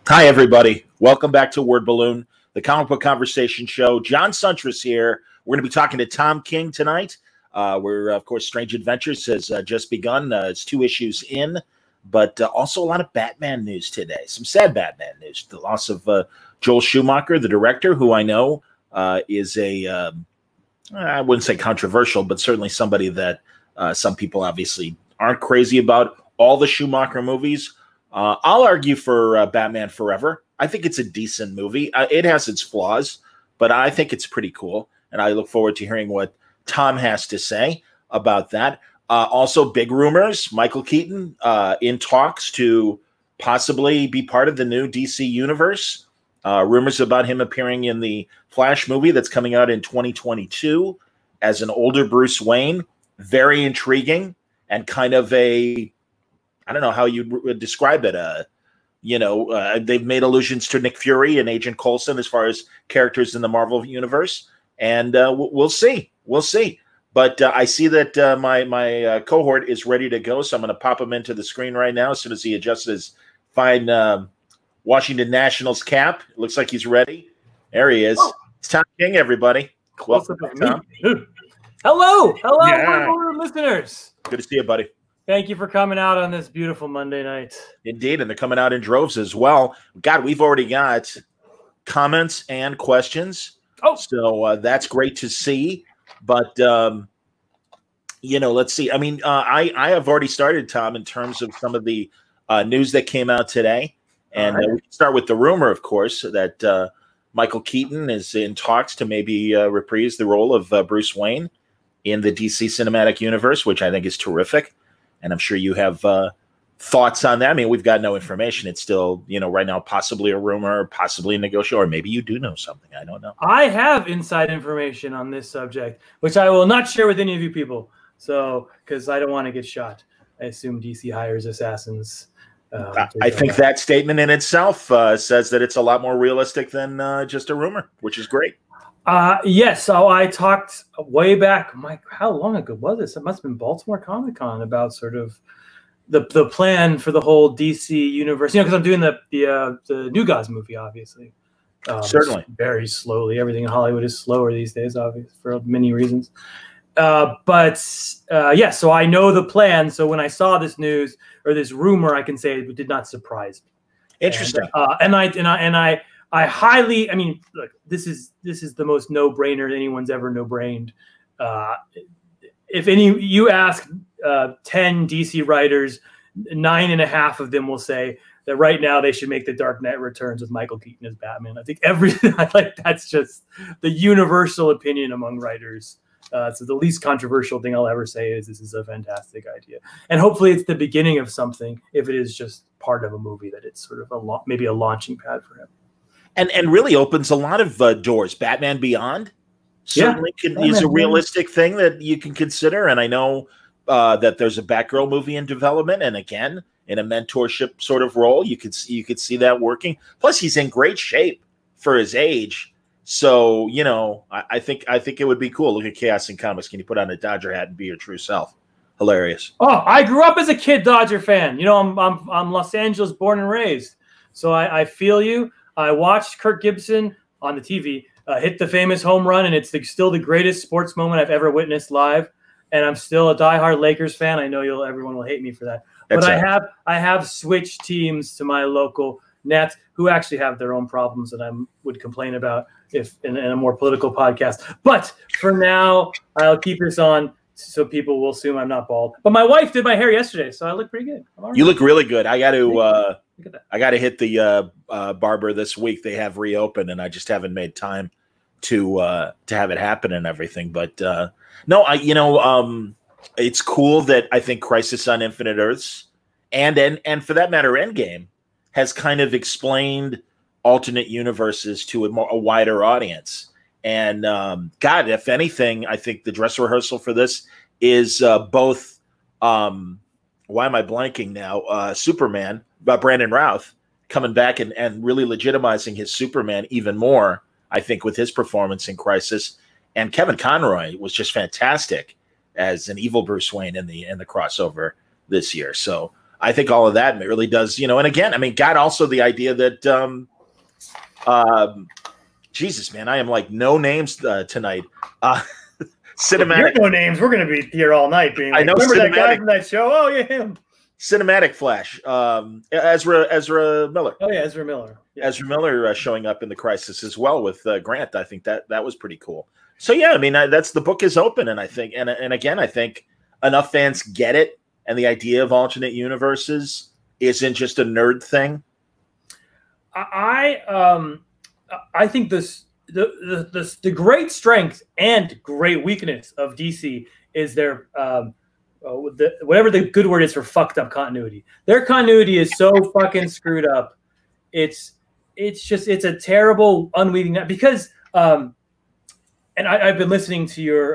Hi, everybody. Welcome back to Word Balloon, the comic book conversation show. John Suntress here. We're going to be talking to Tom King tonight. Of course, Strange Adventures has just begun. It's 2 issues in, but also a lot of Batman news today. Some sad Batman news. The loss of Joel Schumacher, the director, who I know is I wouldn't say controversial, but certainly somebody that some people obviously aren't crazy about. All the Schumacher movies. I'll argue for Batman Forever. I think it's a decent movie. It has its flaws, but I think it's pretty cool. And I look forward to hearing what Tom has to say about that. Also, big rumors. Michael Keaton in talks to possibly be part of the new DC universe. Rumors about him appearing in the Flash movie that's coming out in 2022 as an older Bruce Wayne. Very intriguing and kind of I don't know how you would describe it. They've made allusions to Nick Fury and Agent Coulson as far as characters in the Marvel universe, and we'll see. We'll see. But I see that my cohort is ready to go, so I'm going to pop him into the screen right now as soon as he adjusts his fine Washington Nationals cap. It looks like he's ready. There he is. Oh. It's Tom King, everybody. Welcome, Tom. Hello, yeah. Listeners. Good to see you, buddy. Thank you for coming out on this beautiful Monday night. Indeed, and they're coming out in droves as well. God, we've already got comments and questions. Oh, so that's great to see. But let's see. I mean, I have already started, Tom, in terms of some of the news that came out today, and we can start with the rumor, of course, that Michael Keaton is in talks to maybe reprise the role of Bruce Wayne in the DC Cinematic Universe, which I think is terrific. And I'm sure you have thoughts on that. I mean, we've got no information. It's still, right now, possibly a rumor, possibly a negotiation, or maybe you do know something. I don't know. I have inside information on this subject, which I will not share with any of you people. So, because I don't want to get shot. I assume DC hires assassins. I think that statement in itself says that it's a lot more realistic than just a rumor, which is great. Yes. So I talked way back. How long ago was this? It must have been Baltimore Comic-Con about sort of the plan for the whole DC universe. Because I'm doing the New Gods movie, obviously. Certainly. Very slowly. Everything in Hollywood is slower these days, obviously, for many reasons. So I know the plan. So when I saw this news or this rumor, I can say it did not surprise me. Interesting. I highly, look, this is the most no-brainer anyone's ever no-brained. If you ask 10 DC writers, 9.5 of them will say that right now they should make The Dark Knight Returns with Michael Keaton as Batman. I think that's just the universal opinion among writers. So the least controversial thing I'll ever say is this is a fantastic idea. And hopefully it's the beginning of something, if it is just part of a movie, that it's sort of maybe a launching pad for him. And really opens a lot of doors. Batman Beyond certainly is a realistic thing that you can consider. And I know that there's a Batgirl movie in development. And again, in a mentorship sort of role, you could see that working. Plus, he's in great shape for his age. So, I think it would be cool. Look at Chaos and Comics. Can you put on a Dodger hat and be your true self? Hilarious. Oh, I grew up as a kid Dodger fan. I'm Los Angeles born and raised. So I feel you. I watched Kirk Gibson on the TV hit the famous home run, and it's still the greatest sports moment I've ever witnessed live. And I'm still a diehard Lakers fan. I know everyone will hate me for that. But I have switched teams to my local Nets, who actually have their own problems that I would complain about if in a more political podcast. But for now, I'll keep this on so people will assume I'm not bald. But my wife did my hair yesterday, so I look pretty good. You look really good. I got to hit the barber this week. They have reopened, and I just haven't made time to have it happen and everything. But it's cool that I think Crisis on Infinite Earths and for that matter, Endgame has kind of explained alternate universes to a wider audience. And God, if anything, I think the dress rehearsal for this is both. Why am I blanking now? Superman, Brandon Routh coming back and really legitimizing his Superman even more, I think, with his performance in Crisis. And Kevin Conroy was just fantastic as an evil Bruce Wayne in the crossover this year. So I think all of that really does, and again, I mean, got also the idea that, Jesus, man, I am like no names tonight. Cinematic. No names. We're going to be here all night. Being like, I know. Remember that guy from that show? Oh yeah, him. Cinematic Flash. Ezra Miller. Oh yeah, Ezra Miller. Yeah. Ezra Miller showing up in the Crisis as well with Grant. I think that was pretty coll. So yeah, I mean, that's the book is open, and I think, and again, I think enough fans get it, and the idea of alternate universes isn't just a nerd thing. I think the great strength and great weakness of DC is their whatever the good word is for fucked up continuity. Their continuity is so fucking screwed up. It's a terrible unweaving that because and I've been listening to your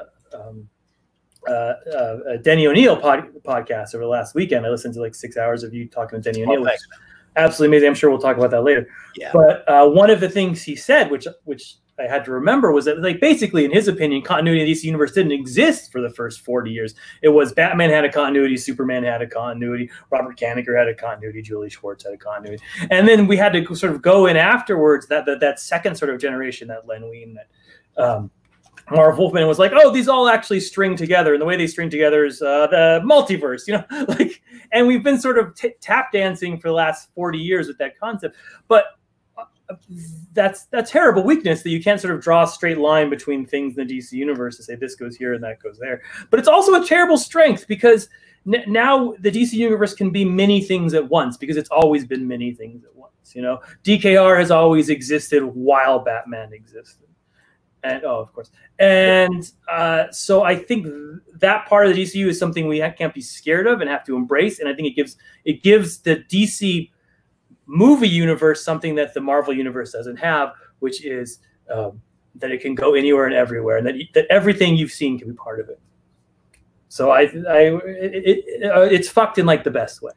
Denny O'Neil podcast over the last weekend. I listened to like 6 hours of you talking to Denny O'Neil. Absolutely amazing. I'm sure we'll talk about that later. Yeah. But one of the things he said, which I had to remember, was that like basically, in his opinion, continuity in the DC universe didn't exist for the first 40 years. It was Batman had a continuity, Superman had a continuity, Robert Kanigher had a continuity, Julie Schwartz had a continuity, and then we had to sort of go in afterwards. That second sort of generation, that Len Wein, that Marv Wolfman was like, oh, these all actually string together, and the way they string together is the multiverse, like. And we've been sort of tap dancing for the last 40 years with that concept, but that's a terrible weakness that you can't sort of draw a straight line between things in the DC universe to say this goes here and that goes there. But it's also a terrible strength because now the DC universe can be many things at once because it's always been many things at once. DKR has always existed while Batman existed. And of course. And so I think that part of the DCU is something we can't be scared of and have to embrace. And I think it gives the DC movie universe something that the Marvel universe doesn't have, which is that it can go anywhere and everywhere, and that everything you've seen can be part of it. So it's fucked in like the best way.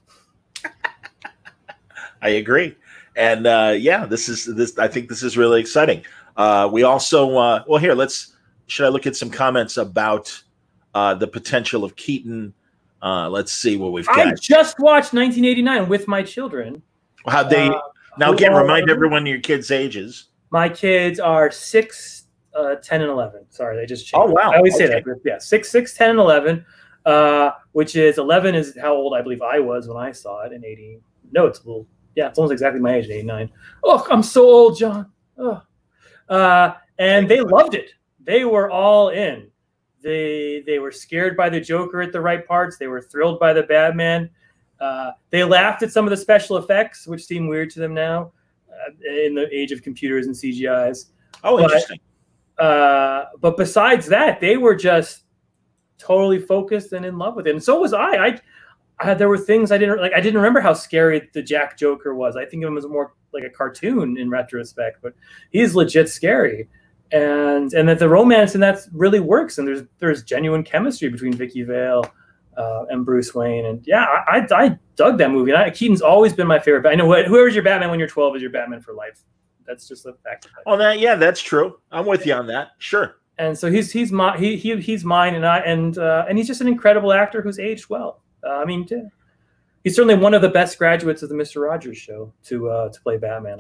I agree. And this I think this is really exciting. We also, should I look at some comments about the potential of Keaton? Let's see what we've got. I just watched 1989 with my children. How'd they, now again, remind everyone your kids' ages. My kids are 6, 10, and 11. Sorry, they just changed. Oh, wow. I always say that. Yeah, 6, 10, and 11, which is 11 is how old I believe I was when I saw it in 80. No, it's a little, it's almost exactly my age in 89. Oh, I'm so old, John. Oh. And they loved it. They were all in. They were scared by the Joker at the right parts. They were thrilled by the Batman. They laughed at some of the special effects, which seem weird to them now in the age of computers and CGIs. Oh, interesting. But besides that, they were just totally focused and in love with it. And so was I. There were things I didn't like. I didn't remember how scary the Jack Joker was. I think of him as more like a cartoon in retrospect, but he's legit scary. And that the romance in that really works. And there's genuine chemistry between Vicky Vale and Bruce Wayne. And yeah, I dug that movie. And Keaton's always been my favorite. But I know whoever's your Batman when you're 12 is your Batman for life. That's just a fact. Oh, that's true. I'm with you on that. Sure. And so he's mine, and he's just an incredible actor who's aged well. He's certainly one of the best graduates of the Mr. Rogers Show to play Batman.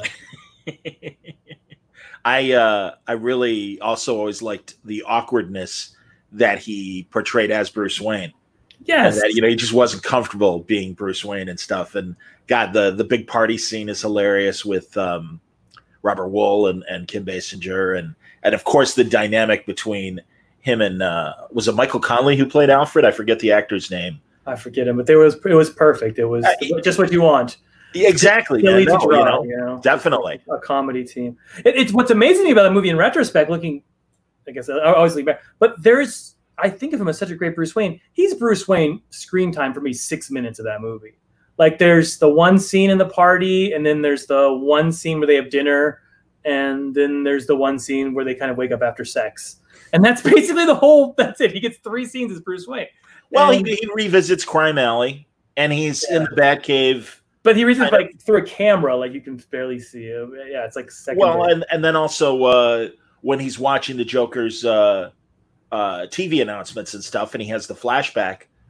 I really also always liked the awkwardness that he portrayed as Bruce Wayne. Yes, and that, he just wasn't comfortable being Bruce Wayne and stuff. And God, the big party scene is hilarious with Robert Wool and Kim Basinger, and of course the dynamic between him and was it Michael Connelly who played Alfred? I forget the actor's name. I forget him, but it was perfect. It was just what you want. Exactly. Definitely a comedy team. It's what's amazing about the movie in retrospect. Looking, I guess I always look back, but I think of him as such a great Bruce Wayne. He's Bruce Wayne screen time for me 6 minutes of that movie. Like there's the one scene in the party, and then there's the one scene where they have dinner, and then there's the one scene where they kind of wake up after sex, and that's basically that's it. He gets 3 scenes as Bruce Wayne. Well, he revisits Crime Alley, and he's in the Batcave. But he revisits like through a camera, like you can barely see him. Yeah, it's like secondary. Well, and then also when he's watching the Joker's TV announcements and stuff, and he has the flashback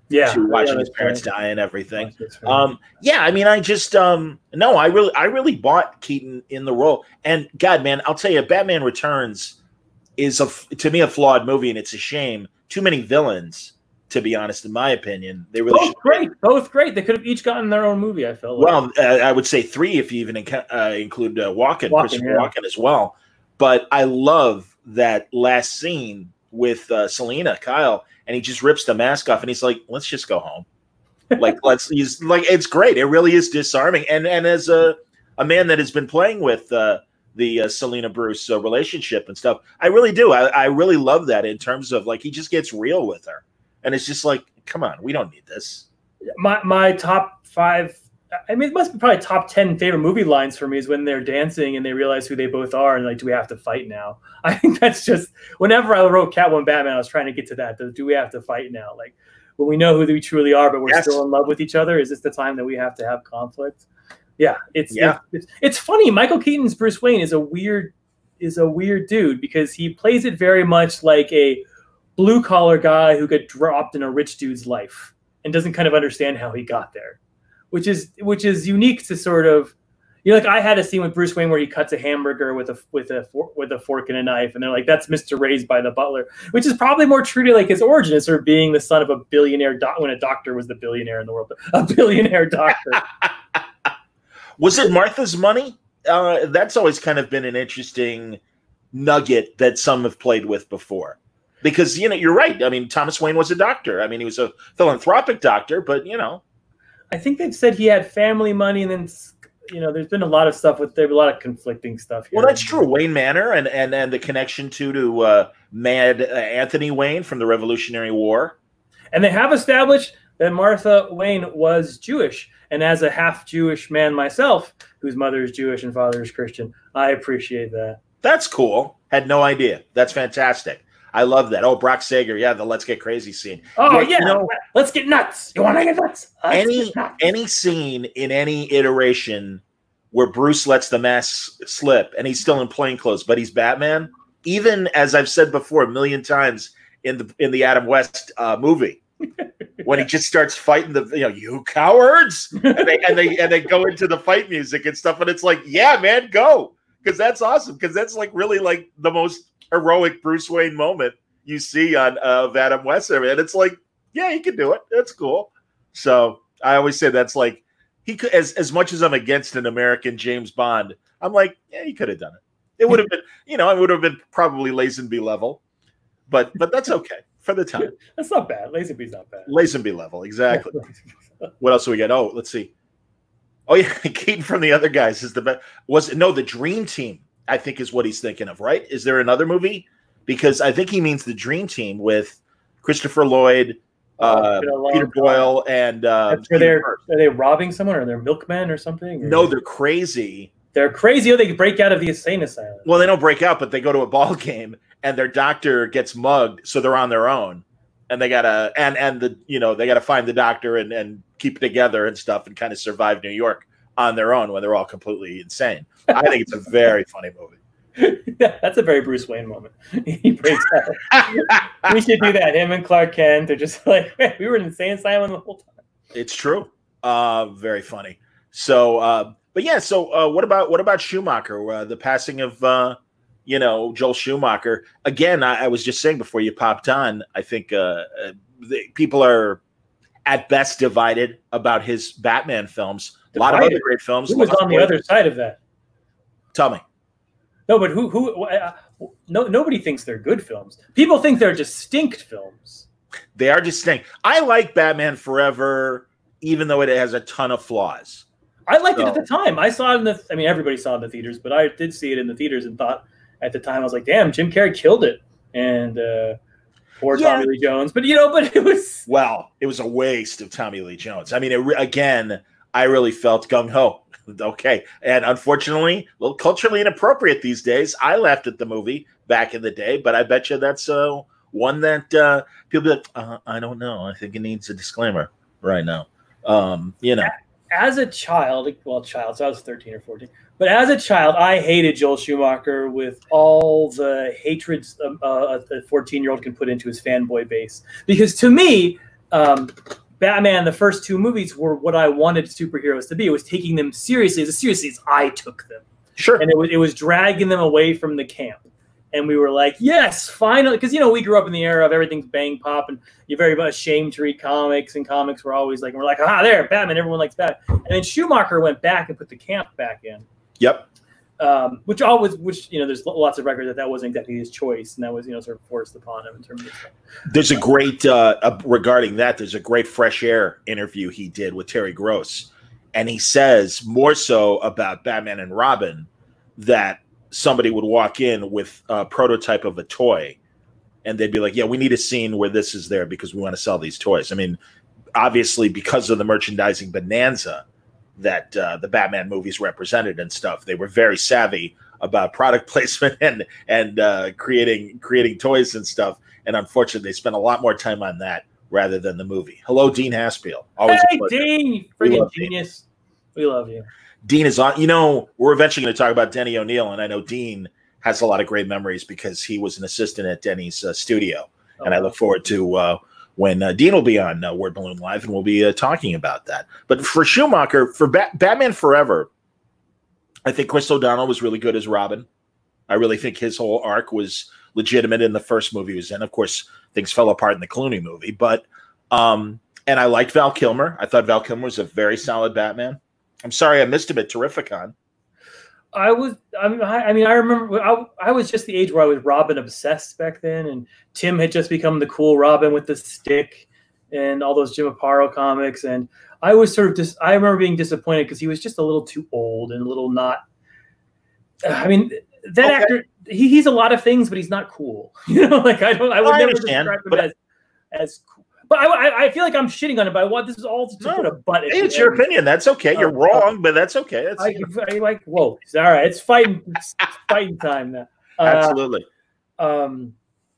Yeah, to watching his parents die and everything. Yeah, I mean, I just no, I really bought Keaton in the role. And God, man, I'll tell you, Batman Returns is to me a flawed movie, and it's a shame. Too many villains, to be honest, in my opinion. They really both great. They could have each gotten their own movie. I felt like. Well, I would say 3 if you even include Christopher Walken as well. But I love that last scene with Selena Kyle, and he just rips the mask off, and he's like, "Let's just go home." He's like, it's great. It really is disarming. And as a man that has been playing with the Selena Bruce relationship and stuff, I really do. I really love that in terms of like he just gets real with her, and it's just like, come on, we don't need this. My top 5. I mean, it must be probably top 10 favorite movie lines for me is when they're dancing and they realize who they both are and like, do we have to fight now? I think that's just whenever I wrote Catwoman Batman, I was trying to get to that. Do we have to fight now? Like when we know who we truly are, but we're still in love with each other. Is this the time that we have to have conflict? Yeah, it's funny. Michael Keaton's Bruce Wayne is a weird dude because he plays it very much like a blue collar guy who got dropped in a rich dude's life and doesn't kind of understand how he got there. Which is unique to sort of, like I had a scene with Bruce Wayne where he cuts a hamburger with a fork and a knife, and they're like, "That's Mr. Raised by the Butler," which is probably more true to like his origin as sort of being the son of a billionaire when a doctor was the billionaire in the world, a billionaire doctor. Was it Martha's Money? That's always kind of been an interesting nugget that some have played with before, because you're right. I mean, Thomas Wayne was a doctor. I mean, he was a philanthropic doctor, but I think they've said he had family money, and then there's been a lot of stuff there's a lot of conflicting stuff here. Well, that's true. Wayne Manor and the connection to Mad Anthony Wayne from the Revolutionary War, and they have established that Martha Wayne was Jewish. And as a half Jewish man myself, whose mother is Jewish and father is Christian, I appreciate that. That's cool. Had no idea. That's fantastic. I love that. Oh, Brock Sager, the Let's Get Crazy scene. Oh, let's get nuts. You want to get nuts? Any scene in any iteration where Bruce lets the mask slip and he's still in plain clothes, but he's Batman, even as I've said before a million times in the Adam West movie, when he just starts fighting you cowards, and they go into the fight music and stuff, and it's like, yeah, man, go, because that's awesome, because that's like really like the most heroic Bruce Wayne moment you see on of Adam West, and it's like, yeah, he can do it. That's cool. So I always say that's like he could, as much as I'm against an American James Bond, I'm like, yeah, he could have done it. It would have been, it would have been probably Lazenby level, but that's okay for the time. That's not bad. Lazenby's not bad. Lazenby level, exactly. What else do we get? Oh, let's see. Oh yeah, Keaton from the other guys is the best. The Dream Team, I think, is what he's thinking of, right? Is there another movie? Because I think he means the Dream Team with Christopher Lloyd, Peter Boyle, and are they robbing someone, or they're milkmen or something? Or? No, they're crazy. They're crazy. Oh, they break out of the insane asylum. Well, they don't break out, but they go to a ball game, and their doctor gets mugged, so they're on their own, and they gotta they gotta find the doctor and keep it together and stuff, and kind of survive New York on their own when they're all completely insane. I think it's a very funny movie. Yeah, that's a very Bruce Wayne moment. He breaks out. We should do that. Him and Clark Kent are just like, we were in insane asylum the whole time. It's true. Very funny. So, but yeah. So, what about Schumacher? The passing of Joel Schumacher. Again, I was just saying before you popped on. I think people are at best divided about his Batman films. A lot of other great films. Who was on the other side of that? Tell me. No, but nobody thinks they're good films. People think they're distinct films. They are distinct. I like Batman Forever, even though it has a ton of flaws. I liked it at the time. I saw it everybody saw it in the theaters, but I did see it in the theaters and thought at the time, I was like, damn, Jim Carrey killed it. And poor Tommy Lee Jones. But but it was... Well, it was a waste of Tommy Lee Jones. I mean, again, I really felt gung-ho. Okay. And unfortunately, a little culturally inappropriate these days. I laughed at the movie back in the day, but I bet you that's one that people be like, I don't know. I think it needs a disclaimer right now. As a child, so I was 13 or 14, but as a child, I hated Joel Schumacher with all the hatreds a 14-year-old can put into his fanboy base. Because to me, Batman, the first two movies were what I wanted superheroes to be. It was taking them seriously as I took them. Sure. And it was dragging them away from the camp. And we were like, yes, finally. Because, we grew up in the era of everything's bang pop, and you're very much ashamed to read comics, and comics were always like, we're like, there, Batman, everyone likes Batman. And then Schumacher went back and put the camp back in. Yep. Which there's lots of records that wasn't exactly his choice, and that was sort of forced upon him in terms of stuff. There's a great regarding that. There's a great Fresh Air interview he did with Terry Gross, and he says more so about Batman and Robin that somebody would walk in with a prototype of a toy, and they'd be like, "Yeah, we need a scene where this is there because we want to sell these toys." I mean, obviously because of the merchandising bonanza that the Batman movies represented and stuff, they were very savvy about product placement and creating toys and stuff. And unfortunately, they spent a lot more time on that rather than the movie. Hello, Dean Haspiel. Always hey, Dean, you freaking genius. Dean. We love you. Dean is on. We're eventually going to talk about Denny O'Neil, and I know Dean has a lot of great memories because he was an assistant at Denny's studio. And I look forward to when Dean will be on Word Balloon Live, and we'll be talking about that. But for Schumacher, for Batman Forever, I think Chris O'Donnell was really good as Robin. I really think his whole arc was legitimate in the first movie he was in. Of course, things fell apart in the Clooney movie. But and I liked Val Kilmer. I thought Val Kilmer was a very solid Batman. I'm sorry I missed him at Terrificon. I remember I was just the age where I was Robin obsessed back then, and Tim had just become the cool Robin with the stick and all those Jim Aparo comics, and I was sort of I remember being disappointed because he was just a little too old and a little not. That actor, he's a lot of things, but he's not cool. I would never describe him as cool. But I feel like I'm shitting on it, but I want this is all to put a butt. Hey, it's your opinion. That's okay. You're wrong, but that's okay. I like, whoa. All right. It's fighting time now. Absolutely. So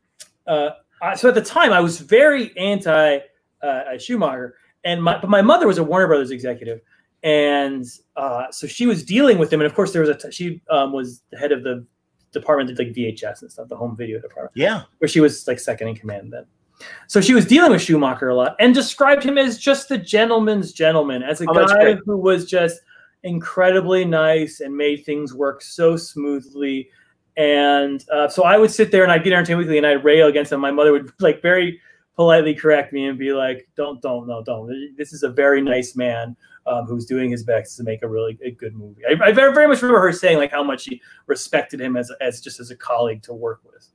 at the time, I was very anti Schumacher, but my mother was a Warner Brothers executive, and so she was dealing with him. And of course, there was she was the head of the department that did like VHS and stuff, the home video department. Yeah, where she was like second in command then. So she was dealing with Schumacher a lot and described him as just the gentleman's gentleman, as a guy who was just incredibly nice and made things work so smoothly. And so I would sit there and I'd get Entertainment Weekly and I'd rail against him. My mother would like very politely correct me and be like, don't. This is a very nice man who's doing his best to make a good movie. I very, very much remember her saying like how much she respected him as a colleague to work with.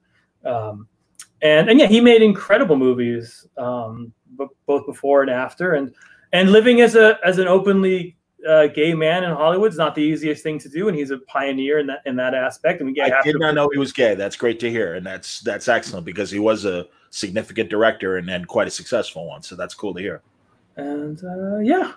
And yeah, he made incredible movies, both before and after. And living as an openly gay man in Hollywood is not the easiest thing to do, and he's a pioneer in that aspect. I did not know he was gay. That's great to hear, and that's excellent because he was a significant director and quite a successful one. So that's cool to hear. And yeah,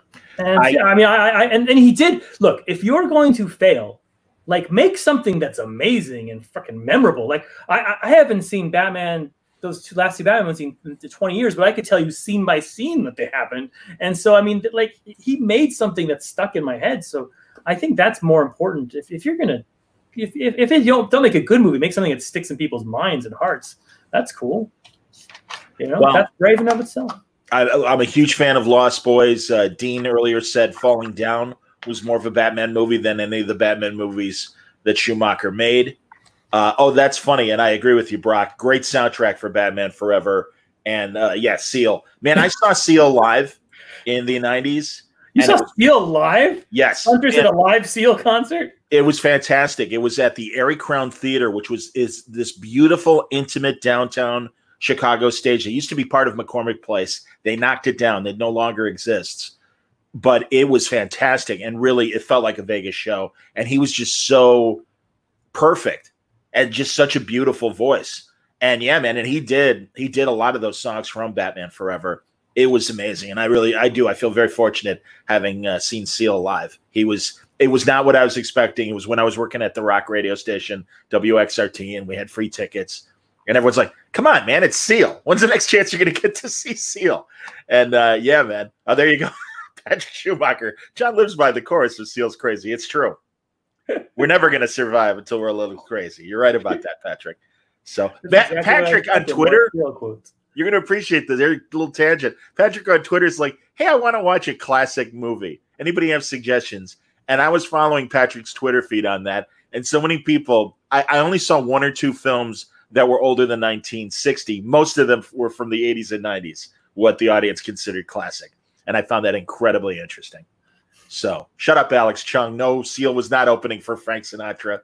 and he did look. If you're going to fail, like make something that's amazing and fucking memorable. Like I haven't seen Batman. Those last two Batman ones in 20 years, but I could tell you scene by scene that they happened. And so, like he made something that stuck in my head. So I think that's more important. If you're going to, if you don't make a good movie, make something that sticks in people's minds and hearts. That's cool. That's brave in of itself. I'm a huge fan of Lost Boys. Dean earlier said Falling Down was more of a Batman movie than any of the Batman movies that Schumacher made. That's funny, and I agree with you, Brock. Great soundtrack for Batman Forever, and Seal. Man, I saw Seal live in the 90s. You saw Seal live? Yes. Hunters at a live Seal concert? It was fantastic. It was at the Erie Crown Theater, which is this beautiful, intimate downtown Chicago stage. It used to be part of McCormick Place. They knocked it down. It no longer exists. But it was fantastic, and really, it felt like a Vegas show. And he was just so perfect. And just such a beautiful voice. And yeah, man, and he did a lot of those songs from Batman Forever. It was amazing. And I feel very fortunate having seen Seal live. It was not what I was expecting. It was when I was working at the rock radio station, WXRT, and we had free tickets. And everyone's like, come on, man, it's Seal. When's the next chance you're going to get to see Seal? And yeah, man. Oh, there you go. Patrick Schumacher. John lives by the chorus of Seal's Crazy. It's true. We're never going to survive until we're a little crazy. You're right about that, Patrick. So Patrick on Twitter, You're going to appreciate this. There's a little tangent. Patrick on Twitter is like, hey, I want to watch a classic movie. Anybody have suggestions? And I was following Patrick's Twitter feed on that. And so many people, I only saw one or two films that were older than 1960. Most of them were from the 80s and 90s, what the audience considered classic. And I found that incredibly interesting. So shut up, Alex Chung. No, Seal was not opening for Frank Sinatra.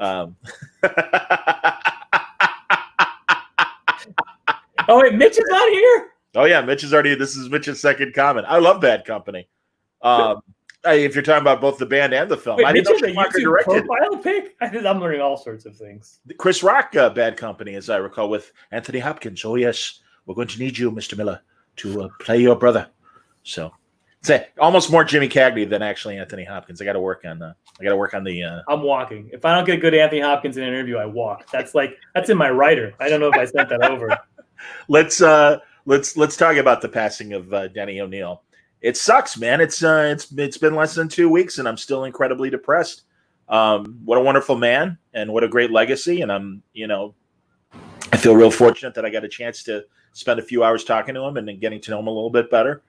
Oh, wait, Mitch is not here? Oh, yeah, Mitch is already – this is Mitch's second comment. I love Bad Company. If you're talking about both the band and the film. Wait, I Mitch didn't know is a Schumacher YouTube directed. profile pic? I'm learning all sorts of things. Chris Rock, Bad Company, as I recall, with Anthony Hopkins. Oh, yes, we're going to need you, Mr. Miller, to play your brother. So it's almost more Jimmy Cagney than actually Anthony Hopkins. I got to work on the I'm walking. If I don't get good Anthony Hopkins in an interview, I walk. That's in my writer. I don't know if I sent that over. Let's talk about the passing of Denny O'Neil. It sucks, man. It's been less than 2 weeks, and I'm still incredibly depressed. What a wonderful man, and what a great legacy. And I feel real fortunate that I got a chance to spend a few hours talking to him and then getting to know him a little bit better.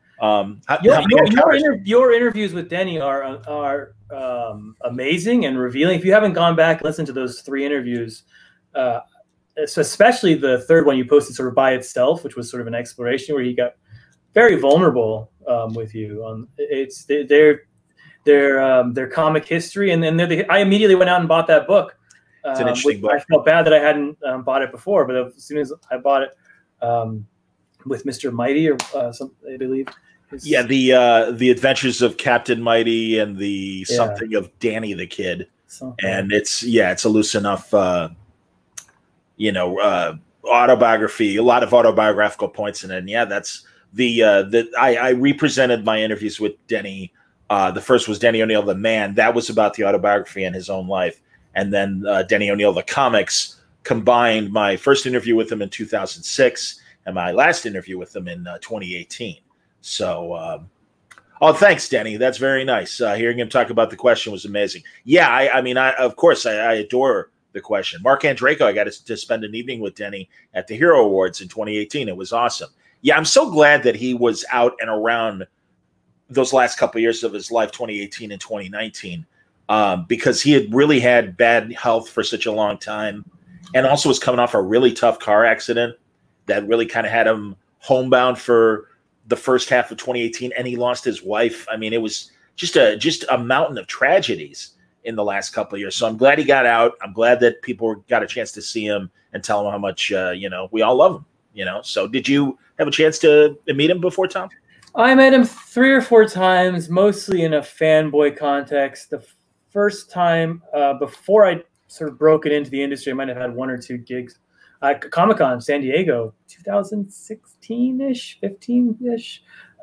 Your interviews with Denny are amazing and revealing. If you haven't gone back and listened to those 3 interviews, so especially the third one you posted sort of by itself, which was sort of an exploration where he got very vulnerable with you. It's their comic history, and then I immediately went out and bought that book. It's an interesting book. I felt bad that I hadn't bought it before, but as soon as I bought it with Mr. Mighty or something, I believe. Yeah, the Adventures of Captain Mighty and the something of Danny the Kid, and it's a loose enough autobiography, a lot of autobiographical points in it. And yeah, that's I represented my interviews with Denny. The first was Denny O'Neil, the man. That was about the autobiography and his own life. And then Denny O'Neil, the comics, combined my first interview with him in 2006 and my last interview with him in 2018. So, thanks, Denny. That's very nice. Hearing him talk about the question was amazing. Yeah, of course, I adore the question. Mark Andreyko, I got to spend an evening with Denny at the Hero Awards in 2018. It was awesome. Yeah, I'm so glad that he was out and around those last couple of years of his life, 2018 and 2019, because he had really had bad health for such a long time, and also was coming off a really tough car accident that really kind of had him homebound for the first half of 2018, and he lost his wife. I mean, it was just a mountain of tragedies in the last couple of years. So I'm glad he got out. I'm glad that people got a chance to see him and tell him how much we all love him. So did you have a chance to meet him before, Tom? I met him 3 or 4 times, mostly in a fanboy context. The first time before I sort of broke it into the industry, I might have had 1 or 2 gigs. Comic-Con, San Diego, 2016-ish, 15-ish.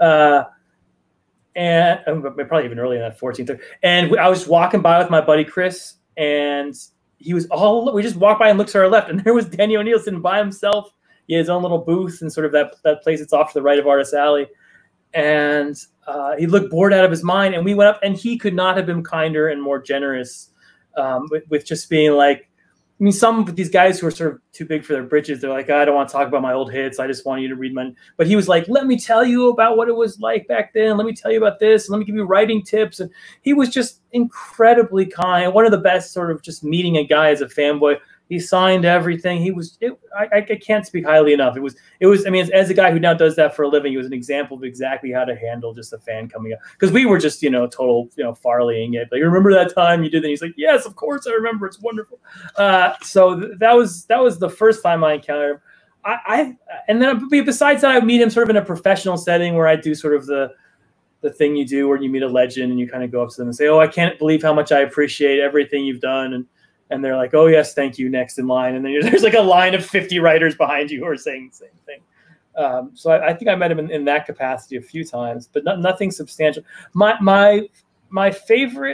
And probably even earlier than that, 14. And I was walking by with my buddy Chris, and we just walked by and looked to our left, and there was Denny O'Neil sitting by himself. He had his own little booth and sort of that place that's off to the right of Artist Alley. And he looked bored out of his mind, and we went up, and he could not have been kinder and more generous with just being like, I mean, some of these guys who are sort of too big for their britches, they're like, I don't want to talk about my old hits. I just want you to read my. But he was like, let me tell you about what it was like back then. Let me tell you about this. Let me give you writing tips. And he was just incredibly kind. One of the best sort of just meeting a guy as a fanboy. He signed everything. I can't speak highly enough. It was, I mean, as a guy who now does that for a living, he was an example of exactly how to handle just a fan coming up. Because we were just, total, Farleying it. Like, remember that time you did that? He's like, yes, of course I remember. It's wonderful. So that was the first time I encountered him. And then besides that, I meet him sort of in a professional setting where I do sort of the thing you do where you meet a legend and you kind of go up to them and say, oh, I can't believe how much I appreciate everything you've done. And they're like, oh, yes, thank you, next in line. And then there's like a line of 50 writers behind you who are saying the same thing. So I think I met him in that capacity a few times, but nothing substantial. My favorite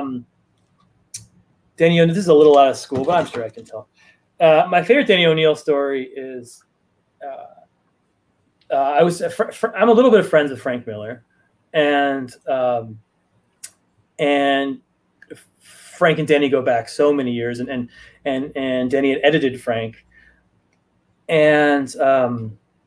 Denny O'Neil, this is a little out of school, but I'm sure I can tell. My favorite Denny O'Neil story is I'm a little bit of friends with Frank Miller. And Frank and Denny go back so many years, and Denny had edited Frank, and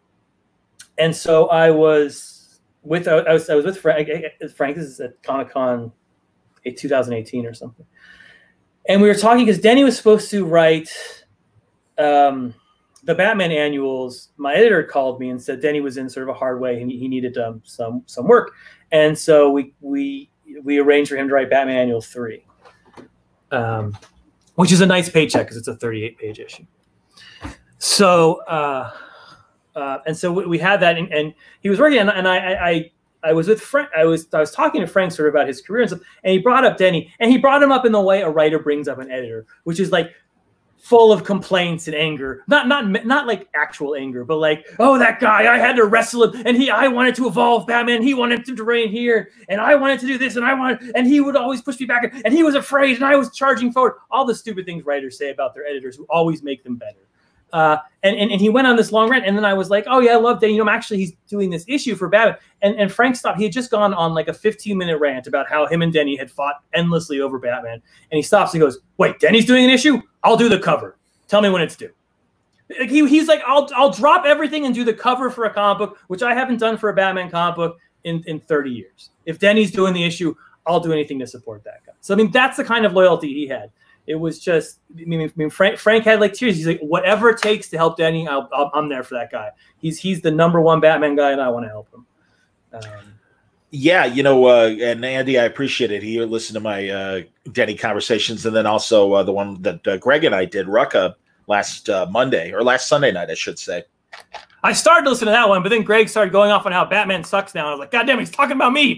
And so I was with Frank. Frank, this is at Comic-Con 2018 or something. And we were talking because Denny was supposed to write the Batman annuals. My editor called me and said Denny was in sort of a hard way and he needed some work. And so we arranged for him to write Batman Annual 3, which is a nice paycheck because it's a 38-page issue. So and so we had that, and he was working, and I was with Frank. I was talking to Frank sort of about his career and stuff, and he brought up Denny, and he brought him up in the way a writer brings up an editor, which is like full of complaints and anger, not like actual anger, but like, oh, that guy, I had to wrestle him, and I wanted to evolve Batman, he wanted to reign here, and I wanted to do this, and he would always push me back, and he was afraid, and I was charging forward. All the stupid things writers say about their editors who always make them better. And he went on this long rant, and then I was like, oh yeah, I love Denny. Actually, he's doing this issue for Batman. And Frank stopped. He had just gone on like a 15-minute rant about how him and Denny had fought endlessly over Batman. And he stops and goes, wait, Denny's doing an issue? I'll do the cover. Tell me when it's due. Like he's like, I'll drop everything and do the cover for a comic book, which I haven't done for a Batman comic book in 30 years. If Denny's doing the issue, I'll do anything to support that guy. So, that's the kind of loyalty he had. It was just, Frank had like tears. He's like, whatever it takes to help Denny, I'm there for that guy. He's the #1 Batman guy, and I want to help him. Yeah, and Andy, I appreciate it. He listened to my Denny conversations, and then also the one that Greg and I did, Rucka, last Monday, or last Sunday night, I should say. I started to listen to that one, but then Greg started going off on how Batman sucks now. I was like, God damn, he's talking about me.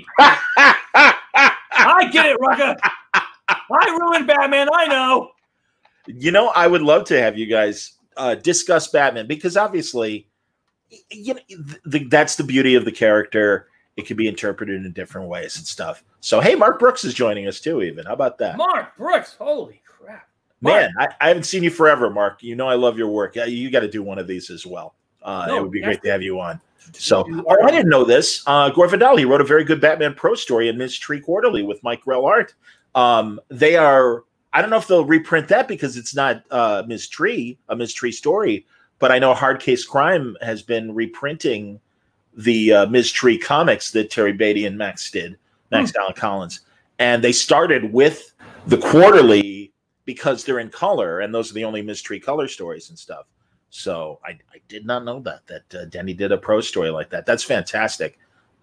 I get it, Rucka. I ruined Batman, I know. I would love to have you guys discuss Batman, because obviously, that's the beauty of the character. It can be interpreted in different ways and stuff. So, hey, Mark Brooks is joining us too, even. How about that? Mark Brooks, holy crap. Man, I haven't seen you forever, Mark. I love your work. You got to do one of these as well. It would be great to have you on. So, I didn't know this. Gore Vidal, he wrote a very good Batman Pro story in Ms. Tree Quarterly with Mike Grell art. They are, I don't know if they'll reprint that because it's not Ms. Tree, a Ms. Tree story, but I know Hard Case Crime has been reprinting the Ms. Tree comics that Terry Beatty and Max Allen Collins. And they started with the Quarterly because they're in color, and those are the only Ms. Tree color stories and stuff. So I did not know that Denny did a pro story like that. That's fantastic.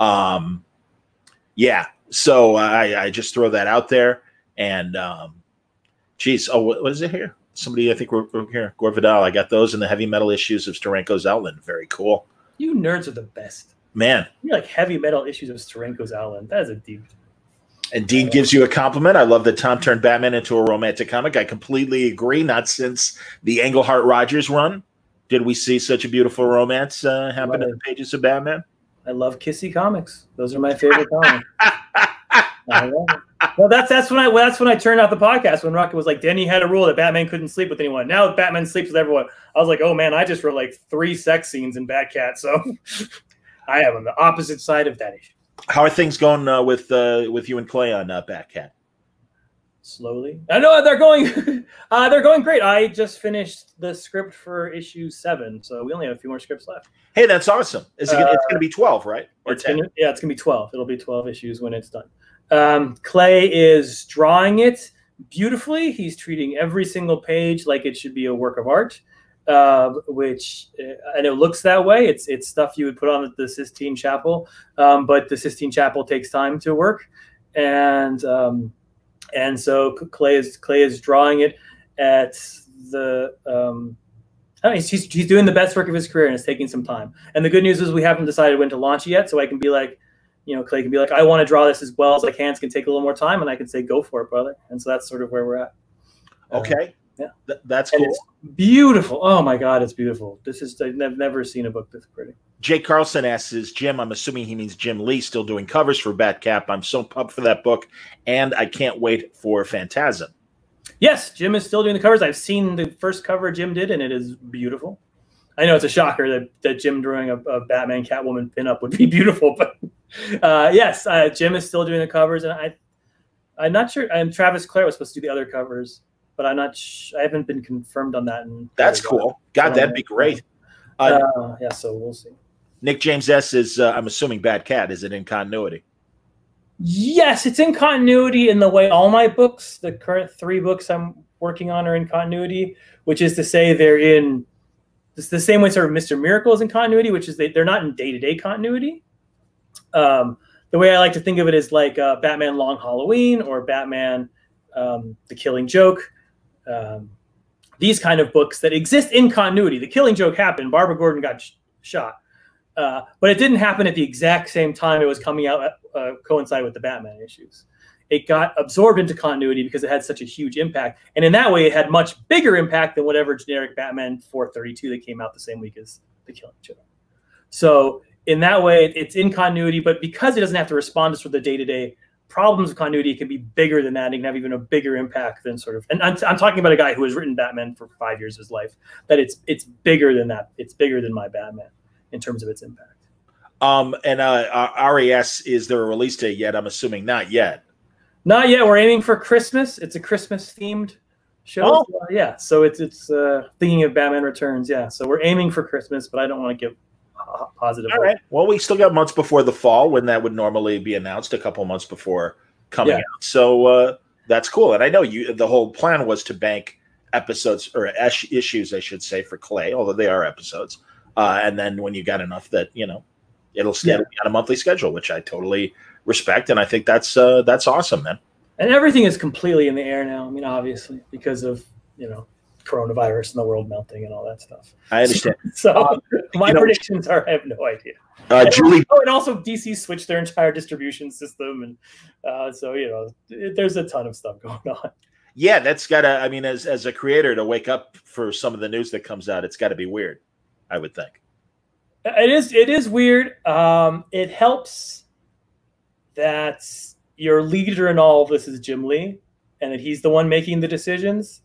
Yeah. So I just throw that out there, and geez, what is it here? Somebody, I think we're here. Gore Vidal. I got those in the heavy metal issues of Steranko's Outland. Very cool. You nerds are the best, man. You're like heavy metal issues of Steranko's Outland. That is a deep. And Dean gives you a compliment. I love that Tom turned Batman into a romantic comic. I completely agree. Not since the Englehart Rogers run did we see such a beautiful romance happen in the pages of Batman. I love kissy comics. Those are my favorite comics. Well, that's when I turned out the podcast, when Rocket was like, Denny had a rule that Batman couldn't sleep with anyone. Now Batman sleeps with everyone. I was like, oh man, I just wrote like 3 sex scenes in Batcat, so I am on the opposite side of that issue. How are things going with you and Clay on Batcat? Slowly. I know they're going great. I just finished the script for issue 7, so we only have a few more scripts left. Hey, that's awesome. It's going to be 12, right? Or 10? Yeah, it's going to be 12. It'll be 12 issues when it's done. Clay is drawing it beautifully. He's treating every single page like it should be a work of art, which and it looks that way. It's stuff you would put on the Sistine Chapel, but the Sistine Chapel takes time to work, and so Clay is drawing it at the. He's doing the best work of his career, and it's taking some time. And the good news is we haven't decided when to launch it yet, so I can be like, Clay can be like, I want to draw this as well as I can. It's going to take a little more time, and I can say, go for it, brother. And so that's sort of where we're at. Okay. Yeah. That's cool. It's beautiful. Oh, my God, it's beautiful. I've never seen a book this pretty. Jake Carlson asks, is Jim, I'm assuming he means Jim Lee, still doing covers for Batcap? I'm so pumped for that book, and I can't wait for Phantasm. Yes, Jim is still doing the covers. I've seen the first cover Jim did, and it is beautiful. I know it's a shocker that Jim drawing a Batman Catwoman pinup would be beautiful, but yes, Jim is still doing the covers, and I'm not sure. Travis Clare was supposed to do the other covers, but I'm not. I haven't been confirmed on that. That's cool. God, that'd be great. Yeah, so we'll see. Nick James S is, I'm assuming, Bad Cat. Is it in continuity? Yes, it's in continuity in the way all my books, the current 3 books I'm working on, are in continuity, which is to say they're in the same way sort of Mr. Miracle is in continuity, which is they're not in day-to-day continuity. The way I like to think of it is like Batman Long Halloween or Batman The Killing Joke. These kind of books that exist in continuity. The Killing Joke happened. Barbara Gordon got shot. But it didn't happen at the exact same time it was coming out, coincide with the Batman issues. It got absorbed into continuity because it had such a huge impact. And in that way, it had much bigger impact than whatever generic Batman 432 that came out the same week as The Killing Joke. So in that way, it's in continuity, but because it doesn't have to respond to sort of the day-to-day problems of continuity, it can be bigger than that. It can have even a bigger impact than sort of, and I'm talking about a guy who has written Batman for 5 years of his life, that it's bigger than that. It's bigger than my Batman in terms of its impact. And RAS, is there a release date yet? I'm assuming not yet. Not yet. We're aiming for Christmas. It's a Christmas themed show. Oh. Yeah. So it's thinking of Batman Returns. Yeah. So we're aiming for Christmas, but I don't want to give positive. All right. Well, we still got months before the fall when that would normally be announced, a couple months before coming out. So that's cool. And I know the whole plan was to bank episodes or issues, I should say, for Clay, although they are episodes. And then when you got enough that, it'll be on a monthly schedule, which I totally respect. And I think that's awesome, man. And everything is completely in the air now. I mean, obviously, because of, coronavirus and the world melting and all that stuff. I understand. So my predictions are, I have no idea. Julie. And also DC switched their entire distribution system. And so, there's a ton of stuff going on. Yeah, that's got to, I mean, as a creator, to wake up for some of the news that comes out, it's got to be weird, I would think. It is weird. It helps that your leader in all of this is Jim Lee, and that he's the one making the decisions.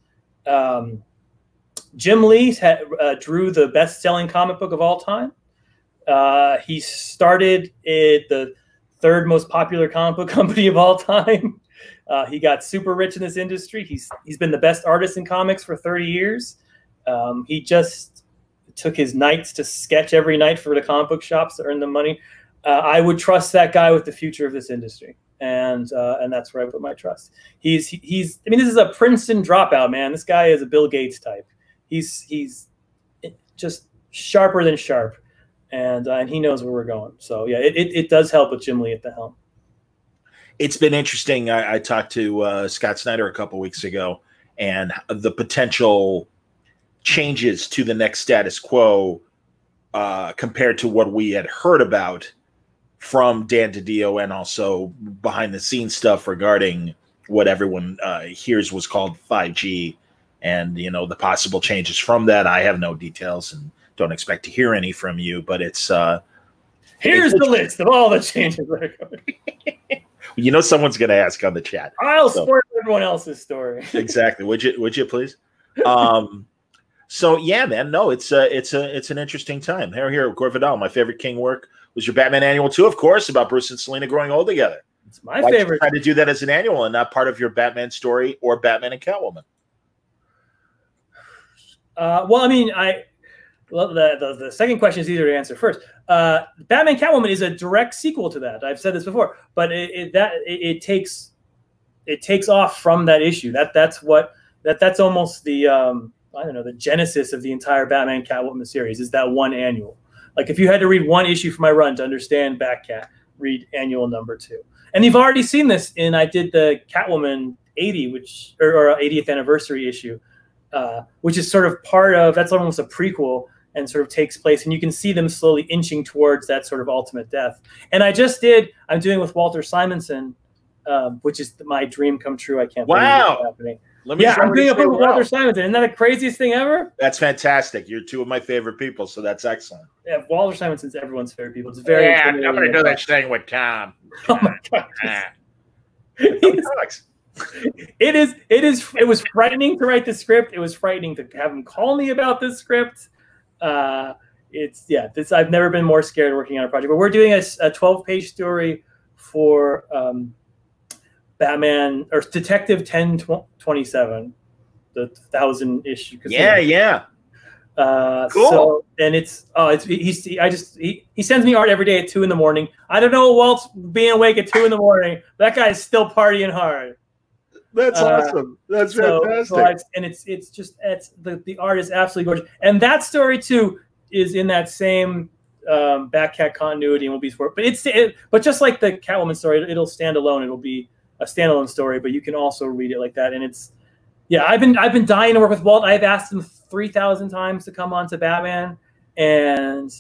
Jim Lee drew the best-selling comic book of all time. He started the 3rd most popular comic book company of all time. He got super rich in this industry. He's been the best artist in comics for 30 years. He just took his nights to sketch every night for the comic book shops to earn the money. I would trust that guy with the future of this industry, and that's where I put my trust. He's. I mean, this is a Princeton dropout, man. This guy is a Bill Gates type. He's just sharper than sharp, and he knows where we're going. So yeah, it does help with Jim Lee at the helm. It's been interesting. I talked to Scott Snyder a couple weeks ago, and the potential changes to the next status quo compared to what we had heard about from Dan DiDio, and also behind the scenes stuff regarding what everyone hears was called 5G, and the possible changes from that. I have no details and don't expect to hear any from you, but it's here's the list of all the changes that are coming. Someone's going to ask on the chat. I'll spoil everyone else's story. Exactly. Would you please? So yeah, man. No, it's an interesting time. Here, Gore Vidal. My favorite King work was your Batman Annual 2, of course, about Bruce and Selina growing old together. It's my favorite. Why did you try to do that as an annual and not part of your Batman story or Batman and Catwoman? Well, I mean, the second question is easier to answer first. Batman Catwoman is a direct sequel to that. I've said this before, but it takes off from that issue. That's almost the the genesis of the entire Batman Catwoman series is that one annual. Like if you had to read one issue for my run to understand Batcat, read annual number 2. And you've already seen this I did the Catwoman 80, or 80th anniversary issue, which is sort of that's almost a prequel and sort of takes place, and you can see them slowly inching towards that sort of ultimate death. And I'm doing with Walter Simonson, which is my dream come true. I can't believe it's happening. I'm doing a book with Walter Simonson. Isn't that the craziest thing ever? That's fantastic. You're 2 of my favorite people, so that's excellent. Yeah, Walter Simonson's everyone's favorite people. It's very. Yeah, I'm going to do that thing with Tom. Oh my God. It was frightening to write the script. It was frightening to have him call me about this script. I've never been more scared working on a project. But we're doing a 12-page story for Batman or Detective 1027, the 1000 issue. Yeah. Cool. So, and he sends me art every day at 2 a.m. I don't know Walt's being awake at 2 a.m. That guy's still partying hard. That's awesome. That's fantastic. The art is absolutely gorgeous. And that story too is in that same Batcat continuity and will be sport. But just like the Catwoman story, it'll stand alone. It'll be a standalone story, but you can also read it like that. And I've been dying to work with Walt. I've asked him 3,000 times to come on to Batman, and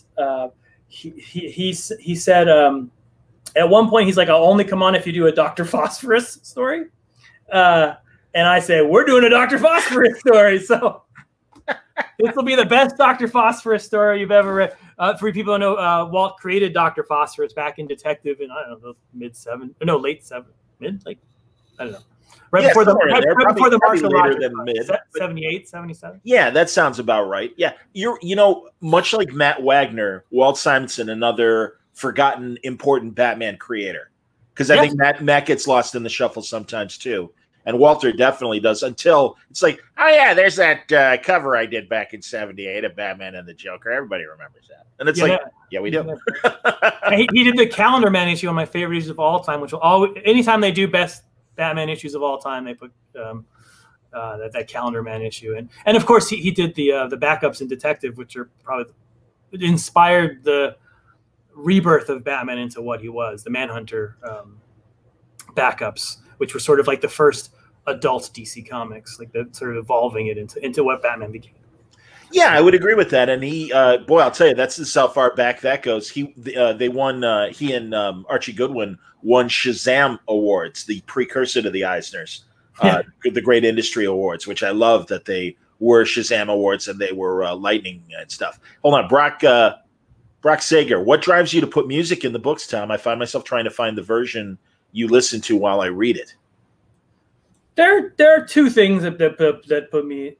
he said at one point he's like, I'll only come on if you do a Dr. Phosphorus story. And I say, we're doing a Dr. Phosphorus story, so this will be the best Dr. Phosphorus story you've ever read. For people who know, Walt created Dr. Phosphorus back in Detective in, I don't know, late 70s. Right before the martial law, 78, 77. Yeah, that sounds about right. Yeah, much like Matt Wagner, Walt Simonson, another forgotten important Batman creator, because I think Matt gets lost in the shuffle sometimes too, and Walter definitely does. Until it's like, oh yeah, there's that cover I did back in '78 of Batman and the Joker. Everybody remembers that, and it's yeah, we do. He did the Calendar Man issue, one of my favorite issues of all time, which will always, anytime they do best Batman issues of all time, they put that Calendar Man issue, and of course he did the backups in Detective, which are probably inspired the rebirth of Batman into what he was, the Manhunter backups, which were sort of like the first adult DC Comics, like the sort of evolving it into what Batman became. Yeah, I would agree with that. And he, boy, I'll tell you, that's how far back that goes. They won. He and Archie Goodwin won Shazam Awards, the precursor to the Eisners, the Great Industry Awards, which I love that they were Shazam Awards and they were Lightning and stuff. Hold on, Brock Sager, what drives you to put music in the books, Tom? I find myself trying to find the version you listen to while I read it. There are two things that put me.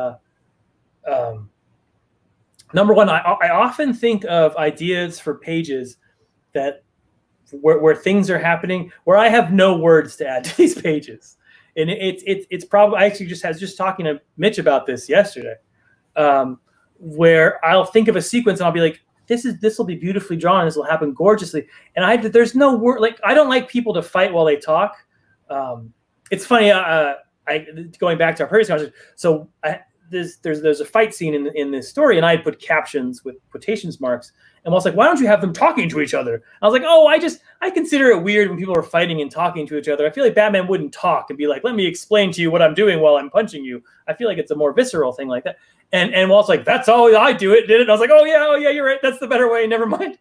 Number one, I often think of ideas for pages that where things are happening where I have no words to add to these pages, and it's probably, I actually just talking to Mitch about this yesterday, where I'll think of a sequence and I'll be like, this will be beautifully drawn, this will happen gorgeously, and there's no word. Like, I don't like people to fight while they talk. It's funny. Going back to our previous conversation, so there's a fight scene in this story, and I had put captions with quotations marks, and I was like, why don't you have them talking to each other? I was like, oh, I consider it weird when people are fighting and talking to each other. I feel like Batman wouldn't talk and be like, let me explain to you what I'm doing while I'm punching you. I feel like it's a more visceral thing like that. And Walt's like, that's how I do it, did it? And I was like, oh yeah, you're right. That's the better way. Never mind.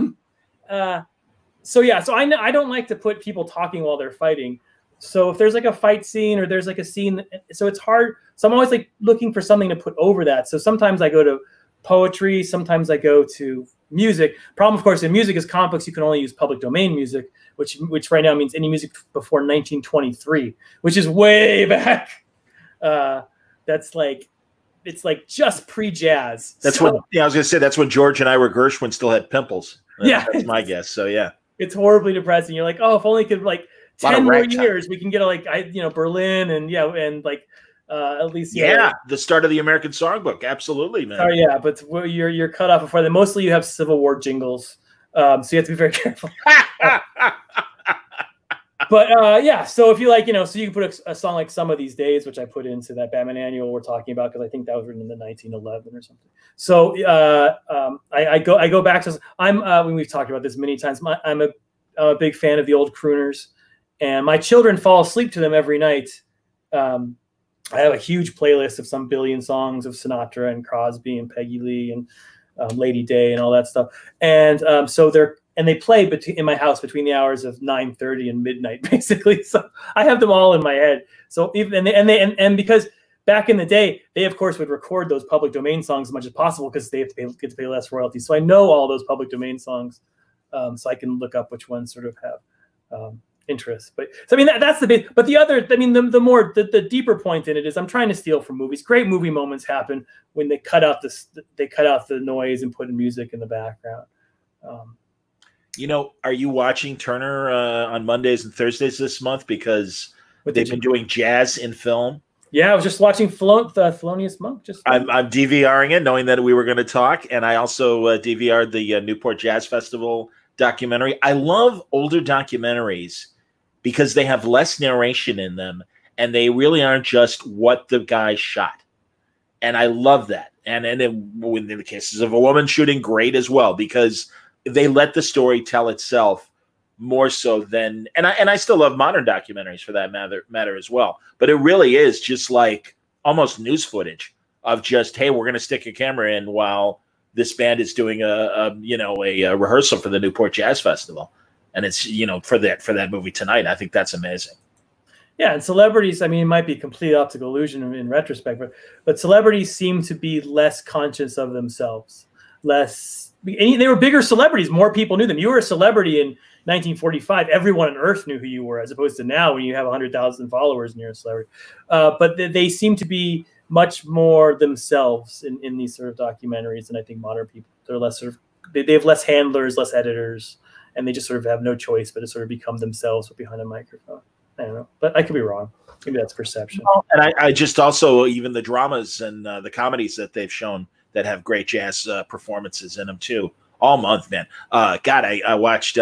So I don't like to put people talking while they're fighting. So if there's like a fight scene or there's like a scene, so it's hard. So I'm always like looking for something to put over that. So sometimes I go to poetry, sometimes I go to music. Problem, of course, in music is comic books. You can only use public domain music, which right now means any music before 1923, which is way back. That's like, it's like just pre-jazz. That's I was going to say, that's when George and Ira Gershwin still had pimples. That's my guess. So yeah, it's horribly depressing. You're like, oh, if only could like 10 more years, we can get Berlin and like at least the start of the American Songbook. Absolutely, man. Oh yeah, but you're cut off before that. Mostly you have Civil War jingles, so you have to be very careful. But so if you like, so you can put a song like Some of These Days, which I put into that Batman annual we're talking about, because I think that was written in the 1911 or something. So I go back to when we've talked about this many times. I'm a big fan of the old crooners, and my children fall asleep to them every night. I have a huge playlist of some billion songs of Sinatra and Crosby and Peggy Lee and Lady Day and all that stuff. And they play in my house between the hours of 9:30 and midnight, basically. So I have them all in my head. So even because back in the day, they of course would record those public domain songs as much as possible because they have to get to pay less royalties. So I know all those public domain songs, so I can look up which ones sort of have interest. But so I mean that's the big. But the other, I mean, the deeper point in it is I'm trying to steal from movies. Great movie moments happen when they cut out the noise and put in music in the background. Are you watching Turner on Mondays and Thursdays this month? Because they've been doing jazz in film. Yeah, I was just watching Thelonious Monk. I'm DVRing it, knowing that we were going to talk, and I also DVR'd the Newport Jazz Festival documentary. I love older documentaries because they have less narration in them, and they really aren't just what the guy shot. And I love that. And in the cases of a woman shooting, great as well, because they let the story tell itself more so than, and I still love modern documentaries for that matter as well. But it really is just like almost news footage of just, hey, we're going to stick a camera in while this band is doing a rehearsal for the Newport Jazz Festival, and it's for that movie tonight. I think that's amazing. Yeah, and celebrities, I mean, it might be a complete optical illusion in retrospect, but celebrities seem to be less conscious of themselves. They were bigger celebrities. More people knew them. You were a celebrity in 1945. Everyone on Earth knew who you were, as opposed to now when you have 100,000 followers and you're a celebrity. But they seem to be much more themselves in these sort of documentaries. And I think modern people, they're less sort of, they have less handlers, less editors, and they just sort of have no choice but to sort of become themselves behind a microphone. I don't know, but I could be wrong. Maybe that's perception. And I just also, even the dramas and the comedies that they've shown that have great jazz performances in them too, all month, man. God, I watched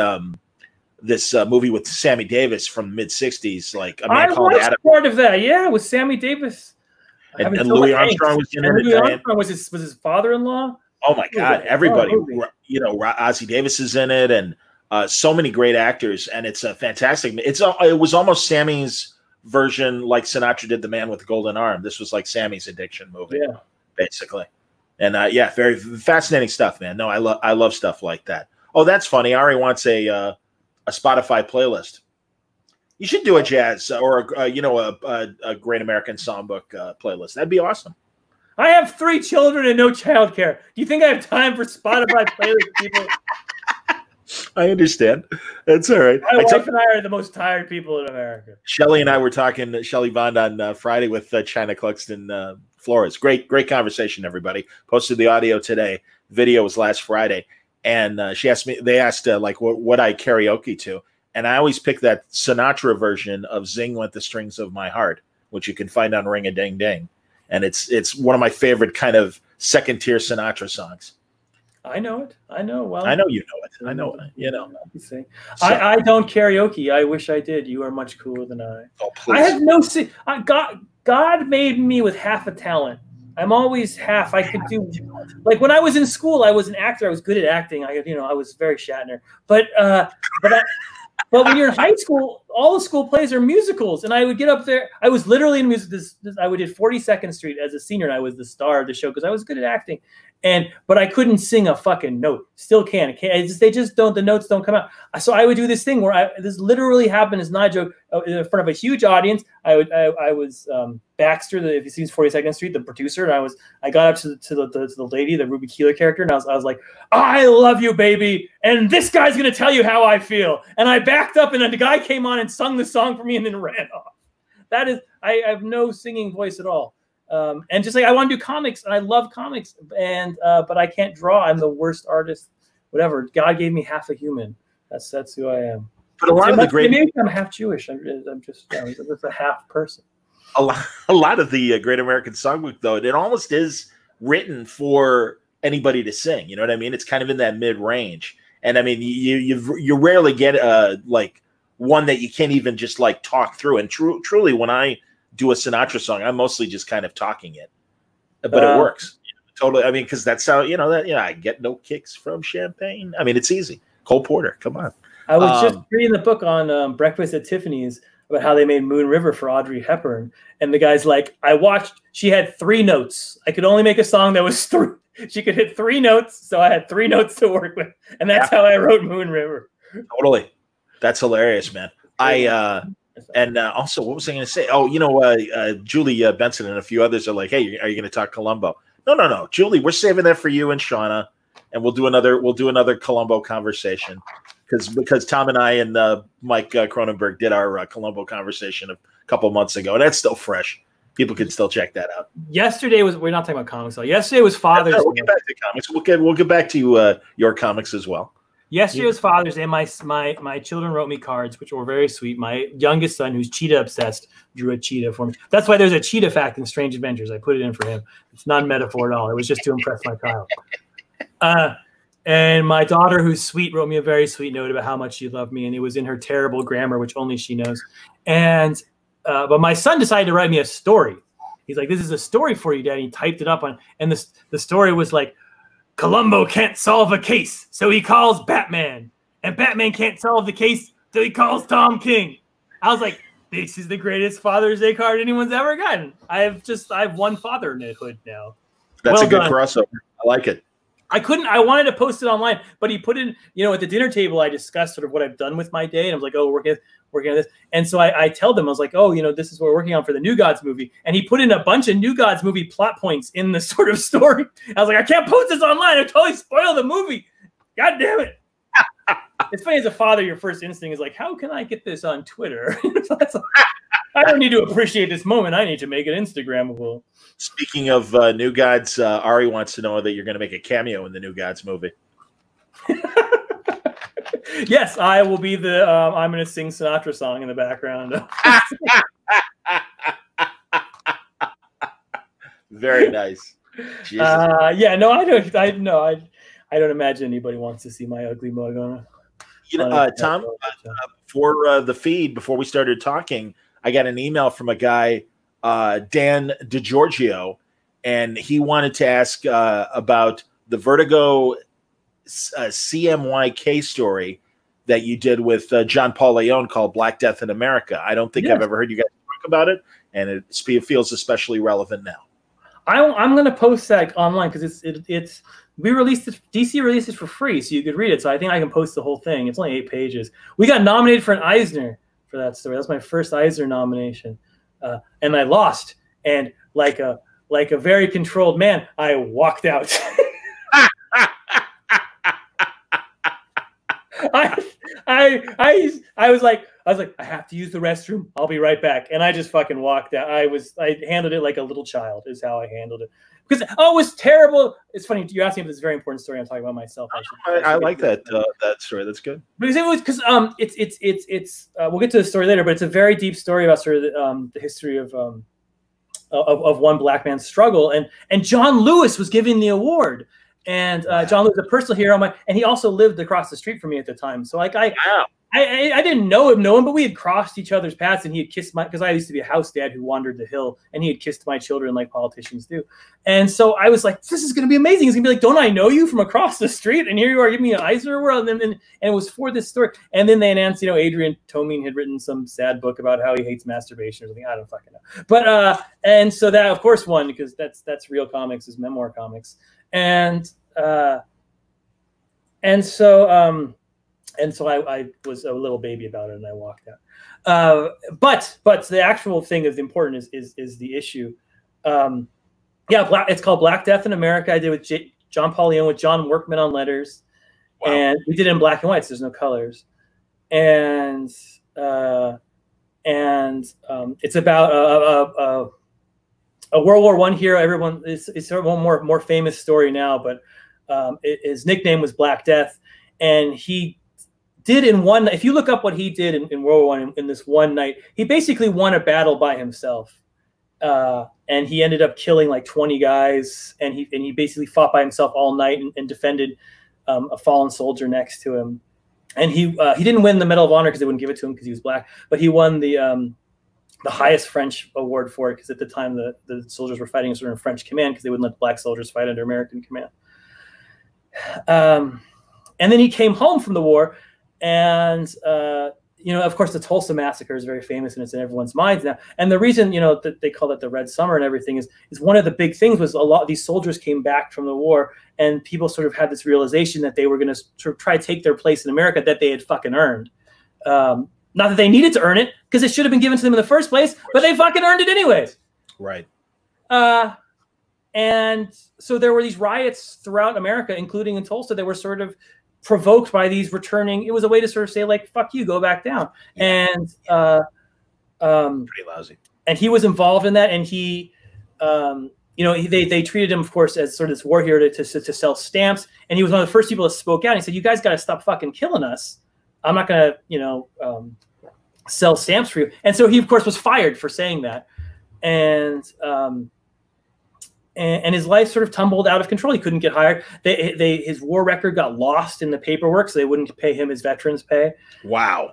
this movie with Sammy Davis from the mid '60s, like A Man Called Adam. Part of that, yeah, with Sammy Davis, and Louis Armstrong was in it. Louis Armstrong was his father-in-law. Oh my God, everybody! Ozzie Davis is in it, and so many great actors, and it's a fantastic. It was almost Sammy's version, like Sinatra did The Man with the Golden Arm. This was like Sammy's addiction movie, basically. And yeah, very fascinating stuff, man. No, I love stuff like that. Oh, that's funny. Ari wants a Spotify playlist. You should do a jazz or a Great American Songbook playlist. That'd be awesome. I have 3 children and no childcare. Do you think I have time for Spotify playlist, people? I understand. That's all right. My wife and I are the most tired people in America. Shelly and I were talking, Shelly Bond, on Friday with China Cluxton Flores. Great conversation, everybody. Posted the audio today. Video was last Friday. And they asked like what I karaoke to. And I always pick that Sinatra version of Zing Went the Strings of My Heart, which you can find on Ring a Ding Ding. And it's one of my favorite kind of second-tier Sinatra songs. I know it. I know. Well, I know you know it. I know it. You know. So, I don't karaoke. I wish I did. You are much cooler than I. Oh, please. I have no. God made me with half a talent. I'm always half. I could do, like when I was in school, I was an actor. I was good at acting. I was very Shatner. But when you're in high school, all the school plays are musicals, and I would get up there. I was literally in music. I would did 42nd Street as a senior, and I was the star of the show because I was good at acting. But I couldn't sing a fucking note. Still can't. They just don't. The notes don't come out. So I would do this thing where this literally happened. It's not a joke. In front of a huge audience. I was Baxter, if you see 42nd Street, the producer, and I got up to the lady, the Ruby Keeler character, and I was like, I love you, baby, and this guy's gonna tell you how I feel. And I backed up, and then the guy came on and sung the song for me, and then ran off. That is, I have no singing voice at all. And just like I want to do comics, and I love comics, and but I can't draw. I'm the worst artist. Whatever. God gave me half a human. That's who I am. But a lot of the great, maybe I'm half Jewish. I'm just a half person. A lot of the Great American Songbook, though, it almost is written for anybody to sing. You know what I mean? It's kind of in that mid range, and I mean you rarely get like one that you can't even just like talk through. And truly, when I do a Sinatra song, I'm mostly just kind of talking it, but it works totally. I mean, because that's how I get no kicks from champagne. I mean, it's easy. Cole Porter, come on. I was just reading the book on Breakfast at Tiffany's about how they made Moon River for Audrey Hepburn, and the guy's like, she had 3 notes. I could only make a song that was 3. She could hit 3 notes, so I had 3 notes to work with, and that's how I wrote Moon River. Totally, that's hilarious, man. And also, what was I going to say? Oh, Julie Benson and a few others are like, "Hey, are you going to talk Columbo?" No, Julie, we're saving that for you and Shauna, and we'll do another Columbo conversation because Tom and I and Mike Cronenberg did our Columbo conversation a couple months ago, and that's still fresh. People can still check that out. We're not talking about comics though. Yesterday was Father's Day. We'll get back to comics. We'll get back to your comics as well. Yesterday was Father's Day. My children wrote me cards, which were very sweet. My youngest son, who's cheetah obsessed, drew a cheetah for me. That's why there's a cheetah fact in Strange Adventures. I put it in for him. It's not a metaphor at all. It was just to impress my child. And my daughter, who's sweet, wrote me a very sweet note about how much she loved me, and it was in her terrible grammar, which only she knows. And but my son decided to write me a story. He's like, "This is a story for you, Dad." He typed it up and the story was like, Columbo can't solve a case, so he calls Batman. And Batman can't solve the case, so he calls Tom King. I was like, this is the greatest Father's Day card anyone's ever gotten. I have one fatherhood now. That's a good crossover. I like it. I wanted to post it online, but he put in, at the dinner table, I discussed sort of what I've done with my day. And I was like, oh, we're working on this. And so I tell them, I was like, oh, this is what we're working on for the New Gods movie. And he put in a bunch of New Gods movie plot points in the sort of story. I was like, I can't post this online. I totally spoiled the movie. God damn it. It's funny, as a father, your first instinct is like, how can I get this on Twitter? I don't need to appreciate this moment. I need to make it Instagrammable. Speaking of New Gods, Ari wants to know that you're going to make a cameo in the New Gods movie. Yes, I will be the. I'm going to sing Sinatra song in the background. Very nice. Yeah, no, I don't. I don't imagine anybody wants to see my ugly mug on. Tom, for the feed before we started talking, I got an email from a guy, Dan DiGiorgio, and he wanted to ask about the Vertigo CMYK story that you did with John Paul Leon called Black Death in America. I don't think I've ever heard you guys talk about it, and it feels especially relevant now. I'm going to post that online because we released it. DC released it for free, so you could read it. So I think I can post the whole thing. It's only 8 pages. We got nominated for an Eisner for that story. That's my first Eisner nomination, and I lost. And like a very controlled man, I walked out. I was like, I have to use the restroom. I'll be right back. And I just fucking walked out. I handled it like a little child is how I handled it. Because, it was terrible. It's funny. You asked me if this is a very important story. I'm talking about myself. I like that story. That's good. Because it's we'll get to the story later, but it's a very deep story about sort of the history of one black man's struggle. And John Lewis was giving the award. And John Lewis, a personal hero of mine, and he also lived across the street from me at the time. So like I didn't know him, but we had crossed each other's paths, and he had kissed because I used to be a house dad who wandered the hill, and he had kissed my children like politicians do. And so I was like, this is going to be amazing. He's going to be like, don't I know you from across the street? And here you are giving me an Eisner Award. And it was for this story. And then they announced, Adrian Tomine had written some sad book about how he hates masturbation or something. I don't fucking know. But and so that of course won because that's real comics, is memoir comics. And so I was a little baby about it, and I walked out. But the actual thing that's important is the issue. It's called Black Death in America. I did with John Paul Leon with John Workman on letters, and we did it in black and white, so there's no colors. And it's about a World War I hero. Everyone it's sort of one more famous story now, but his nickname was Black Death, and he did if you look up what he did in World War I in this one night, he basically won a battle by himself, and he ended up killing like 20 guys, and he basically fought by himself all night and defended a fallen soldier next to him, and he didn't win the Medal of Honor because they wouldn't give it to him because he was black, but he won the highest French award for it because at the time the soldiers were fighting sort of French command because they wouldn't let black soldiers fight under American command. And then he came home from the war, and of course the Tulsa massacre is very famous and it's in everyone's minds now. And the reason that they call it the Red Summer and everything is one of the big things was a lot of these soldiers came back from the war, and people sort of had this realization that they were going to sort of try to take their place in America that they had fucking earned. Not that they needed to earn it, because it should have been given to them in the first place, but they fucking earned it anyways. Right. And so there were these riots throughout America, including in Tulsa, that were sort of provoked by these returning. It was a way to sort of say, like, fuck you, go back down. Yeah. And pretty lousy. And he was involved in that, and he you know, they treated him, of course, as sort of this war hero to sell stamps. And he was one of the first people that spoke out. And he said, "You guys got to stop fucking killing us. I'm not going to, you know, sell stamps for you." And so he, of course, was fired for saying that. And his life sort of tumbled out of control. He couldn't get hired. His war record got lost in the paperwork, so they wouldn't pay him his veterans pay. Wow.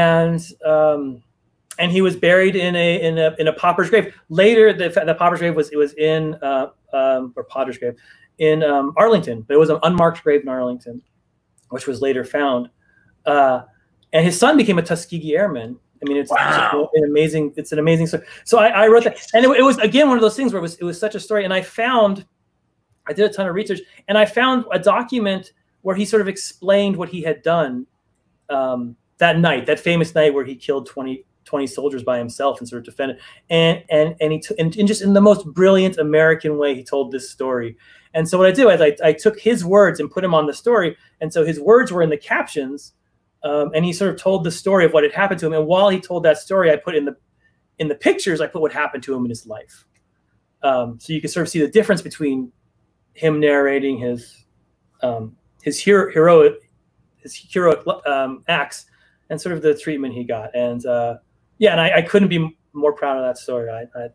And he was buried in a pauper's grave. Later, the pauper's grave was in or Potter's grave in Arlington, but it was an unmarked grave in Arlington, which was later found. And his son became a Tuskegee Airman. I mean, it's wow. an amazing story. So I wrote that, and it was again one of those things where it was such a story. And I did a ton of research, and I found a document where he sort of explained what he had done that night, that famous night where he killed 20 soldiers by himself and sort of defended. And just in the most brilliant American way, he told this story. And so what I did was I took his words and put him on the story. And so his words were in the captions. And he sort of told the story of what had happened to him. And while he told that story, I put in the pictures, I put what happened to him in his life. So you can sort of see the difference between him narrating his heroic acts and sort of the treatment he got. And and I couldn't be more proud of that story.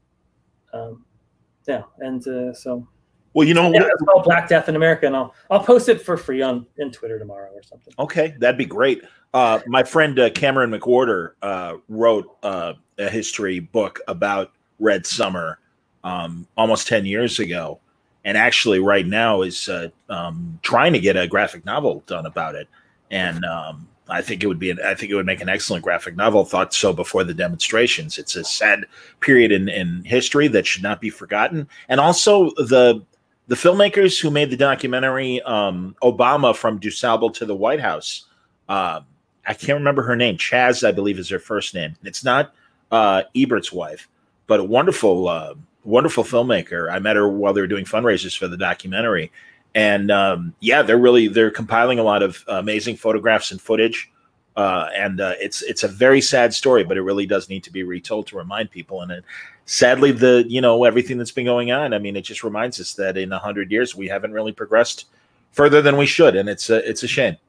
So. Well, you know, it's called Black Death in America, and I'll post it for free in Twitter tomorrow or something. Okay, that'd be great. My friend Cameron McWhorter wrote a history book about Red Summer almost 10 years ago, and actually right now is trying to get a graphic novel done about it. And I think it would make an excellent graphic novel. Thought so before the demonstrations. It's a sad period in history that should not be forgotten, and also the filmmakers who made the documentary Obama from DuSable to the White House. I can't remember her name. Chaz, I believe, is her first name. It's not Ebert's wife, but a wonderful filmmaker. I met her while they were doing fundraisers for the documentary. And they're compiling a lot of amazing photographs and footage. It's a very sad story, but it really does need to be retold to remind people. And sadly, everything that's been going on, I mean, it just reminds us that in 100 years, we haven't really progressed further than we should. And it's a shame.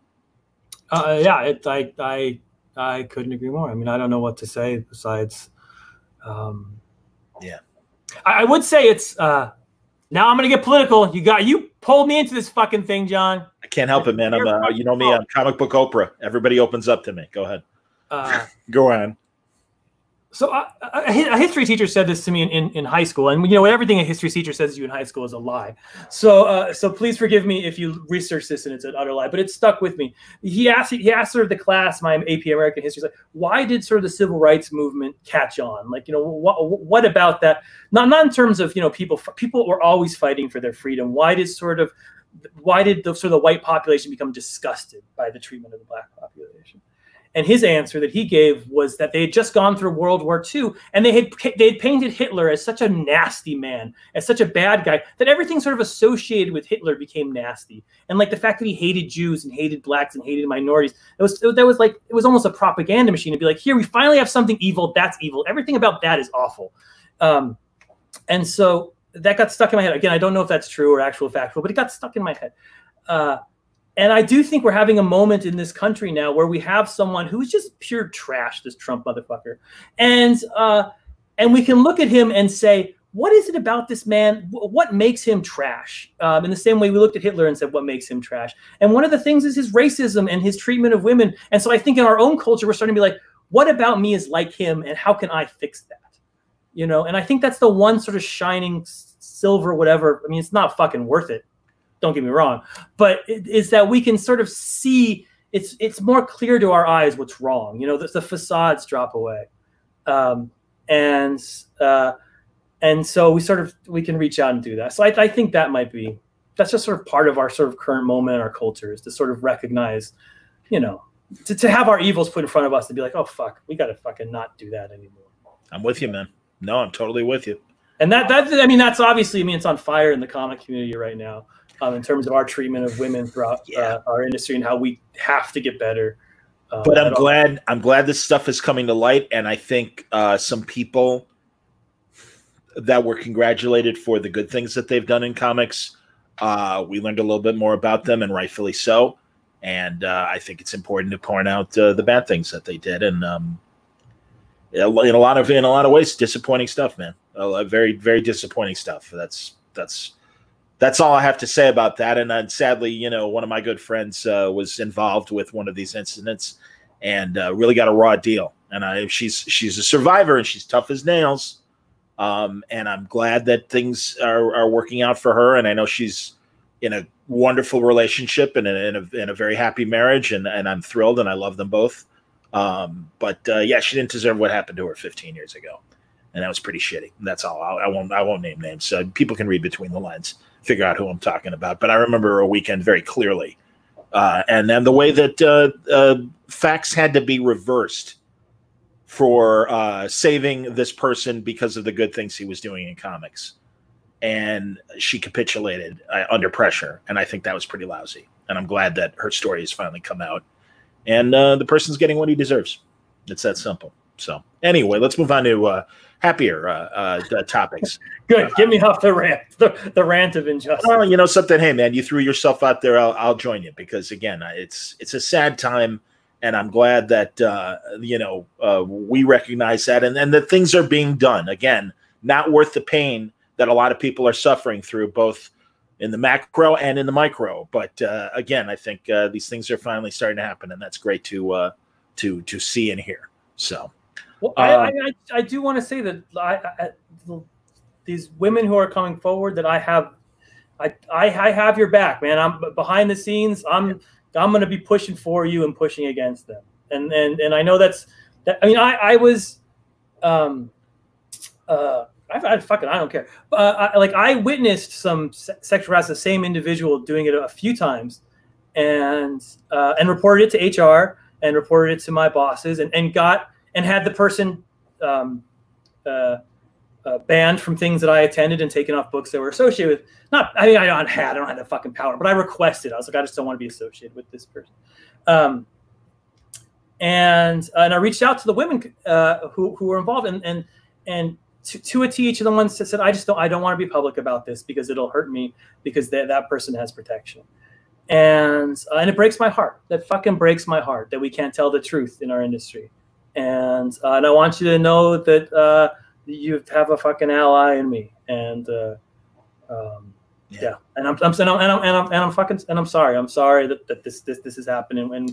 I couldn't agree more. I mean, I don't know what to say besides, I would say it's, now I'm going to get political. You pulled me into this fucking thing, John. I can't help it, man. You know me, I'm comic book Oprah. Everybody opens up to me. Go ahead. Go on. So a history teacher said this to me in high school, and everything a history teacher says to you in high school is a lie. So please forgive me if you research this and it's an utter lie, but it stuck with me. He asked sort of the class, my AP American history, like, why did sort of the civil rights movement catch on? Like, what about that? Not in terms of people were always fighting for their freedom. Why did the sort of the white population become disgusted by the treatment of the black population? And his answer that he gave was that they had just gone through World War II, and they had painted Hitler as such a nasty man, as such a bad guy, that everything sort of associated with Hitler became nasty. And like the fact that he hated Jews and hated blacks and hated minorities, it was almost a propaganda machine to be like, here, we finally have something evil. That's evil. Everything about that is awful. And so that got stuck in my head. Again, I don't know if that's true or actual factual, but it got stuck in my head. And I do think we're having a moment in this country now where we have someone who is just pure trash, this Trump motherfucker. And we can look at him and say, what is it about this man? What makes him trash? In the same way we looked at Hitler and said, what makes him trash? And one of the things is his racism and his treatment of women. And so I think in our own culture, we're starting to be like, what about me is like him, and how can I fix that? And I think that's the one sort of shining silver, whatever. I mean, it's not fucking worth it. Don't get me wrong, but it's that we can sort of see it's more clear to our eyes what's wrong. The facades drop away, and so we can reach out and do that. So I think that's just sort of part of our sort of current moment in our culture, is to sort of recognize, to have our evils put in front of us, to be like, oh fuck, we got to fucking not do that anymore. I'm with you, man. No, I'm totally with you. And that's obviously, it's on fire in the comic community right now. In terms of our treatment of women throughout our industry and how we have to get better. But I'm glad this stuff is coming to light, and I think some people, that were congratulated for the good things that they've done in comics. We learned a little bit more about them, and rightfully so. And I think it's important to point out the bad things that they did, and in a lot of ways, disappointing stuff, man. Very, very disappointing stuff. That's all I have to say about that. And sadly, you know, one of my good friends was involved with one of these incidents, and really got a raw deal. And she's a survivor, and she's tough as nails. And I'm glad that things are working out for her. And I know she's in a wonderful relationship and in a very happy marriage. And I'm thrilled, and I love them both. But yeah, she didn't deserve what happened to her 15 years ago. And that was pretty shitty. That's all. I won't name names. So people can read between the lines, figure out who I'm talking about. But I remember a weekend very clearly. And then the way that facts had to be reversed for saving this person because of the good things he was doing in comics. And she capitulated under pressure. And I think that was pretty lousy. And I'm glad that her story has finally come out. And the person's getting what he deserves. It's that simple. So anyway, let's move on to happier topics. Good. Get me off the rant, the rant of injustice. Well, you know something? Hey, man, you threw yourself out there. I'll join you, because, again, it's a sad time. And I'm glad that, we recognize that and that things are being done. Again, not worth the pain that a lot of people are suffering through, both in the macro and in the micro. But again, I think these things are finally starting to happen, and that's great to see and hear. So, well, I do want to say that these women who are coming forward, that I have your back, man. I'm behind the scenes. I'm going to be pushing for you and pushing against them. And I know that. I mean, I was. I don't care. I witnessed some sexual harassment, the same individual doing it a few times, and reported it to HR and reported it to my bosses, and had the person banned from things that I attended and taken off books that were associated with. I don't have the fucking power, but I requested. I was like, I just don't want to be associated with this person. And I reached out to the women who were involved, and to a T, each of the ones that said, I don't want to be public about this because it'll hurt me, because that person has protection. And it breaks my heart. That fucking breaks my heart that we can't tell the truth in our industry. And I want you to know that you have a fucking ally in me. And yeah. And I'm sorry. I'm sorry that this is happening.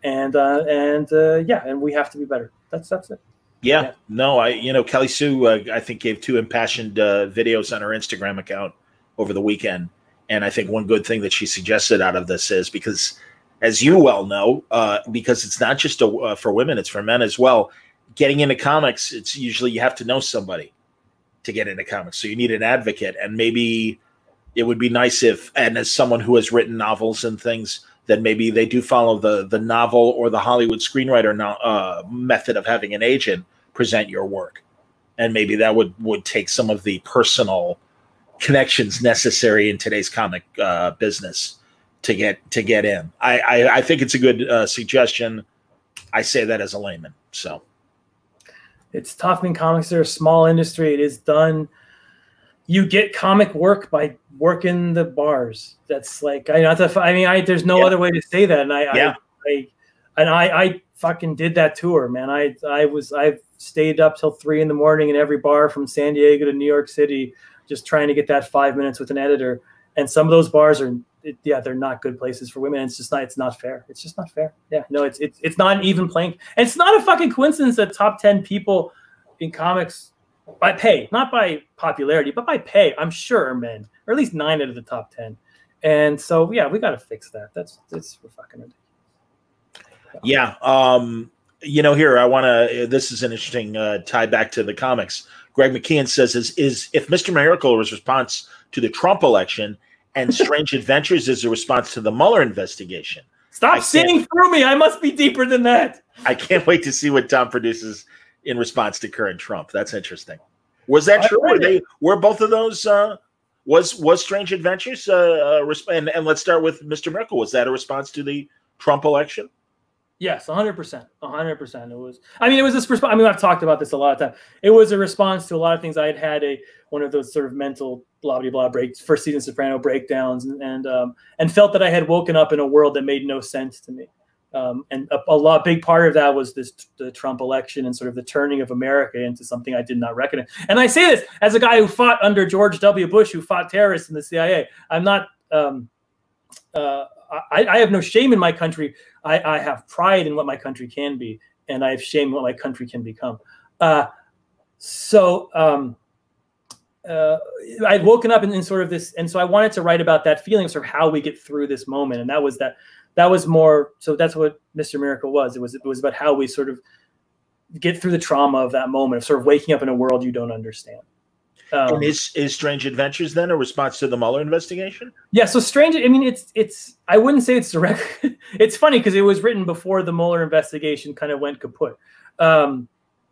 And we have to be better. That's it. Yeah. No, Kelly Sue, I think, gave 2 impassioned videos on her Instagram account over the weekend. And I think one good thing that she suggested out of this is, because, as you well know, because it's not just for women, it's for men as well. Getting into comics, it's usually you have to know somebody to get into comics. So you need an advocate. And maybe it would be nice if, and as someone who has written novels and things, then maybe they do follow the novel or the Hollywood screenwriter method of having an agent present your work. And maybe that would take some of the personal connections necessary in today's comic business to get in. I think it's a good suggestion. I say that as a layman. So it's tough. In comics, they're a small industry. It is done. You get comic work by working the bars. That's like, there's no other way to say that. And I fucking did that tour, man. I've stayed up till 3 a.m. in every bar from San Diego to New York City, just trying to get that 5 minutes with an editor. And some of those bars they're not good places for women. It's not fair. It's just not fair. Yeah, no, it's not an even playing. And it's not a fucking coincidence that top 10 people in comics, by pay, not by popularity, but by pay, I'm sure, are men, or at least 9 out of the top 10. And so, yeah, we got to fix that. It's fucking ridiculous. Yeah. Here, I want to, this is an interesting tie back to the comics. Greg McKeon says, is if Mr. Miracle was response to the Trump election and Strange Adventures is a response to the Mueller investigation. Stop seeing through me. I must be deeper than that. I can't wait to see what Tom produces in response to current Trump. That's interesting. Was that true? Were both of those was Strange Adventures and let's start with Mr. Miracle. Was that a response to the Trump election? Yes, 100%. 100%. It was, I mean, it was this response. I mean, I've talked about this a lot of time. It was a response to a lot of things. I had one of those sort of mental blah, blah, blah breaks, first season Soprano breakdowns, and felt that I had woken up in a world that made no sense to me. And a big part of that was the Trump election and sort of the turning of America into something I did not recognize. And I say this as a guy who fought under George W. Bush, who fought terrorists in the CIA. I'm not, I have no shame in my country. I have pride in what my country can be, and I have shame in what my country can become. So I'd woken up in sort of this, and so I wanted to write about that feeling, sort of how we get through this moment, and that was more. So that's what Mr. Miracle was. It was about how we sort of get through the trauma of that moment, of sort of waking up in a world you don't understand. And is Strange Adventures then a response to the Mueller investigation? Yeah. So Strange, I mean, it's I wouldn't say it's direct. It's funny because it was written before the Mueller investigation kind of went kaput. But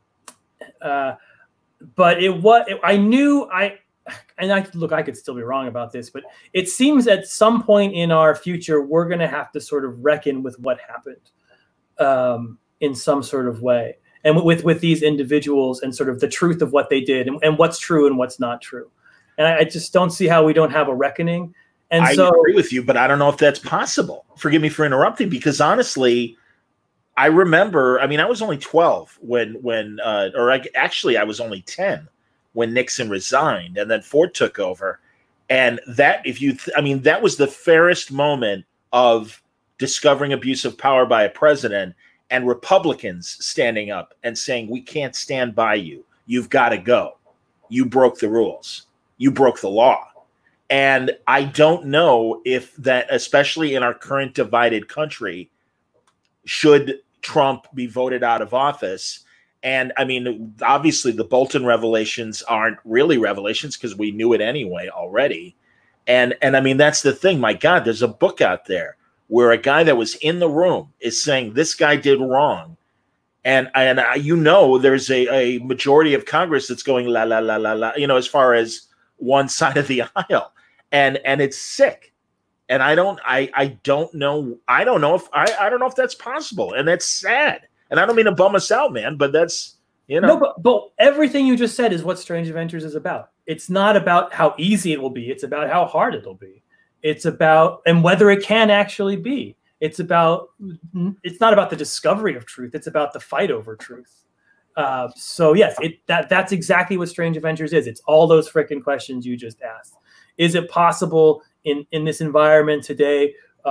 I could still be wrong about this, but it seems at some point in our future, we're going to have to sort of reckon with what happened in some sort of way. And with these individuals and sort of the truth of what they did and what's true and what's not true. And I just don't see how we don't have a reckoning. And I agree with you, but I don't know if that's possible. Forgive me for interrupting, because honestly, I remember, I mean, I was only 12 actually I was only 10 when Nixon resigned and then Ford took over. And that, that was the fairest moment of discovering abuse of power by a president and Republicans standing up and saying, we can't stand by you. You've got to go. You broke the rules. You broke the law. And I don't know if that, especially in our current divided country, should Trump be voted out of office. And I mean, obviously the Bolton revelations aren't really revelations because we knew it anyway already. And I mean, that's the thing. My God, there's a book out there where a guy that was in the room is saying this guy did wrong. And there's a majority of Congress that's going la, la, la, la, la, as far as one side of the aisle. And it's sick. And I don't know if that's possible. And that's sad. And I don't mean to bum us out, man, but that's, No, but everything you just said is what Strange Adventures is about. It's not about how easy it will be. It's about how hard it'll be. It's about, and whether it can actually be. It's not about the discovery of truth. It's about the fight over truth. So yes, that's exactly what Strange Adventures is. It's all those frickin' questions you just asked. Is it possible in this environment today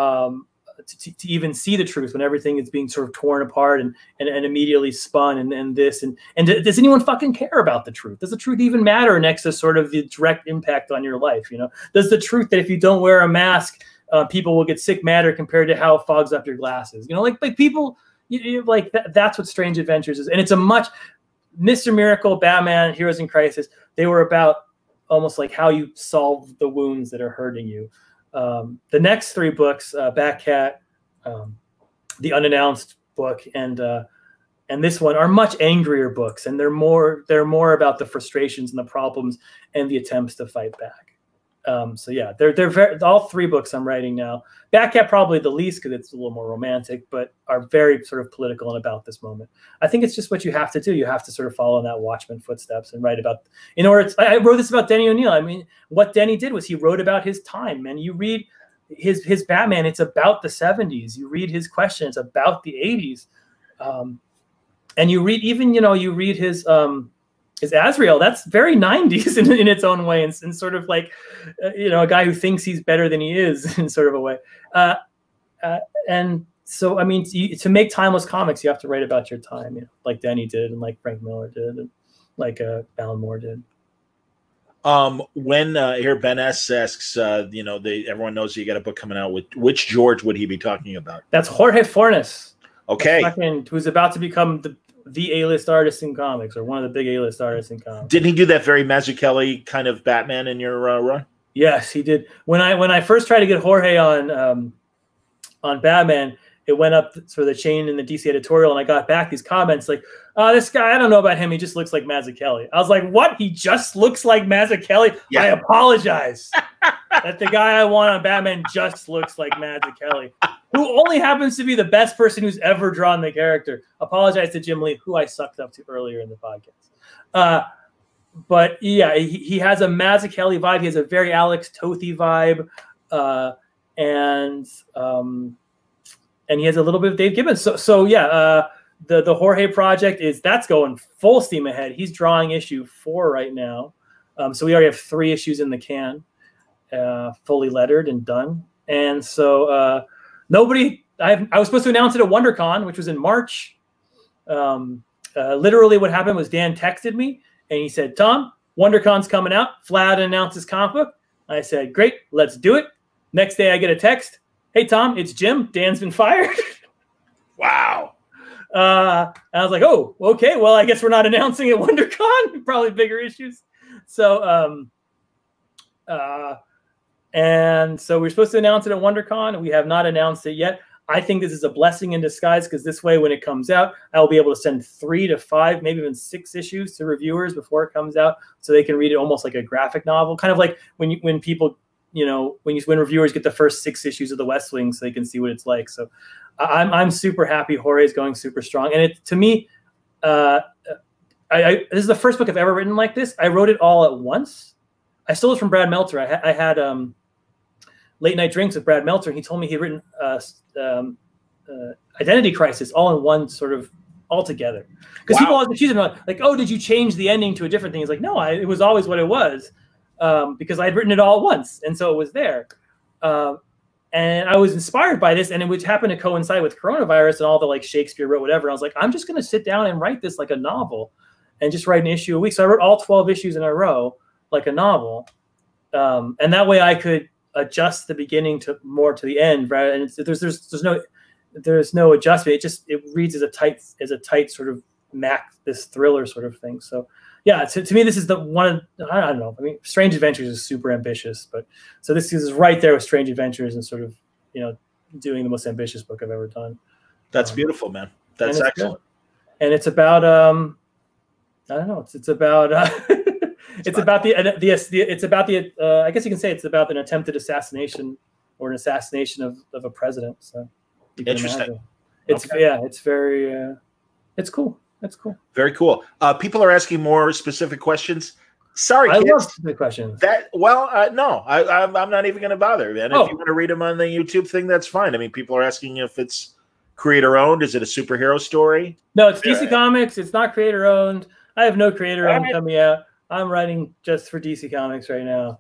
to even see the truth when everything is being sort of torn apart and immediately spun and does anyone fucking care about the truth? Does the truth even matter next to sort of the direct impact on your life? Does the truth that if you don't wear a mask, people will get sick matter compared to how it fogs up your glasses? Like people, that's what Strange Adventures is. And it's a much, Mr. Miracle, Batman, Heroes in Crisis, they were about almost like how you solve the wounds that are hurting you. The next three books, Batcat, the Unannounced book, and this one are much angrier books, and they're more about the frustrations and the problems and the attempts to fight back. So yeah, they're all three books I'm writing now. Batcat probably the least because it's a little more romantic, but are very sort of political and about this moment. I think it's just what you have to do. You have to sort of follow in that Watchmen footsteps and write about. I wrote this about Denny O'Neil. I mean, what Denny did was he wrote about his time, and you read his Batman. It's about the 70s. You read his questions about the 80s, and you read his Azrael. That's very 90s in its own way, and sort of like, a guy who thinks he's better than he is in sort of a way. And so, I mean, to make timeless comics, you have to write about your time, like Denny did, and like Frank Miller did, and like Alan Moore did. When here Ben S asks, everyone knows you got a book coming out. With which George would he be talking about? That's Jorge Fornes. Okay, who's about to become the A-list artist in comics, or one of the big A-list artists in comics. Didn't he do that very Mazzucchelli kind of Batman in your run? Yes, he did. When I first tried to get Jorge on Batman, it went up for the chain in the DC editorial, and I got back these comments like, this guy, I don't know about him. He just looks like Mazzucchelli. I was like, what? He just looks like Mazzucchelli? Yeah. I apologize that the guy I want on Batman just looks like Mazzucchelli. who only happens to be the best person who's ever drawn the character. Apologize to Jim Lee, who I sucked up to earlier in the podcast. But yeah, he has a Mazzucchelli vibe. He has a very Alex Toth vibe, and he has a little bit of Dave Gibbons. So yeah, the Jorge project that's going full steam ahead. He's drawing issue 4 right now, so we already have 3 issues in the can, fully lettered and done. And so I was supposed to announce it at WonderCon, which was in March. Literally, what happened was Dan texted me. And he said, Tom, WonderCon's coming out. Flat announces comic book. I said, great, let's do it. Next day I get a text. Hey, Tom, it's Jim. Dan's been fired. Wow. I was like, oh, okay. Well, I guess we're not announcing at WonderCon. Probably bigger issues. So, and so we're supposed to announce it at WonderCon. We have not announced it yet. I think this is a blessing in disguise because this way, when it comes out, I'll be able to send 3 to 5, maybe even 6 issues to reviewers before it comes out, so they can read it almost like a graphic novel, kind of like when people, when reviewers get the first 6 issues of The West Wing, so they can see what it's like. So I'm super happy. Jorge is going super strong, and to me, this is the first book I've ever written like this. I wrote it all at once. I stole it from Brad Meltzer. I had Late Night Drinks with Brad Meltzer. He told me he'd written Identity Crisis all in one sort of all together. Because people always accuse him like, oh, did you change the ending to a different thing? He's like, no, it was always what it was, because I had written it all at once, and so it was there. And I was inspired by this, and it would happen to coincide with coronavirus and all the like Shakespeare wrote whatever. I was like, I'm just going to sit down and write this like a novel, and just write an issue a week. So I wrote all 12 issues in a row like a novel, and that way I could adjust the beginning to more to the end, right? And there's no adjustment. It reads as a tight sort of this thriller sort of thing. So yeah, to me, this is the one. I don't know. I mean, Strange Adventures is super ambitious, but so this is right there with Strange Adventures and sort of doing the most ambitious book I've ever done. That's beautiful, man. That's excellent. Good. And it's about I don't know. It's about it's about the I guess you can say it's about an attempted assassination or an assassination of a president. So you can interesting. Imagine. It's very it's cool. That's cool. Very cool. People are asking more specific questions. Sorry, I kids. love specific questions. No, I'm not even going to bother, man. If you want to read them on the YouTube thing, that's fine. I mean, people are asking if it's creator owned. Is it a superhero story? No, it's DC Comics. It's not creator owned. I have no creator owned coming out. I'm writing just for DC Comics right now.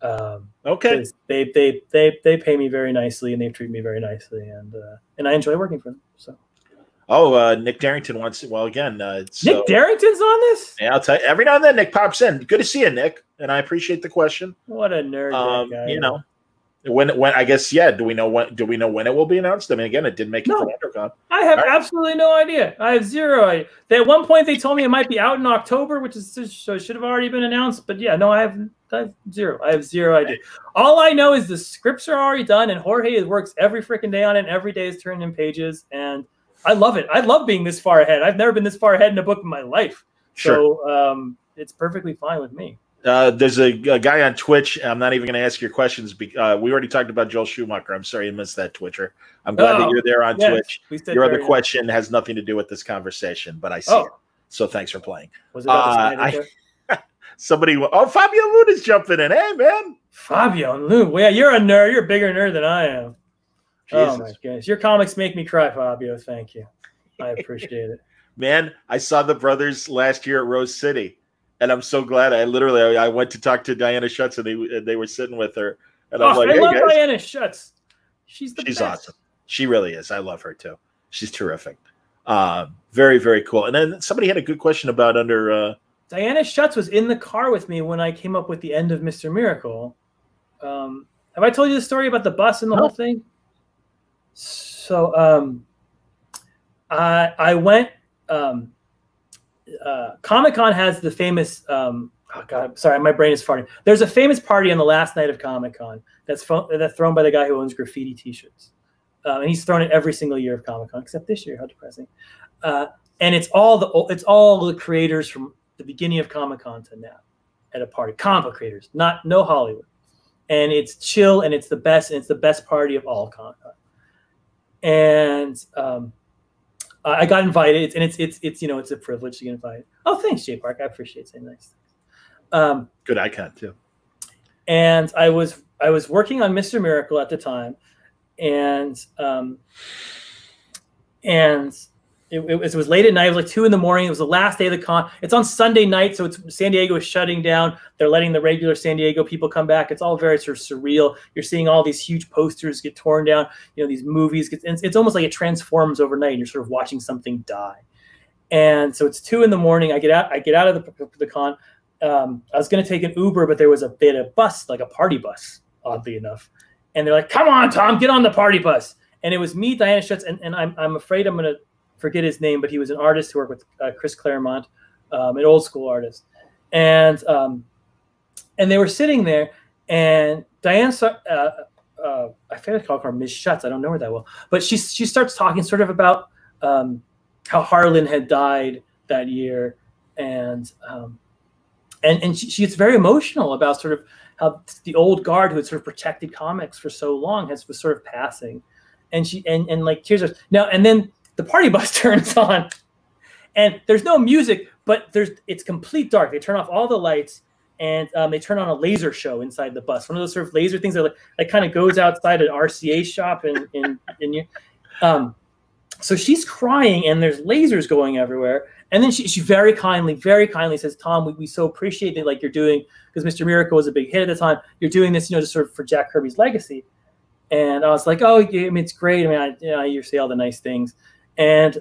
Okay. They pay me very nicely and they treat me very nicely, and I enjoy working for them. So. Oh, Nick Darrington wants. Well, again, Nick Darrington's on this. Yeah, I'll tell you. Every now and then, Nick pops in. Good to see you, Nick, and I appreciate the question. What a nerd! That guy. When I guess Do we know when it will be announced? I mean, again, it didn't make it for WonderCon. I have absolutely no idea. I have zero idea. At one point, they told me it might be out in October, so it should have already been announced. But yeah, no, I have zero. I have zero idea. All I know is the scripts are already done, and Jorge works every freaking day on it. And every day is turning in pages, and I love it. I love being this far ahead. I've never been this far ahead in a book in my life. Sure. So it's perfectly fine with me. There's a guy on Twitch. I'm not even going to ask your questions. We already talked about Joel Schumacher. I'm sorry you missed that, Twitcher. I'm glad that you're there on Twitch. Your other question has nothing to do with this conversation, but I see it. So thanks for playing. Was it about somebody? Oh, Fabio Luna's jumping in. Hey, man. Fabio Luna. Well, yeah, you're a nerd. You're a bigger nerd than I am. Jesus. Oh, my goodness. Your comics make me cry, Fabio. Thank you. I appreciate it. Man, I saw the brothers last year at Rose City. And I'm so glad. I went to talk to Diana Schutz, and they were sitting with her. And I'm like, I love guys. Diana Schutz. She's best. Awesome. She really is. I love her too. She's terrific. Very, very cool. And then somebody had a good question about Diana Schutz was in the car with me when I came up with the end of Mr. Miracle. Have I told you the story about the bus and the whole thing? So I went. Comic-Con has the famous oh god, sorry, my brain is farting. There's a famous party on the last night of Comic-Con that's thrown by the guy who owns graffiti t-shirts, and he's thrown it every single year of Comic-Con except this year. How depressing. And it's all the creators from the beginning of Comic-Con to now at a party. Comic book creators, no Hollywood, and it's chill and it's the best party of all Comic-Con. And I got invited, and it's you know, it's a privilege to get invited. Oh, thanks, Jay Park. I appreciate saying nice things. Good icon too. And I was working on Mr. Miracle at the time, and it was late at night. It was like 2 in the morning. It was the last day of the con. It's on Sunday night, so San Diego is shutting down. They're letting the regular San Diego people come back. It's all very sort of surreal. You're seeing all these huge posters get torn down. You know, these movies it's almost like it transforms overnight, and you're sort of watching something die. And so it's 2 in the morning. I get out of the con. I was going to take an Uber, but they had a bus, like a party bus, oddly enough. And they're like, "Come on, Tom, get on the party bus." And it was me, Diana Schutz, and I'm afraid I'm going to forget his name, but he was an artist who worked with Chris Claremont, an old school artist. And they were sitting there, and Diane, I feel like I call her Ms. Schutz. I don't know her that well. But she starts talking sort of about how Harlan had died that year. And she gets very emotional about sort of how the old guard who had sort of protected comics for so long was sort of passing. And like tears are now, and then the party bus turns on, and there's no music, but it's complete dark. They turn off all the lights, and they turn on a laser show inside the bus. One of those sort of laser things that like kind of goes outside an RCA shop so she's crying, and there's lasers going everywhere. And then she very kindly says, "Tom, we so appreciate that, like you're doing, because Mr. Miracle was a big hit at the time. You're doing this, you know, just sort of for Jack Kirby's legacy." And I was like, "Oh, I mean, it's great. I mean, you say all the nice things." And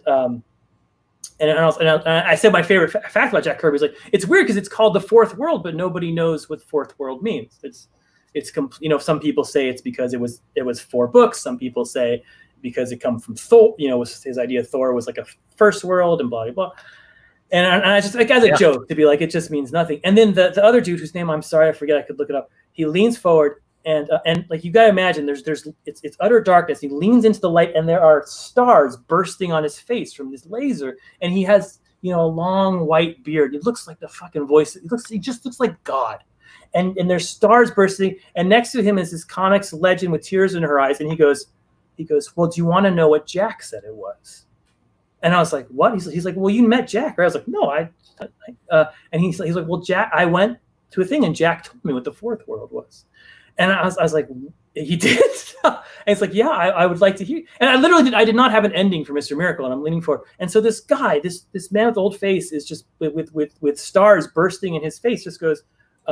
I said my favorite fact about Jack Kirby is like, it's weird because it's called the Fourth World, but nobody knows what Fourth World means. It's you know, some people say it's because it was 4 books. Some people say because it come from Thor. You know, was his idea. Thor was like a first world and blah blah blah. And I just like as a joke to be like, it just means nothing. And then the other dude whose name I'm sorry I forget, I could look it up. He leans forward. And like you gotta imagine, it's utter darkness. He leans into the light, and there are stars bursting on his face from this laser. And he has, you know, a long white beard. It looks like the fucking voice. He just looks like God. And there's stars bursting. And next to him is this comics legend with tears in her eyes. And he goes, "Well, do you want to know what Jack said it was?" And I was like, "What?" He's like, "Well, you met Jack, right?" I was like, "No, and he's like, "Well, Jack, I went to a thing, and Jack told me what the Fourth World was." And I was like, "He did?" And it's like, "Yeah, I would like to hear." And I did not have an ending for Mr. Miracle, and I'm leaning forward. And so this guy, this man with the old face, is just with stars bursting in his face, just goes,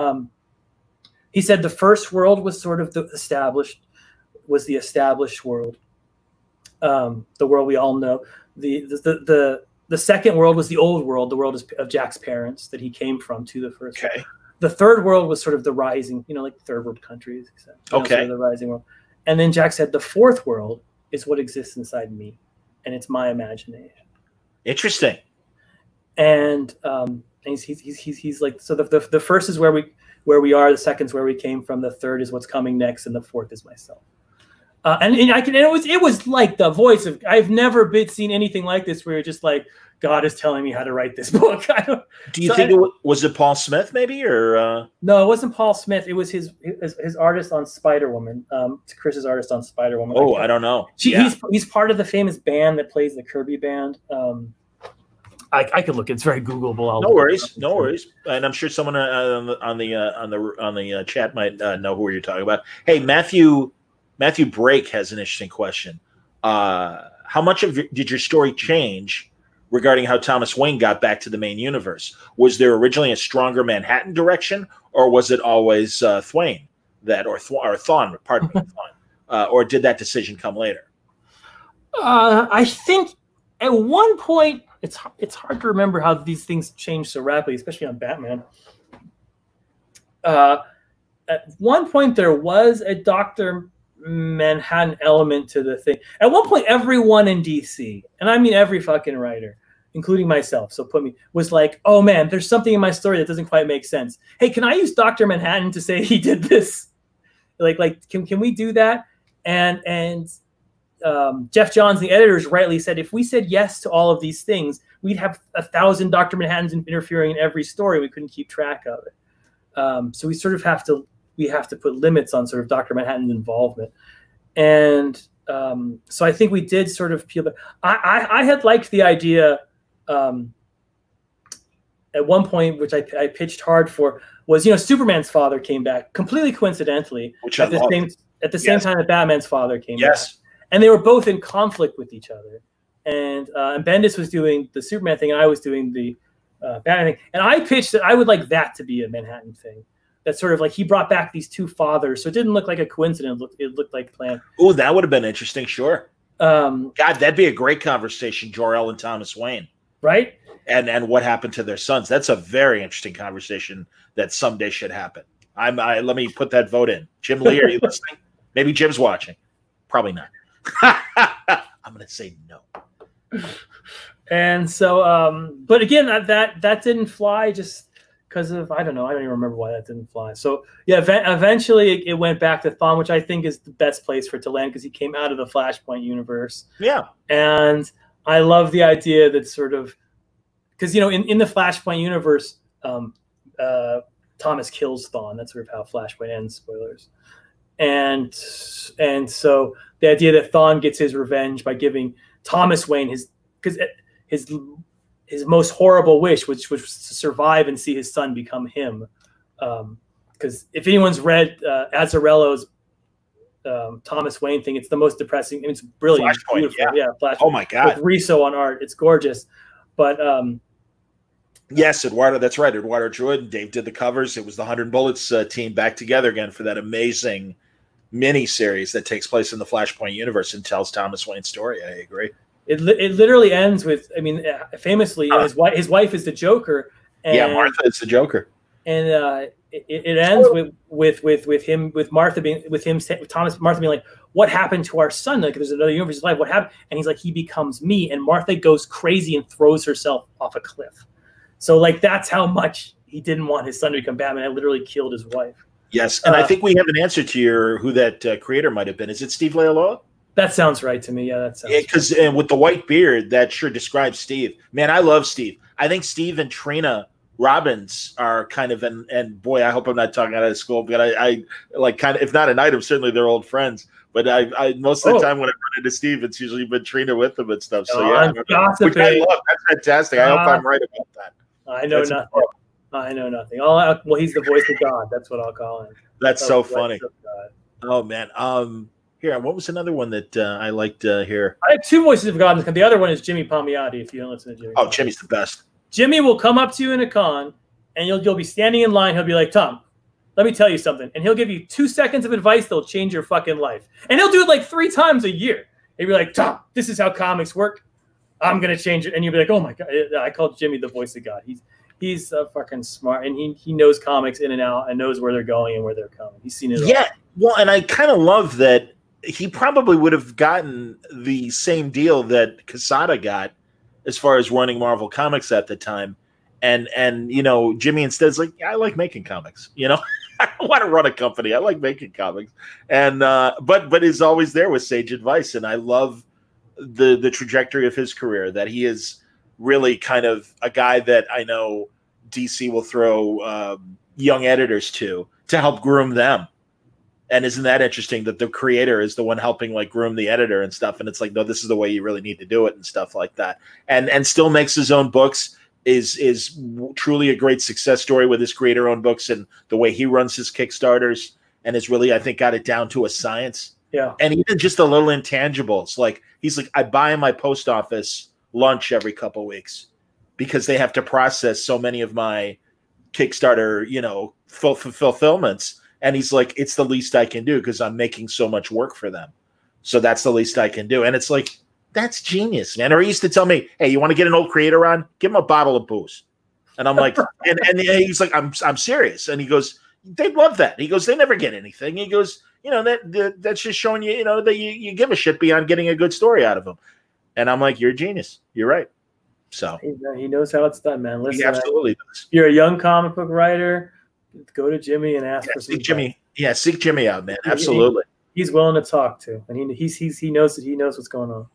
he said the first world was sort of the established world, the world we all know. The second world was the old world, the world of Jack's parents that he came from to the first. Okay. The third world was sort of the rising, you know, like third world countries. Okay. Sort of the rising world. And then Jack said the fourth world is what exists inside me, and it's my imagination. Interesting. And he's like, so the first is where we are, the second's where we came from, the third is what's coming next, and the fourth is myself. And it was like the voice of, I've never seen anything like this where you're just like, God is telling me how to write this book. Do you think was it Paul Smith maybe, or no? It wasn't Paul Smith. It was his artist on Spider-Woman. Chris's artist on Spider-Woman. Oh, I don't know. He's part of the famous band that plays the Kirby band. I could look. It's very Googleable. No worries. And I'm sure someone on the chat might know who you're talking about. Hey, Matthew Brake has an interesting question. How much did your story change regarding how Thomas Wayne got back to the main universe? Was there originally a stronger Manhattan direction, or was it always Thwayne or Thawne? Pardon me, Thawne. Or did that decision come later? I think at one point it's hard to remember how these things change so rapidly, especially on Batman. At one point there was a Dr. Manhattan element to the thing. At one point, everyone in DC, and I mean every fucking writer, including myself, so was like, "Oh man, there's something in my story that doesn't quite make sense. Hey, can I use Dr. Manhattan to say he did this? Like, can we do that?" And Jeff Johns, the editors, rightly said, if we said yes to all of these things, we'd have 1,000 Dr. Manhattans interfering in every story. We couldn't keep track of it. So we sort of have to put limits on sort of Dr. Manhattan's involvement. And So I think we did sort of peel back. I had liked the idea at one point, which I pitched hard for, was, Superman's father came back completely coincidentally at the same time that Batman's father came back, and they were both in conflict with each other. And Bendis was doing the Superman thing, and I was doing the Batman thing. And I pitched that I would like that to be a Manhattan thing. That sort of like he brought back these two fathers, so it didn't look like a coincidence. It looked like planned. Oh, that would have been interesting. Sure. God, that'd be a great conversation, Jor-El and Thomas Wayne. Right. And what happened to their sons? That's a very interesting conversation that someday should happen. Let me put that vote in. Jim Lee, are you listening? Maybe Jim's watching. Probably not. I'm going to say no. And so, but again, that didn't fly just because of, I don't know. I don't even remember why that didn't fly. So yeah, eventually it went back to Thawne, which I think is the best place for it to land because he came out of the Flashpoint universe. Yeah. And I love the idea that sort of, because, in the Flashpoint universe, Thomas kills Thawne. That's sort of how Flashpoint ends, spoilers. And so the idea that Thawne gets his revenge by giving Thomas Wayne his most horrible wish, which was to survive and see his son become him. Because if anyone's read Azzarello's Thomas Wayne thing, it's the most depressing. It's brilliant. Flashpoint, beautiful. Yeah, Flashpoint. Oh my God. With Riso on art. It's gorgeous. But yes, Eduardo, that's right. Eduardo Druid, Dave did the covers. It was the 100 Bullets team back together again for that amazing mini series that takes place in the Flashpoint universe and tells Thomas Wayne's story. I agree. It literally ends with, famously, his wife is the Joker. And, Martha is the Joker. And it ends with Martha being like, "What happened to our son? Like, there's another universe of life. What happened?" And he's like, "He becomes me." And Martha goes crazy and throws herself off a cliff. So like that's how much he didn't want his son to become Batman. I literally killed his wife. Yes, and I think we have an answer to who that creator might have been. Is it Steve Leialoha? That sounds right to me. Yeah, that sounds. Because with the white beard, that sure describes Steve. Man, I love Steve. I think Steve and Trina Robbins are kind of and boy, I hope I'm not talking out of school, but I like kind of, if not an item, certainly they're old friends. But I most of the time when I run into Steve, it's usually been Trina with him and stuff. So yeah, which I love. That's fantastic. I hope I'm right about that. I know nothing. Important. I know nothing. Well, he's the voice of God. That's what I'll call him. That's so funny. Oh man. Here, what was another one that I liked here? I have two voices of God. The other one is Jimmy Palmiotti. If you don't listen to Jimmy. Oh, Jimmy's the best. Jimmy will come up to you in a con, and you'll be standing in line. He'll be like, "Tom, let me tell you something," and he'll give you 2 seconds of advice that'll change your fucking life. And he'll do it like 3 times a year. He'll be like, "Tom, this is how comics work. I'm gonna change it," and you'll be like, "Oh my God!" I called Jimmy the voice of God. He's fucking smart, and he knows comics in and out, and knows where they're going and where they're coming. He's seen it all. Yeah, well, and I kind of love that he probably would have gotten the same deal that Quesada got as far as running Marvel Comics at the time. And Jimmy instead is like, yeah, I like making comics. I don't want to run a company. I like making comics. And but is always there with sage advice. And I love the trajectory of his career, that he is really kind of a guy that I know DC will throw young editors to help groom them. And isn't that interesting that the creator is the one helping like groom the editor and stuff? And it's like, no, this is the way you really need to do it and stuff like that. And still makes his own books, is truly a great success story with his creator-owned books and the way he runs his Kickstarters, and has really, I think, got it down to a science. Yeah. And even just the little intangibles. Like he's like, I buy my post office lunch every couple of weeks because they have to process so many of my Kickstarter, fulfillments. And he's like, it's the least I can do because I'm making so much work for them. So that's the least I can do. And it's like, that's genius, man. Or he used to tell me, hey, you want to get an old creator on? Give him a bottle of booze. And I'm like, and he's like, I'm serious. And he goes, they'd love that. He goes, they never get anything. He goes, that's just showing you, that you give a shit beyond getting a good story out of them. And I'm like, you're a genius. You're right. So he knows how it's done, man. Listen, he absolutely does. You're a young comic book writer. Go to Jimmy and ask for some. Seek Jimmy. Yeah, seek Jimmy out, man. Absolutely. He's willing to talk to, and he knows what's going on.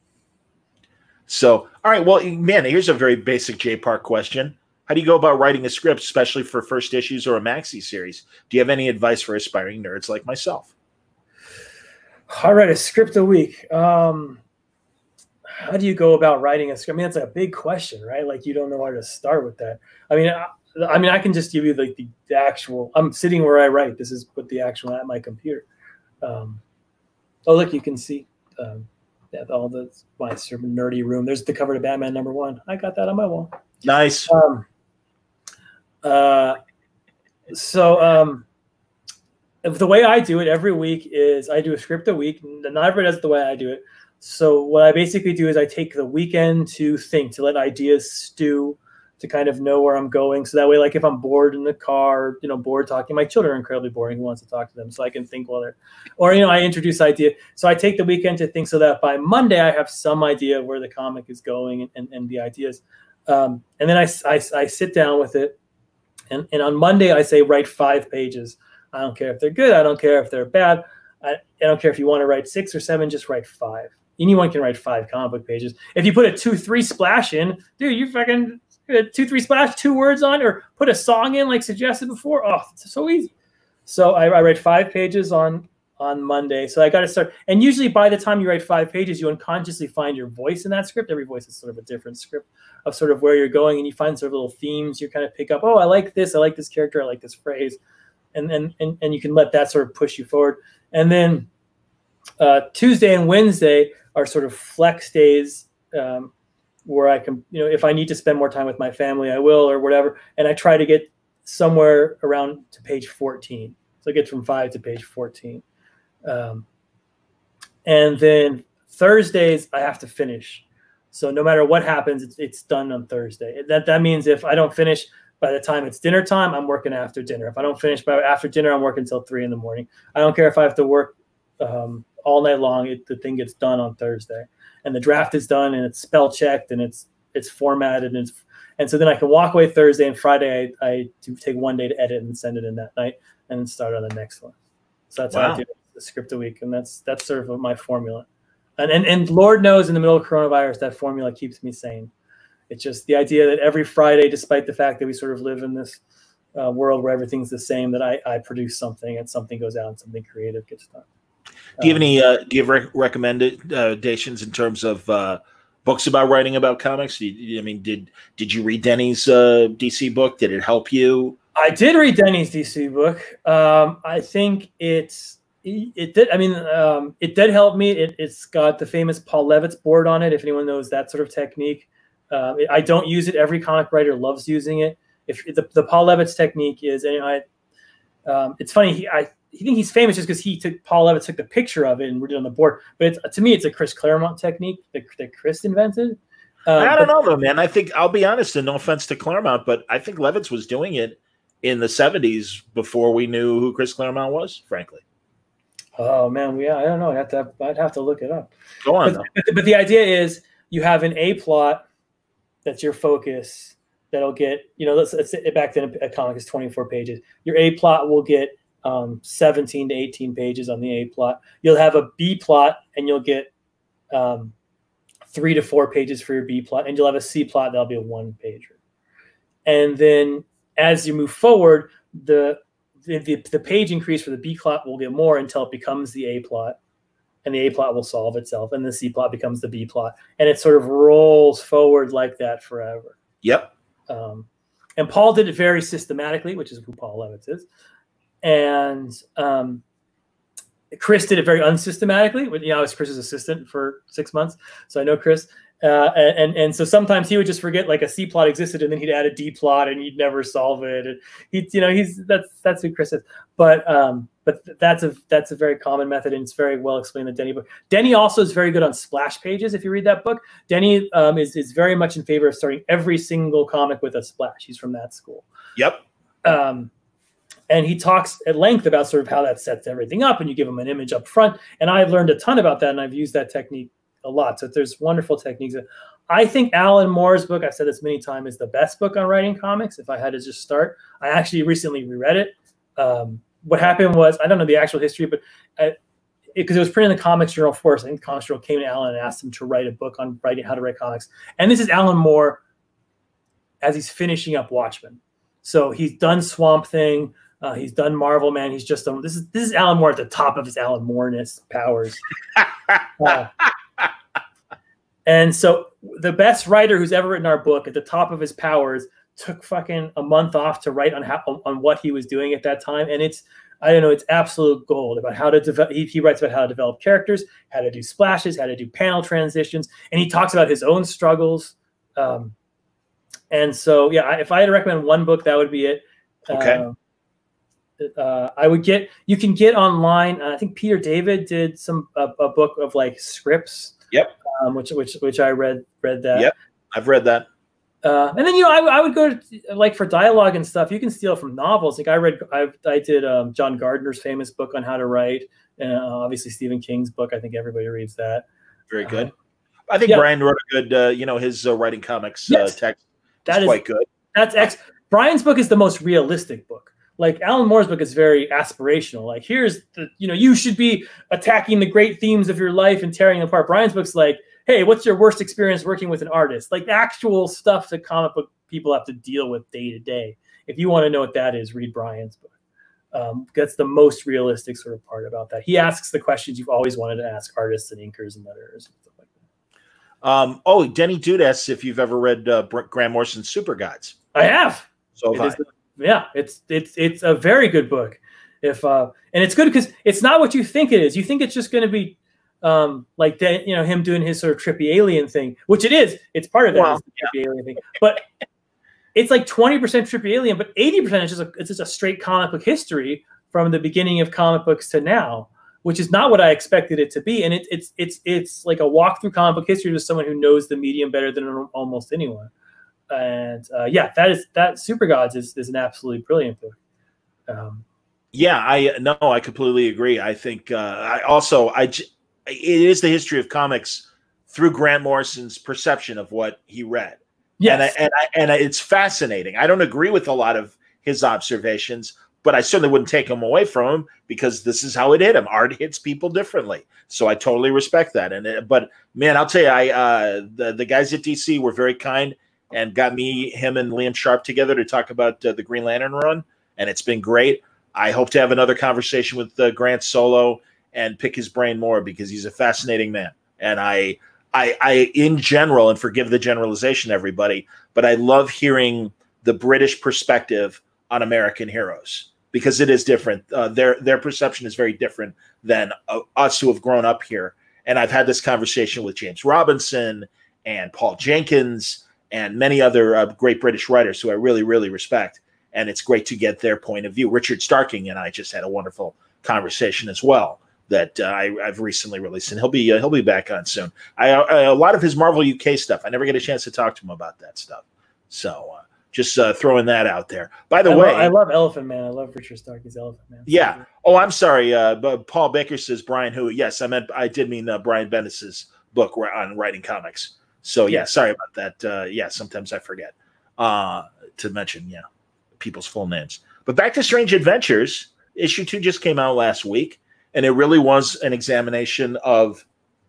So, all right. Well, man, here's a very basic J Park question. How do you go about writing a script, especially for first issues or a maxi series? Do you have any advice for aspiring nerds like myself? I write a script a week. How do you go about writing a script? I mean, that's a big question, right? Like, you don't know where to start with that. I mean, I can just give you like the actual. I'm sitting where I write. This is what the actual at my computer. Oh, look, you can see all my sort of nerdy room. There's the cover to Batman #1. I got that on my wall. Nice. The way I do it every week is I do a script a week. Not everybody does it the way I do it. So what I basically do is I take the weekend to think, to let ideas stew, to kind of know where I'm going. So that way, like if I'm bored in the car, bored talking, my children are incredibly boring. Who wants to talk to them? So I can think while they're, or, I introduce idea. So I take the weekend to think so that by Monday I have some idea of where the comic is going and the ideas. And then I sit down with it. And on Monday I say, write 5 pages. I don't care if they're good. I don't care if they're bad. I don't care if you want to write 6 or 7, just write 5. Anyone can write 5 comic book pages. If you put a 2-3 splash in, dude, you fucking 2-3 splash, 2 words on, or put a song in like suggested before. Oh, it's so easy. So I write 5 pages on Monday. So I got to start. And usually by the time you write 5 pages, you unconsciously find your voice in that script. Every voice is sort of a different script of sort of where you're going, and you find sort of little themes you kind of pick up. Oh, I like this. I like this character. I like this phrase. And you can let that sort of push you forward. And then Tuesday and Wednesday are sort of flex days where I can, if I need to spend more time with my family, I will, or whatever. And I try to get somewhere around to page 14. So I get from 5 to page 14. And then Thursdays, I have to finish. So no matter what happens, it's done on Thursday. That means if I don't finish by the time it's dinner time, I'm working after dinner. If I don't finish by after dinner, I'm working until 3 in the morning. I don't care if I have to work all night long. The thing gets done on Thursday, and the draft is done, and it's spell checked, and it's formatted, and so then I can walk away Thursday, and Friday I do take one day to edit and send it in that night, and then start on the next one. So that's how I do the script a week, and that's sort of my formula. And Lord knows, in the middle of coronavirus, that formula keeps me sane. It's just the idea that every Friday, despite the fact that we sort of live in this world where everything's the same, that I produce something, and something goes out and something creative gets done. Do you have any recommendations in terms of books about writing about comics? Did you read Denny's DC book? Did it help you? I did read Denny's DC book. I think it did. I mean, it did help me. It's got the famous Paul Levitz board on it, if anyone knows that sort of technique. I don't use it. Every comic writer loves using it. If the Paul Levitz technique is, it's funny. I think he's famous just because Paul Levitz took the picture of it and wrote it on the board. But to me, it's a Chris Claremont technique that Chris invented. I don't know though, man. I think, I'll be honest, and no offense to Claremont, but I think Levitz was doing it in the 70s before we knew who Chris Claremont was, frankly. Oh man, yeah, I don't know. I'd have to look it up. Go on. But the idea is you have an A plot that's your focus. That'll get, let's say back then a comic is 24 pages. Your A plot will get 17 to 18 pages on the A plot. You'll have a B plot, and you'll get 3 to 4 pages for your B plot, and you'll have a C plot that'll be a 1-pager. And then as you move forward, the page increase for the B plot will get more until it becomes the A plot, and the A plot will solve itself, and the C plot becomes the B plot, and it sort of rolls forward like that forever. Yep. And Paul did it very systematically, which is who Paul Levitz is. And Chris did it very unsystematically. I was Chris's assistant for 6 months, so I know Chris. And so sometimes he would just forget like a C plot existed, and then he'd add a D plot, and he'd never solve it. And that's who Chris is. But that's a very common method, and it's very well explained in the Denny book. Denny also is very good on splash pages. If you read that book, Denny is very much in favor of starting every single comic with a splash. He's from that school. Yep. And he talks at length about sort of how that sets everything up, and you give him an image up front. And I've learned a ton about that, and I've used that technique a lot. So there's wonderful techniques. I think Alan Moore's book, I've said this many times, is the best book on writing comics. If I had to just start, I actually recently reread it. What happened was, I don't know the actual history, but because it was printed in the Comics Journal first. I think the Comics Journal came to Alan and asked him to write a book on how to write comics. And this is Alan Moore as he's finishing up Watchmen. So he's done Swamp Thing. He's done Marvel, man. He's just done, this is Alan Moore at the top of his Alan Moore-ness powers. And so the best writer who's ever written our book at the top of his powers took fucking a month off to write on what he was doing at that time. And it's, I don't know, it's absolute gold about how to develop. He writes about how to develop characters, how to do splashes, how to do panel transitions. And he talks about his own struggles. And so, yeah, if I had to recommend one book, that would be it. Okay. I would get, you can get online. I think Peter David did a book of like scripts. Yep. Which I read that. Yep. I've read that. And then, I would go to, like, for dialogue and stuff, you can steal from novels. Like I did John Gardner's famous book on how to write, and obviously Stephen King's book. I think everybody reads that. Very good. I think Brian wrote a good, his writing comics text. That is quite good. That's Brian's book is the most realistic book. Like Alan Moore's book is very aspirational. Like, here's the, you should be attacking the great themes of your life and tearing them apart. Brian's book's like, hey, what's your worst experience working with an artist? Like actual stuff that comic book people have to deal with day to day. If you want to know what that is, read Brian's book. That's the most realistic sort of part about that. He asks the questions you've always wanted to ask artists and inkers and letters and stuff like that. Denny Dude asks if you've ever read Grant Morrison's Super Gods. I have. So have I. Yeah, it's a very good book. And it's good because it's not what you think it is. You think it's just going to be like that, him doing his sort of trippy alien thing, which it is. It's part of that, trippy alien thing. But it's like 20% trippy alien, but 80% is just a straight comic book history from the beginning of comic books to now, which is not what I expected it to be. And it's like a walk through comic book history with someone who knows the medium better than almost anyone. And that Super Gods is an absolutely brilliant book. I completely agree. I think it is the history of comics through Grant Morrison's perception of what he read. Yes. And it's fascinating. I don't agree with a lot of his observations, but I certainly wouldn't take them away from him because this is how it hit him. Art hits people differently. So I totally respect that. But man, I'll tell you, the guys at DC were very kind and got him and Liam Sharp together to talk about the Green Lantern run. And it's been great. I hope to have another conversation with Grant solo and pick his brain more because he's a fascinating man. And I in general, and forgive the generalization, everybody, but I love hearing the British perspective on American heroes because it is different. Their perception is very different than us who have grown up here. And I've had this conversation with James Robinson and Paul Jenkins and many other great British writers who I really, really respect. And it's great to get their point of view. Richard Starking and I just had a wonderful conversation as well that I've recently released, and he'll be back on soon. A lot of his Marvel UK stuff, I never get a chance to talk to him about that stuff. So just throwing that out there. By the way, I love Elephant Man. I love Richard Starkey's Elephant Man. Yeah. Oh, I'm sorry. But Paul Baker says Brian Who. Yes, I did mean Brian Bendis's book on writing comics. So yeah, sorry about that. Sometimes I forget to mention people's full names. But back to Strange Adventures, issue 2 just came out last week, and it really was an examination of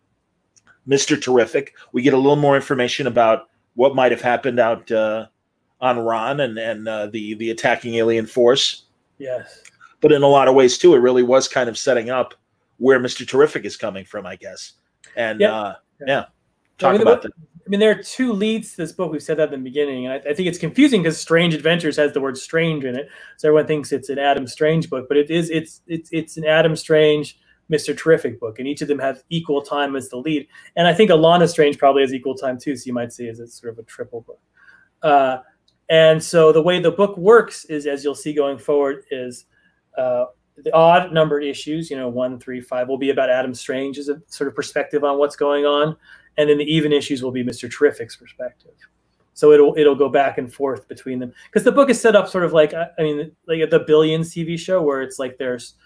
Mr. Terrific. We get a little more information about what might have happened out on Ron and the attacking alien force. Yes. But in a lot of ways too, it really was kind of setting up where Mr. Terrific is coming from, I guess. And talk about that. I mean, there are 2 leads to this book. We've said that in the beginning, and I think it's confusing because Strange Adventures has the word "strange" in it, so everyone thinks it's an Adam Strange book. But it's an Adam Strange, Mr. Terrific book, and each of them have equal time as the lead. And I think Alana Strange probably has equal time too, so you might see it's sort of a triple book. And so the way the book works is, as you'll see going forward, is the odd numbered issues, 1, 3, 5, will be about Adam Strange as a sort of perspective on what's going on. And then the even issues will be Mr. Terrific's perspective. So it'll go back and forth between them. Because the book is set up sort of like the Billions TV show, where it's like there's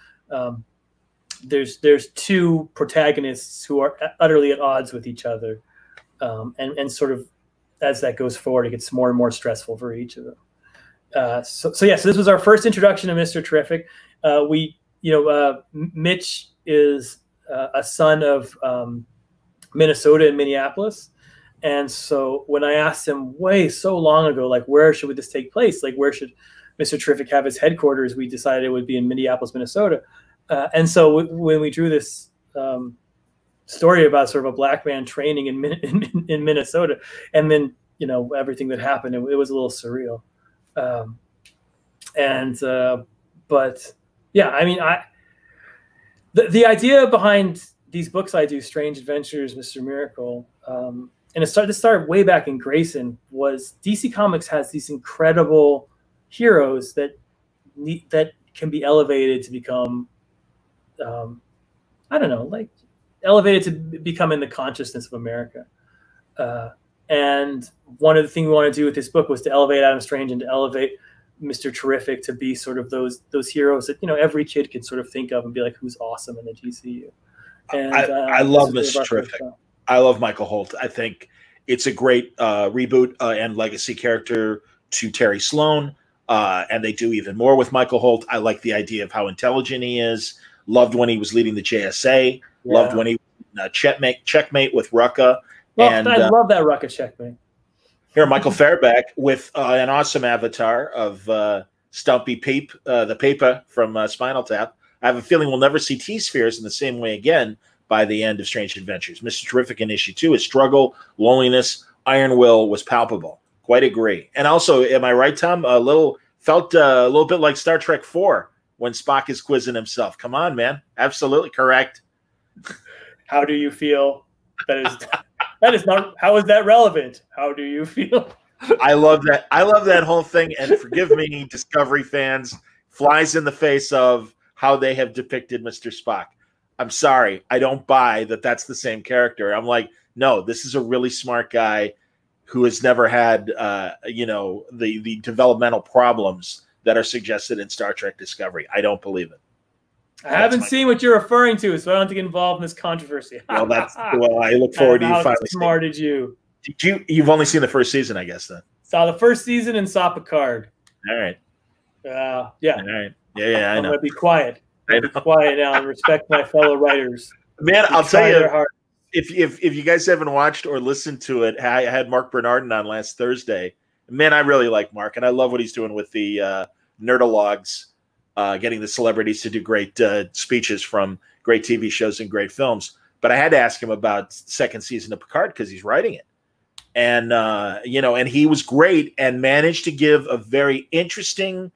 2 protagonists who are utterly at odds with each other. And sort of as that goes forward, it gets more and more stressful for each of them. So this was our first introduction to Mr. Terrific. Mitch is a son of Minnesota and Minneapolis. And so when I asked him so long ago, like, where should this take place? Like, where should Mr. Terrific have his headquarters, we decided it would be in Minneapolis, Minnesota. And so when we drew this story about sort of a black man training in Minnesota, and then, you know, everything that happened, it was a little surreal. But yeah, I mean, the idea behind these books I do, Strange Adventures, Mr. Miracle, and it started way back in Grayson, was DC Comics has these incredible heroes that can be elevated to become, I don't know, like elevated to become in the consciousness of America. And one of the things we wanted to do with this book was to elevate Adam Strange and to elevate Mr. Terrific to be sort of those heroes that, you know, every kid can sort of think of and be like, who's awesome in the DCU. And I love Mr. Terrific. I love Michael Holt. I think it's a great reboot and legacy character to Terry Sloan. And they do even more with Michael Holt. I like the idea of how intelligent he is. Loved when he was leading the JSA. Yeah. Loved when he checkmate with Rucka. Well, and I love that Rucka checkmate. Here, Michael Fairback with an awesome avatar of Stumpy Peep, the Peepa from Spinal Tap. I have a feeling we'll never see T-Spheres in the same way again by the end of Strange Adventures. Mr. Terrific in issue 2, his struggle, loneliness, iron will was palpable. Quite agree. And also, am I right, Tom? Felt a little bit like Star Trek 4 when Spock is quizzing himself. Come on, man. Absolutely correct. How do you feel? That is not. How is that relevant? How do you feel? I love that. I love that whole thing. And forgive me, Discovery fans, flies in the face of how they have depicted Mr. Spock. I'm sorry. I don't buy that that's the same character. I'm like, no, this is a really smart guy who has never had, you know, the developmental problems that are suggested in Star Trek Discovery. I don't believe it. I haven't seen what you're referring to, so I don't get involved in this controversy. Well, I look forward to you finally. Smart did you? You've only seen the first season, I guess. Then saw the first season and saw Picard. All right. Yeah. All right. Yeah. I'm gonna be quiet. Be quiet now and respect my fellow writers. Man, I'll tell you, if you guys haven't watched or listened to it, I had Mark Bernardin on last Thursday. Man, I really like Mark, and I love what he's doing with the Nerdalogs. Getting the celebrities to do great speeches from great TV shows and great films. But I had to ask him about second season of Picard because he's writing it. And, you know, and he was great and managed to give a very interesting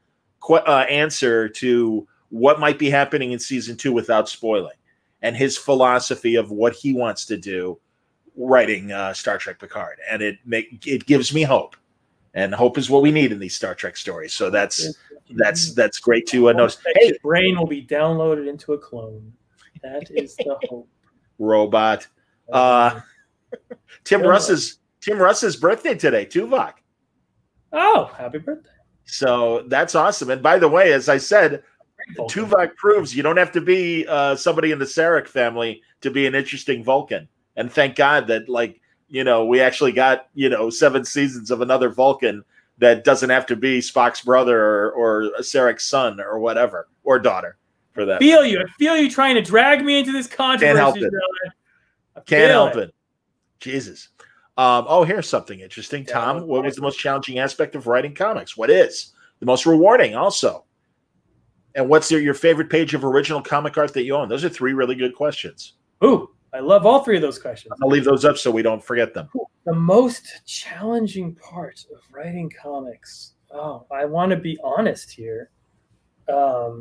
answer to what might be happening in season 2 without spoiling. And his philosophy of what he wants to do writing Star Trek Picard. And it gives me hope. And hope is what we need in these Star Trek stories. So that's great to notice. Hey, your brain will be downloaded into a clone. That is the hope. Robot. Tim Russ's birthday today, Tuvok. Oh, happy birthday! So that's awesome. And by the way, as I said, Tuvok proves you don't have to be somebody in the Sarek family to be an interesting Vulcan. And thank God that, like, you know, we actually got, you know, 7 seasons of another Vulcan that doesn't have to be Spock's brother or Sarek's son or whatever, or daughter for that. I feel you trying to drag me into this controversy. Can't help it. Can't help it. Jesus. Here's something interesting. Tom, what was the most challenging aspect of writing comics? What is the most rewarding also? And what's your favorite page of original comic art that you own? Those are 3 really good questions. Ooh, I love all 3 of those questions. I'll leave those up so we don't forget them. The most challenging part of writing comics. Oh, I want to be honest here. Let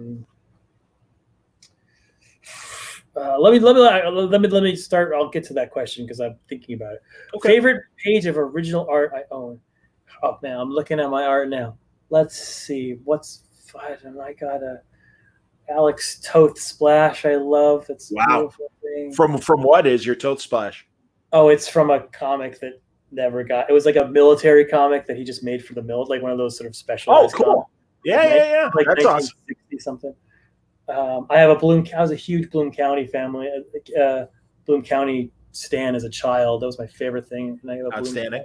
me start. I'll get to that question because I'm thinking about it. Okay. Favorite page of original art I own. Oh man, I'm looking at my art now. Let's see. I got a Alex Toth splash. I love. It's wow. Beautiful thing. From what is your Toth splash? Oh, it's from a comic that never got. It was like a military comic that he just made for the military, like one of those sort of special. Oh, cool. Yeah. Like that's awesome. Something. I have I was a huge Bloom County family. Bloom County stan as a child. That was my favorite thing. And I have a outstanding.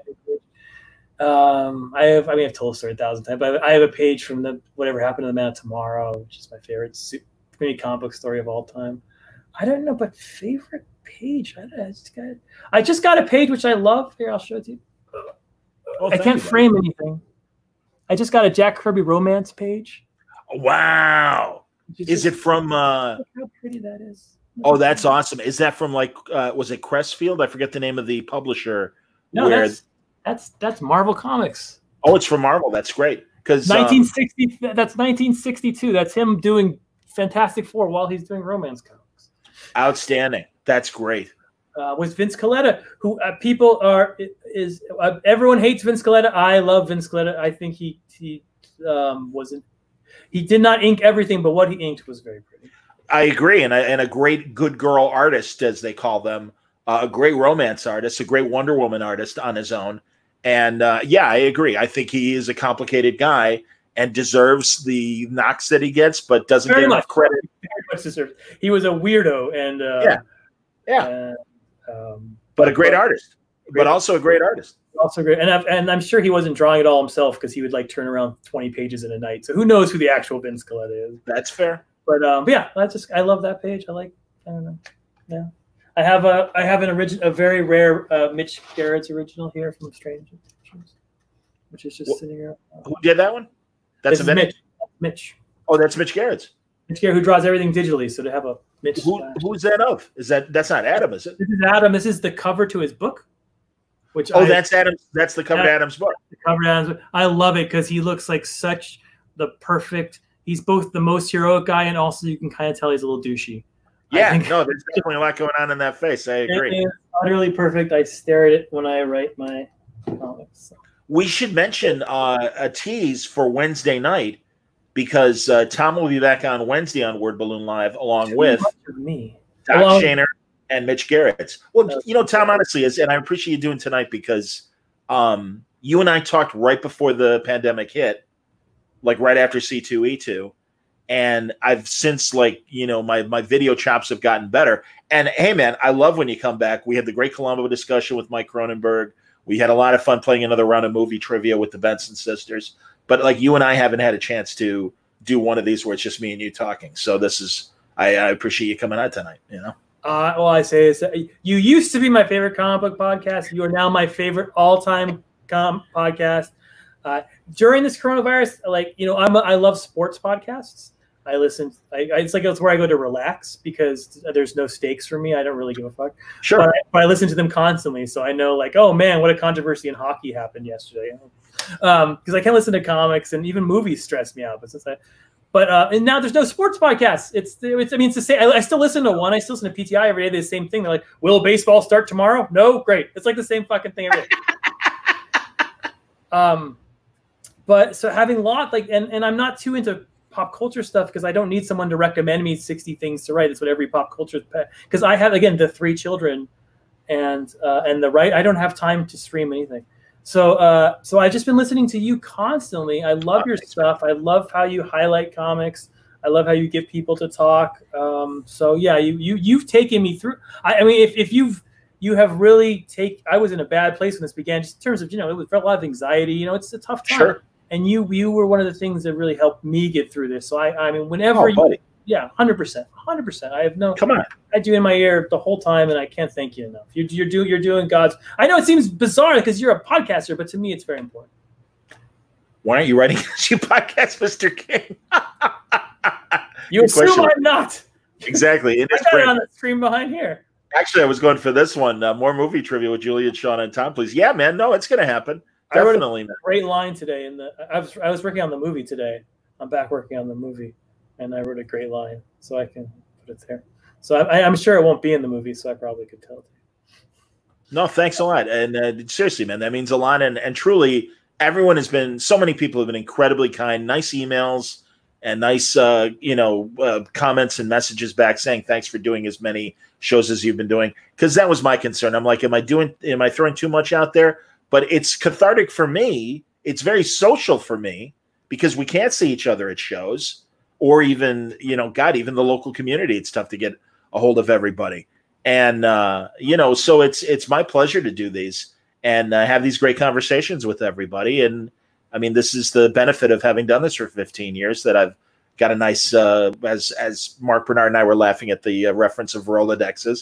I've told the story 1,000 times, but I have a page from the Whatever Happened to the Man of Tomorrow, which is my favorite community comic book story of all time. I don't know, but favorite page. I just got a page which I love. Here, I'll show it to you. I can't frame anything. I just got a Jack Kirby romance page. Wow. Is it from look how pretty that is. Oh, that's awesome. Is that from like was it Crestfield? I forget the name of the publisher. No, that's Marvel Comics. Oh, it's from Marvel. That's great. Because 1960 that's 1962. That's him doing Fantastic Four while he's doing romance comics. Outstanding. That's great. Was Vince Colletta, who people are everyone hates Vince Colletta. I love Vince Colletta. I think he wasn't. He did not ink everything, but what he inked was very pretty. I agree, and a great good girl artist, as they call them, a great romance artist, a great Wonder Woman artist on his own. And yeah, I agree. I think he is a complicated guy and deserves the knocks that he gets, but doesn't get enough credit. Very much deserves. He was a weirdo, and but a great artist, but also a great artist. Also great, and I'm sure he wasn't drawing it all himself because he would like turn around 20 pages in a night. So who knows who the actual Vince Colletta is? That's fair. But yeah, I love that page. I don't know. Yeah, I have a very rare Mitch Gerrard's original here from Strange Adventures, which is just sitting here. Who did that one? That's Mitch. Oh, that's Mitch Gerrard's. Mitch Gerrard, who draws everything digitally. So to have a Mitch. Who's that of? That's not Adam, is it? This is Adam. This is the cover to his book. That's Adams. That's the cover to Adam's book. The cover to Adam's book. I love it because he looks like such the perfect. He's both the most heroic guy and also you can kind of tell he's a little douchey. Yeah, there's definitely a lot going on in that face. I agree. It's utterly perfect. I stare at it when I write my comics. We should mention a tease for Wednesday night because Tom will be back on Wednesday on Word Balloon Live along with me, Doc Shaner and Mitch Gerrard. Well, Tom, honestly, and I appreciate you doing tonight because you and I talked right before the pandemic hit, like right after C2E2. And I've since my video chops have gotten better. And hey, man, I love when you come back. We had the great Columbo discussion with Mike Cronenberg. We had a lot of fun playing another round of movie trivia with the Benson sisters. But like you and I haven't had a chance to do one of these where it's just me and you talking. So this is, I appreciate you coming on tonight, all I say is that you used to be my favorite comic book podcast. You are now my favorite all-time podcast. During this coronavirus, I love sports podcasts. I listen. It's where I go to relax because there's no stakes for me. I don't really give a fuck. Sure. But I listen to them constantly, so I know oh man, what a controversy in hockey happened yesterday. Because I can't listen to comics and even movies stress me out. And now there's no sports podcasts. It's to say I still listen to one. I still listen to PTI every day. They're the same thing. They're like, will baseball start tomorrow? No, great. It's like the same fucking thing every day. But so having and I'm not too into pop culture stuff because I don't need someone to recommend me 60 things to write. It's what every pop culture because I have the 3 children and I don't have time to stream anything. So I've just been listening to you constantly. I love your stuff. I love how you highlight comics. I love how you get people to talk. So yeah, you've taken me through. I mean, if you have really I was in a bad place when this began, just in terms of it was a lot of anxiety. It's a tough time. Sure. And you were one of the things that really helped me get through this. So I mean, whenever buddy. Yeah, 100%. I have no. Come on. I had you in my ear the whole time, and I can't thank you enough. You're doing God's. I know it seems bizarre because you're a podcaster, but to me, it's very important. Why aren't you writing your podcast, Mr. King? You assume I'm not. Exactly. I got it on the screen behind here. Actually, I was going for this one. More movie trivia with Julia, Sean, and Tom, please. Yeah, man. No, it's going to happen. Definitely. I wrote a great line today. I was working on the movie today. I'm back working on the movie. And I wrote a great line, so I can put it there. So I'm sure it won't be in the movie, so I probably could tell it. No, thanks a lot. And seriously, man, that means a lot. And truly, so many people have been incredibly kind, nice emails and nice, comments and messages back saying thanks for doing as many shows as you've been doing. Because that was my concern. I'm like, am I throwing too much out there? But it's cathartic for me. It's very social for me because we can't see each other at shows. Or even, even the local community, it's tough to get a hold of everybody. And, so it's my pleasure to do these and have these great conversations with everybody. And I mean, this is the benefit of having done this for 15 years that I've got a nice, as Mark Bernard and I were laughing at the reference of Rolodexes.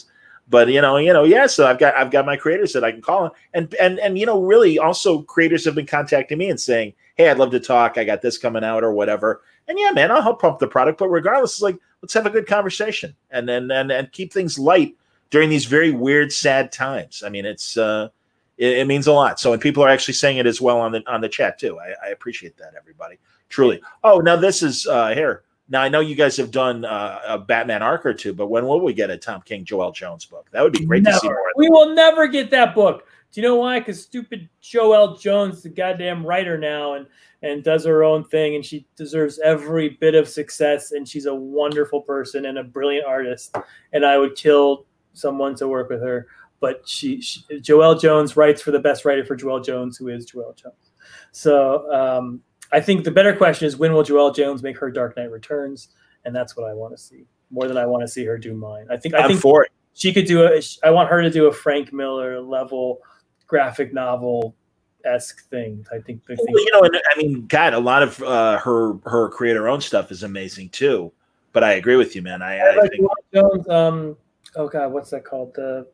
But yeah. So I've got my creators that I can call, and really also creators have been contacting me and saying, hey, I'd love to talk. I got this coming out or whatever. And yeah, man, I'll help pump the product. But regardless, it's like, let's have a good conversation and keep things light during these very weird, sad times. I mean, it means a lot. So, and people are actually saying it as well on the chat too. I appreciate that, everybody. Truly. Oh, now this is here. Now I know you guys have done a Batman arc or two, but when will we get a Tom King, Joelle Jones book? That would be great to see more. We will never get that book. Do you know why? Because stupid Joelle Jones, the goddamn writer now, and does her own thing, and she deserves every bit of success, and she's a wonderful person and a brilliant artist, and I would kill someone to work with her. But Joelle Jones writes for the best writer for Joelle Jones, who is Joelle Jones. So I think the better question is, when will Joelle Jones make her Dark Knight Returns? And that's what I want to see, more than I want to see her do mine. I think for it. She could do I want her to do a Frank Miller level graphic novel-esque thing. I think. Well, and I mean, God, a lot of her creator-owned stuff is amazing too. But I agree with you, man. I think Jones. Oh God, what's that called? The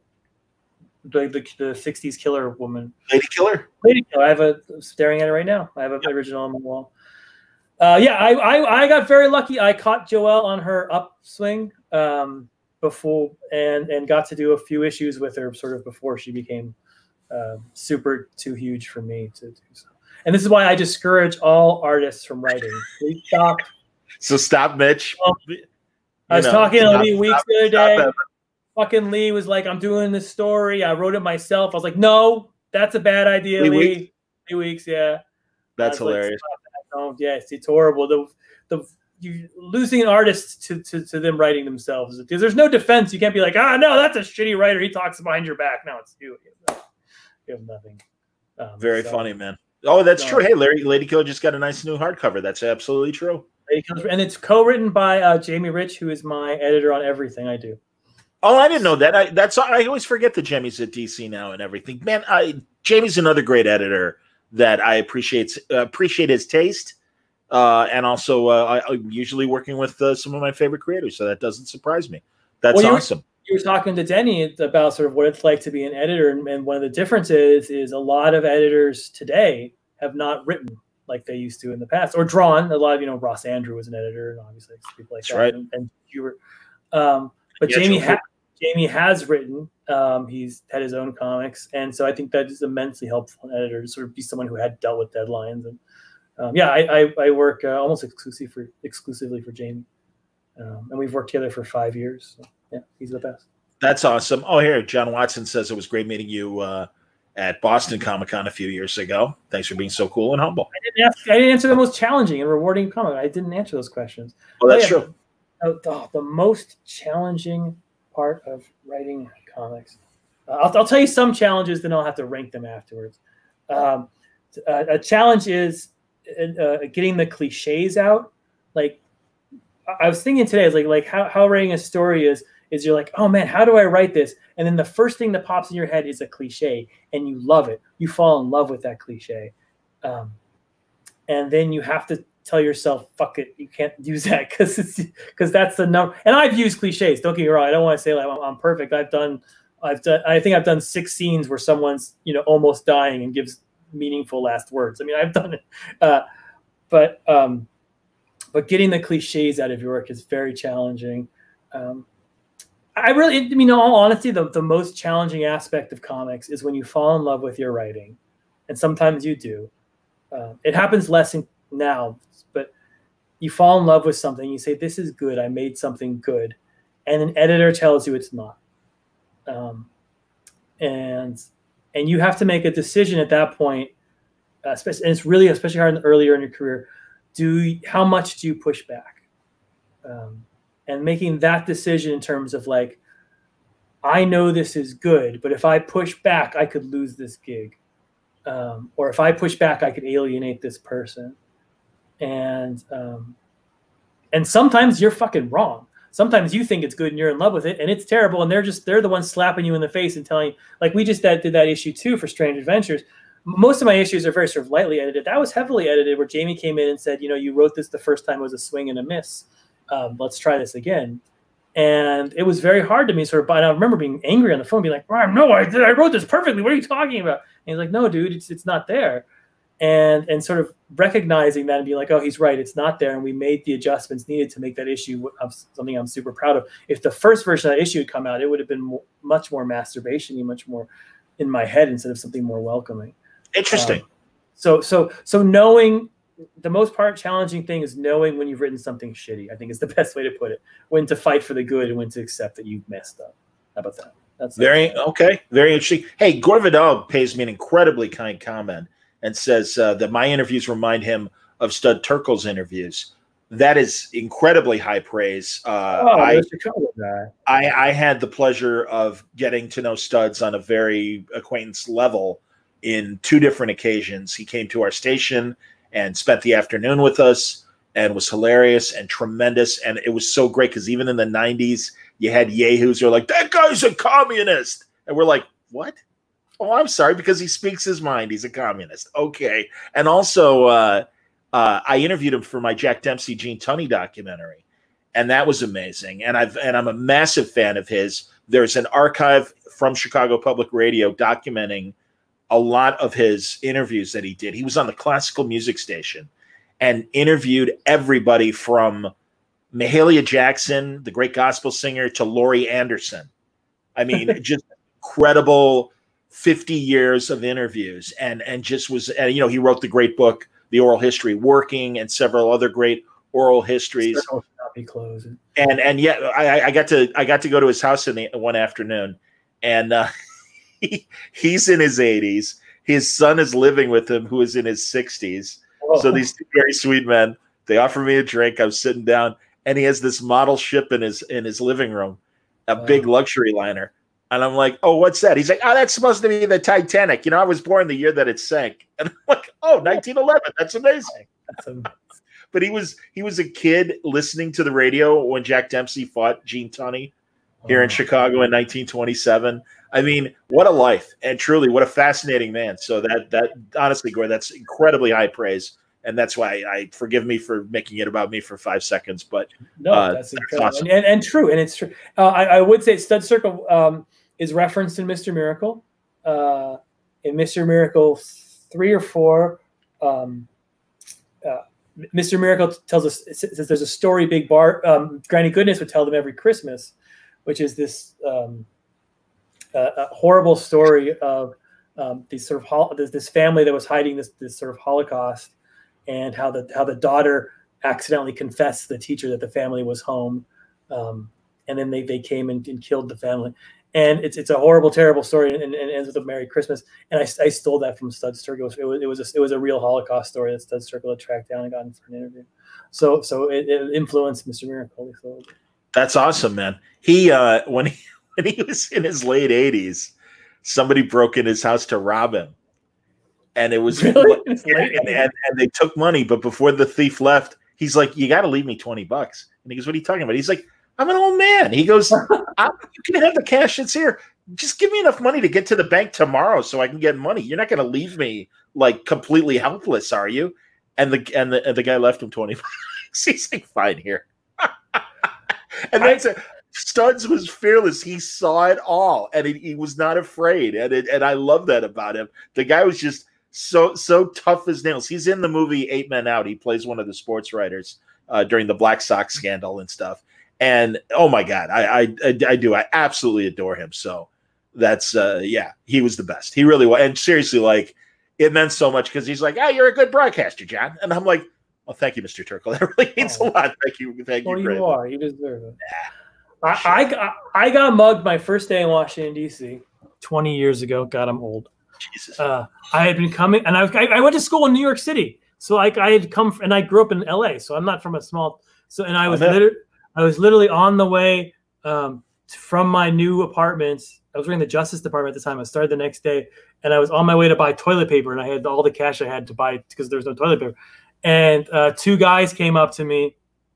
60s killer woman. Lady Killer? Lady Killer. I'm staring at it right now. I have an original on the wall. Yeah, I got very lucky. I caught Joelle on her upswing before and got to do a few issues with her sort of before she became super too huge for me to do so. And this is why I discourage all artists from writing. Please stop. So stop, Mitch. I was talking to Lee Weeks the other day. Fucking Lee was like, I'm doing this story. I wrote it myself. I was like, no, that's a bad idea, Lee. 2 weeks, yeah. That's hilarious. Like, yes, it's horrible. You losing artists to them writing themselves. Because there's no defense. You can't be like, no, that's a shitty writer. He talks behind your back. No, it's you. You have nothing. Very funny, man. Oh, that's true. Hey, Lady Killer just got a nice new hardcover. That's absolutely true. And it's co-written by Jamie Rich, who is my editor on everything I do. Oh, I didn't know that. I always forget that Jamie's at DC now and everything. Man, Jamie's another great editor that I appreciate his taste, and also I'm usually working with some of my favorite creators, so that doesn't surprise me. That's awesome. You were talking to Denny about sort of what it's like to be an editor, and one of the differences is a lot of editors today have not written like they used to in the past, or drawn. A lot of Ross Andrew was an editor, and obviously people like that. Right. And you were, but yeah, Jamie has written. He's had his own comics, and so I think that is immensely helpful in editor to sort of be someone who had dealt with deadlines. And I work almost exclusively for Jamie, and we've worked together for 5 years. So, yeah, he's the best. That's awesome. Oh, here, John Watson says it was great meeting you at Boston Comic-Con a few years ago. Thanks for being so cool and humble. I didn't answer the most challenging and rewarding comment. I didn't answer those questions. Well, that's true. The most challenging part of writing comics. I'll tell you some challenges, then I'll have to rank them afterwards. A challenge is getting the cliches out. Like I was thinking today, is like how writing a story is you're like, oh man, how do I write this? And then the first thing that pops in your head is a cliche, and you love it. You fall in love with that cliche, and then you have to tell yourself, fuck it, you can't use that because that's the number. And I've used cliches. Don't get me wrong. I don't want to say like I'm perfect. I think I've done 6 scenes where someone's almost dying and gives meaningful last words. I mean, I've done it, but getting the cliches out of your work is very challenging. I mean, in all honesty, the most challenging aspect of comics is when you fall in love with your writing, and sometimes you do. It happens less now, but you fall in love with something. You say, "This is good. I made something good," and an editor tells you it's not, and you have to make a decision at that point. Especially, and it's really especially hard earlier in your career. How much do you push back? And making that decision in terms of like, I know this is good, but if I push back, I could lose this gig. Or if I push back, I could alienate this person. And sometimes you're fucking wrong. Sometimes you think it's good and you're in love with it and it's terrible. And they're the ones slapping you in the face and telling you, like we just did that issue 2 for Strange Adventures. Most of my issues are very sort of lightly edited. That was heavily edited where Jamie came in and said, you wrote this the first time, it was a swing and a miss. Let's try this again. And it was very hard to me, sort of. But I remember being angry on the phone, being like, "Ryan, no, I wrote this perfectly. What are you talking about?" And he's like, "No, dude, it's not there." And sort of recognizing that and being like, "Oh, he's right, it's not there." And we made the adjustments needed to make that issue something I'm super proud of. If the first version of that issue had come out, it would have been much more masturbation, much more in my head instead of something more welcoming. Interesting. So knowing. The most challenging thing is knowing when you've written something shitty. I think is the best way to put it. When to fight for the good and when to accept that you've messed up. How about that? That's okay. Very interesting. Hey, Gore Vidal pays me an incredibly kind comment and says that my interviews remind him of Stud Terkel's interviews. That is incredibly high praise. I had the pleasure of getting to know Studs on a very acquaintance level in 2 different occasions. He came to our station and spent the afternoon with us and was hilarious and tremendous. And it was so great because even in the 90s, you had yahoos who were like, that guy's a communist. And we're like, what? Oh, I'm sorry, because he speaks his mind. He's a communist. Okay. And also, I interviewed him for my Jack Dempsey Gene Tunney documentary. And that was amazing. And I'm a massive fan of his. There's an archive from Chicago Public Radio documenting a lot of his interviews that he did. He was on the classical music station and interviewed everybody from Mahalia Jackson, the great gospel singer, to Laurie Anderson. I mean, just incredible 50 years of interviews and just was, and, he wrote the great book, The Oral History Working, and several other great oral histories. And yet I got to go to his house one afternoon, and he's in his 80s. His son is living with him, who is in his 60s. Whoa. So these 2 very sweet men, they offer me a drink. I'm sitting down, and he has this model ship in his living room, a big luxury liner. And I'm like, oh, what's that? He's like, oh, that's supposed to be the Titanic. I was born the year that it sank. And I'm like, oh, 1911. That's amazing. That's amazing. But he was a kid listening to the radio when Jack Dempsey fought Gene Tunney here in Chicago in 1927. I mean, what a life, and truly what a fascinating man. So that honestly, Gore, that's incredibly high praise. And that's why I forgive me for making it about me for 5 seconds, but no, that's incredible. Awesome. And true. And it's true. I would say Stud Terkel is referenced in Mr. Miracle. In Mr. Miracle 3 or 4, Mr. Miracle tells us, it says there's a story Big Bar, Granny Goodness would tell them every Christmas, which is this a horrible story of these sort of this family that was hiding this sort of Holocaust, and how the daughter accidentally confessed to the teacher that the family was home, and then they came and killed the family. And it's a horrible, terrible story, and ends with a Merry Christmas. And I stole that from Studs Terkel. It was a real Holocaust story that Studs Terkel had tracked down and gotten for an interview. So it influenced Mr. Miracle. That's awesome, man. He when he was in his late 80s, somebody broke in his house to rob him, and it was really? and they took money. But before the thief left, he's like, "You got to leave me $20." And he goes, "What are you talking about?" He's like, "I'm an old man." He goes, "You can have the cash that's here. Just give me enough money to get to the bank tomorrow so I can get money. You're not going to leave me like completely helpless, are you?" And the guy left him $20. He's like, "Fine, here." And that's it. Studs was fearless. He saw it all, and he was not afraid. And I love that about him. The guy was just so tough as nails. He's in the movie 8 Men Out. He plays one of the sports writers during the Black Sox scandal and stuff. And oh my God, I do. I absolutely adore him. So that's he was the best. He really was. And seriously, like, it meant so much because he's like, "Oh, you're a good broadcaster, John." And I'm like, "Well, thank you, Mr. Terkel. That really means a lot. Thank you. Well, you are. You deserve it." I got mugged my first day in Washington, D.C. 20 years ago. God, I'm old. Jesus. I had been coming, and I went to school in New York City. So I had come, and I grew up in L.A., so I'm not from a small. So, and I was literally on the way from my new apartment. I was working in the Justice Department at the time. I started the next day, and I was on my way to buy toilet paper, and I had all the cash I had to buy because there was no toilet paper. And 2 guys came up to me,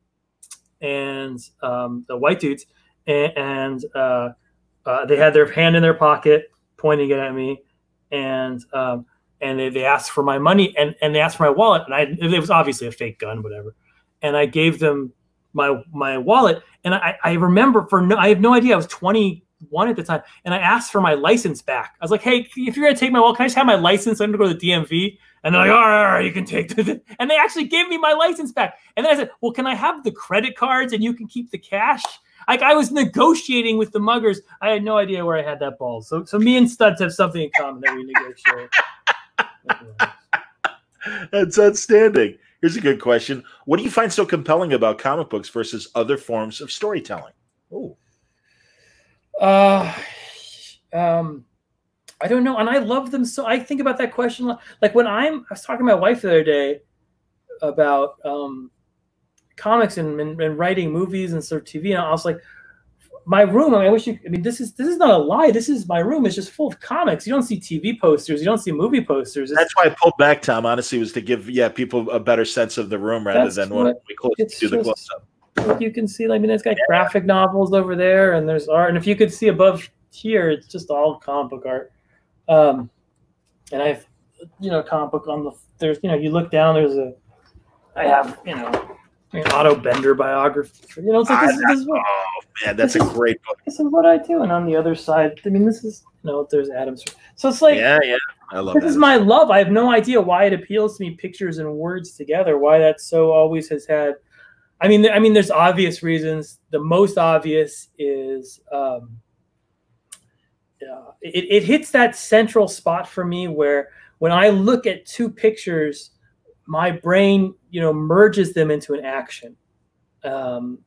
and the white dudes, and they had their hand in their pocket, pointing it at me, and they asked for my money, and they asked for my wallet, and it was obviously a fake gun, whatever. And I gave them my wallet, And I remember I have no idea. I was 21 at the time, and I asked for my license back. I was like, "Hey, if you're gonna take my wallet, can I just have my license? I'm gonna go to the DMV." And they're like, "All right, you can take the," and they actually gave me my license back. And then I said, "Well, can I have the credit cards and you can keep the cash?" Like, I was negotiating with the muggers. I had no idea where I had that ball. So me and Studs have something in common that we negotiate. That's outstanding. Here's a good question. What do you find so compelling about comic books versus other forms of storytelling? Oh. I don't know. And I love them. So I think about that question. Like when I was talking to my wife the other day about comics and writing movies and sort of TV. And I was like, my room, I mean, this is not a lie. This is my room. It's just full of comics. You don't see TV posters. You don't see movie posters. That's why I pulled back, Tom, honestly, was to give people a better sense of the room rather than when we do the close up. Like you can see, I mean, it's got graphic novels over there, and there's art. And if you could see above here, it's just all comic book art. And I have, comic book on there's, you look down, I have, Otto Bender biography. It's like this is what, man, that's a great book. This is what I do. And on the other side, I mean, this is, there's Adams. So it's like, yeah, I love this is my love. I have no idea why it appeals to me, pictures and words together, why that so always has had. I mean, there's obvious reasons. The most obvious is it hits that central spot for me where when I look at two pictures, my brain, merges them into an action, and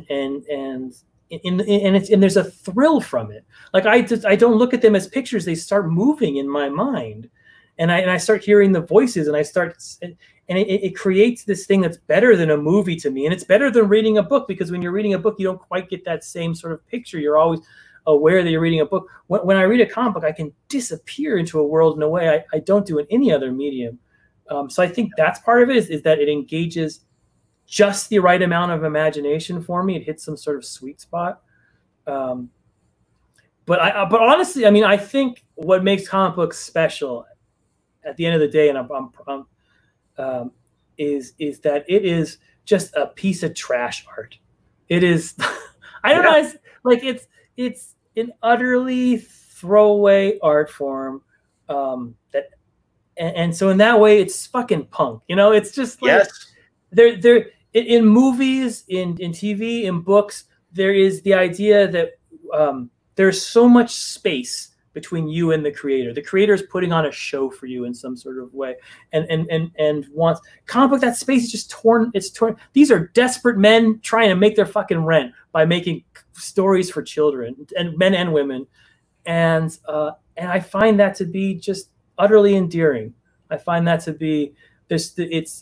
there's a thrill from it. Like I don't look at them as pictures; they start moving in my mind, and I start hearing the voices, and it creates this thing that's better than a movie to me, and it's better than reading a book, because when you're reading a book, you don't quite get that same sort of picture. You're always aware that you're reading a book. When I read a comic book, I can disappear into a world in a way I don't do in any other medium. So I think that's part of it is that it engages just the right amount of imagination for me. It hits some sort of sweet spot. But honestly, I mean, I think what makes comic books special at the end of the day, and is that it is just a piece of trash art. It is, I don't know, it's an utterly throwaway art form that. And so in that way, it's fucking punk. It's just like there in movies, in TV, in books, there is the idea that there's so much space between you and the creator. The creator is putting on a show for you in some sort of way, and wants comic book. That space is just torn. It's torn. These are desperate men trying to make their fucking rent by making stories for children and men and women, and I find that to be just utterly endearing. I find that to be this.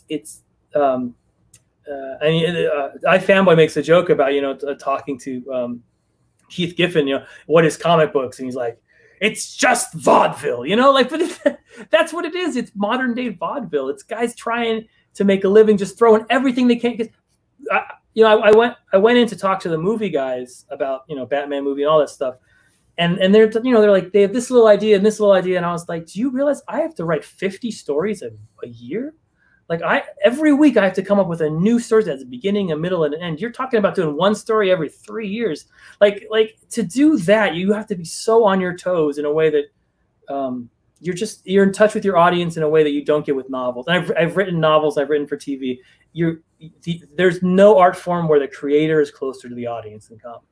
iFanboy makes a joke about talking to Keith Giffen. What is comic books? And he's like, it's just vaudeville. But that's what it is. It's modern day vaudeville. It's guys trying to make a living, just throwing everything they can. I went in to talk to the movie guys about Batman movie and all that stuff. And they're like, they have this little idea and this little idea. And I was like, do you realize I have to write 50 stories a year? Like every week I have to come up with a new story that's a beginning, a middle, and an end. You're talking about doing one story every 3 years. Like to do that, you have to be so on your toes in a way that you're in touch with your audience in a way that you don't get with novels. And I've written novels, I've written for TV. There's no art form where the creator is closer to the audience than comics.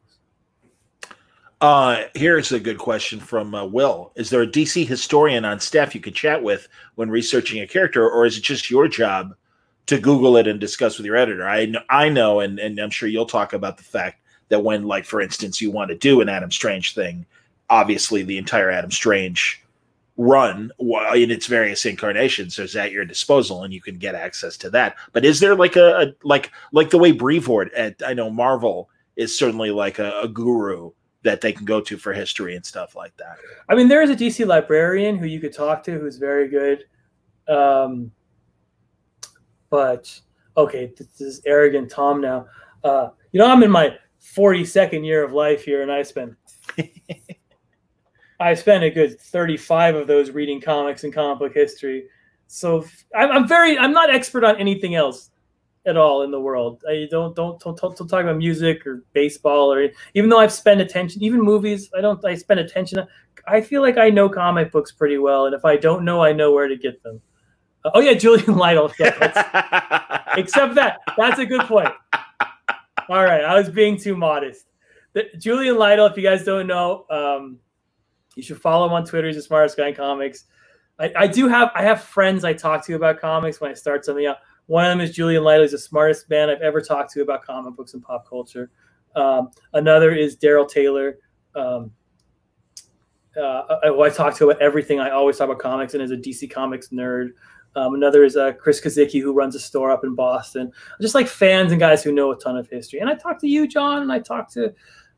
Here's a good question from Will. Is there a DC historian on staff you could chat with when researching a character, or is it just your job to Google it and discuss with your editor? I know, and I'm sure you'll talk about the fact that when, like, for instance, you want to do an Adam Strange thing, obviously the entire Adam Strange run in its various incarnations is at your disposal, and you can get access to that. But is there like like the way Brevoort I know Marvel is certainly like a guru that they can go to for history and stuff like that? I mean, there is a DC librarian who you could talk to who's very good. But okay, this is arrogant Tom now. I'm in my 42nd year of life here, and I spent a good 35 of those reading comics and comic book history. So I'm not expert on anything else. at all in the world. I don't talk about music or baseball, or even though I've spent attention, even movies. I spend attention. I feel like I know comic books pretty well, and if I don't know, I know where to get them. Oh yeah, Julian Lytle. Yeah, except that's a good point. All right, I was being too modest. Julian Lytle, if you guys don't know, you should follow him on Twitter. He's the smartest guy in comics. I have friends I talk to about comics when I start something out. One of them is Julian Lytle. He's the smartest man I've ever talked to about comic books and pop culture. Another is Daryl Taylor. Who I talk to about everything. I always talk about comics and is a DC Comics nerd. Another is Chris Kazicki, who runs a store up in Boston. Just like fans and guys who know a ton of history. And I talk to you, John, and I talk to,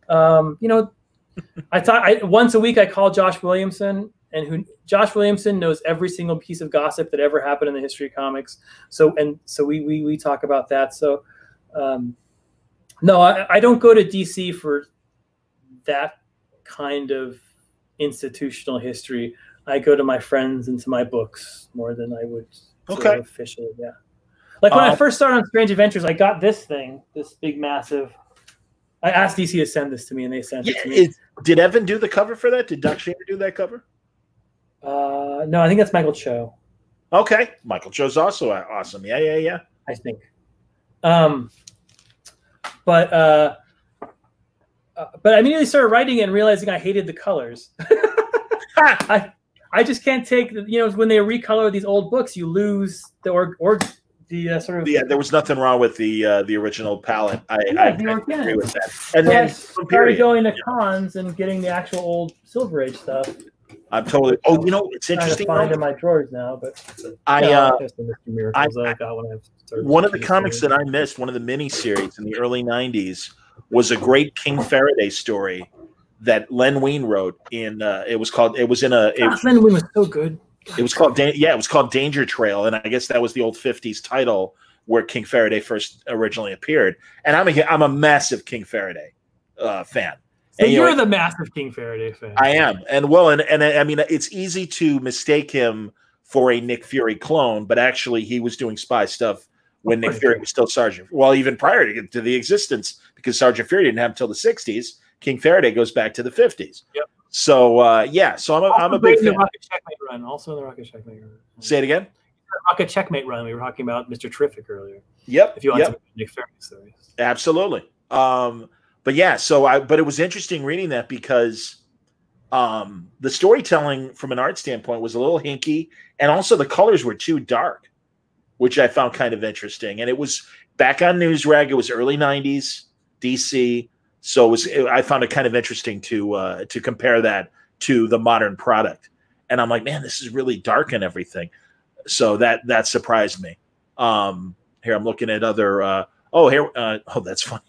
once a week I call Josh Williamson, and Josh Williamson knows every single piece of gossip that ever happened in the history of comics. So we talk about that. So no, I don't go to DC for that kind of institutional history. I go to my friends and to my books more than I would officially. Yeah. Like when I first started on Strange Adventures, I got this thing, this big, massive. I asked DC to send this to me, and they sent it to me. Did Evan do the cover for that? Did Doc Shaner do that cover? No, I think that's Michael Cho. Okay. Michael Cho's also awesome. Yeah. I think. But I immediately started writing it and realizing I hated the colors. I just can't take when they recolor these old books, you lose the sort of. Yeah, there was nothing wrong with the original palette. I agree with that. And so then I started going to cons and getting the actual old Silver Age stuff. I'm totally. Oh, it's interesting. I'm trying to find in my drawers now, but one of the comics that I missed, one of the mini series in the early '90s, was a great King Faraday story that Len Wein wrote in. Len Wein was so good. It was called it was called Danger Trail, and I guess that was the old '50s title where King Faraday first originally appeared. And I'm a massive King Faraday fan. So you're the massive King Faraday fan. I am, and I mean, it's easy to mistake him for a Nick Fury clone, but actually he was doing spy stuff when Nick Fury was still Sergeant. Well, even prior to the existence, because Sergeant Fury didn't have until the '60s. King Faraday goes back to the '50s. Yep. So so I'm a big fan. Rocket Checkmate run, also the Rocket Checkmate run. Say it again. Rocket Checkmate run. We were talking about Mr. Terrific earlier. Yep. If you want to Nick Fury stories. Absolutely. But it was interesting reading that because the storytelling from an art standpoint was a little hinky, and also the colors were too dark, which I found kind of interesting. And it was back on Newsrag. It was early '90s DC. So I found it kind of interesting to compare that to the modern product, and I'm like, man, this is really dark and everything. So that surprised me. Here I'm looking at other. That's funny.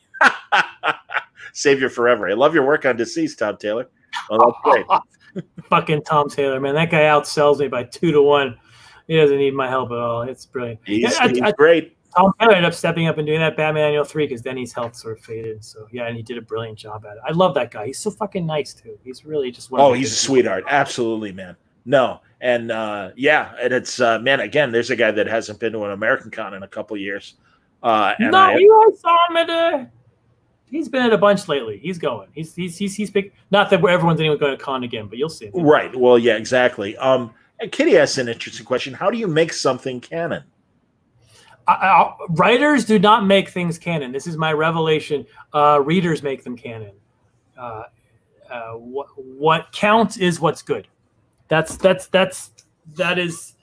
Savior Forever. I love your work on Deceased, Tom Taylor. Oh, that's great. Fucking Tom Taylor, man, that guy outsells me by 2-1. He doesn't need my help at all. It's brilliant. He's great. Tom Taylor ended up stepping up and doing that Batman Annual 3 because then his health sort of faded. So yeah, and he did a brilliant job at it. I love that guy. He's so fucking nice too. He's really just he's a sweetheart. Absolutely, man. No, and and it's man. Again, there's a guy that hasn't been to an American Con in a couple of years. I saw him at He's been at a bunch lately. He's going. He's big. Not that everyone's anyone going to con again, but you'll see him. Right. Well, yeah, exactly. And Kitty asked an interesting question. How do you make something canon? Writers do not make things canon. This is my revelation. Readers make them canon. What counts is what's good. That is.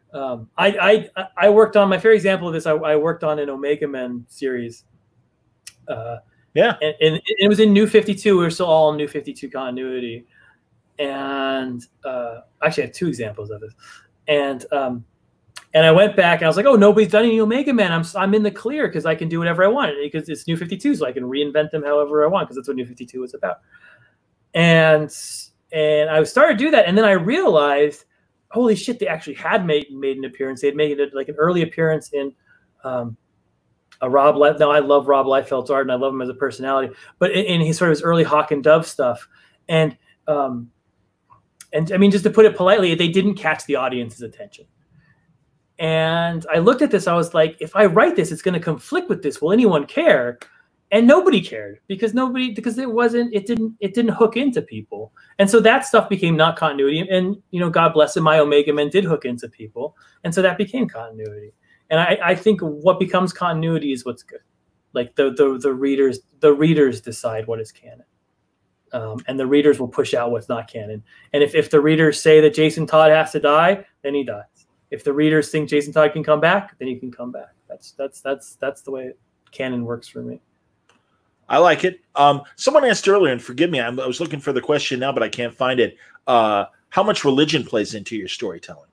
I worked on my favorite example of this. I worked on an Omega Men series. And it was in New 52. We were still all in New 52 continuity, and actually I have two examples of this. And I went back and I was like, oh, nobody's done any Omega Man. I'm in the clear because I can do whatever I want because it's New 52, so I can reinvent them however I want because that's what New 52 is about. And I started to do that, and then I realized, holy shit, they actually had made an appearance. They had made it like an early appearance in a Rob Liefeld. Now I love Rob Liefeld's art and I love him as a personality, but in his sort of his early Hawk and Dove stuff, and I mean, just to put it politely, they didn't catch the audience's attention. And I looked at this, I was like, if I write this, it's going to conflict with this. Will anyone care? And nobody cared because it didn't hook into people. And so that stuff became not continuity. And, you know, God bless it, my Omega Men did hook into people. And so that became continuity. And I think what becomes continuity is what's good. Like the readers decide what is canon. And the readers will push out what's not canon. And if the readers say that Jason Todd has to die, then he dies. If the readers think Jason Todd can come back, then he can come back. That's the way canon works for me. I like it. Someone asked earlier, and forgive me, I was looking for the question now, but I can't find it. How much religion plays into your storytelling?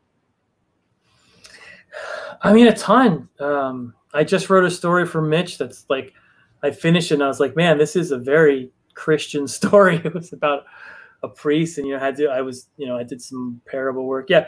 I mean, a ton. I just wrote a story for Mitch that's like, I finished it and I was like, man, this is a very Christian story. It was about a priest, and I did some parable work. Yeah.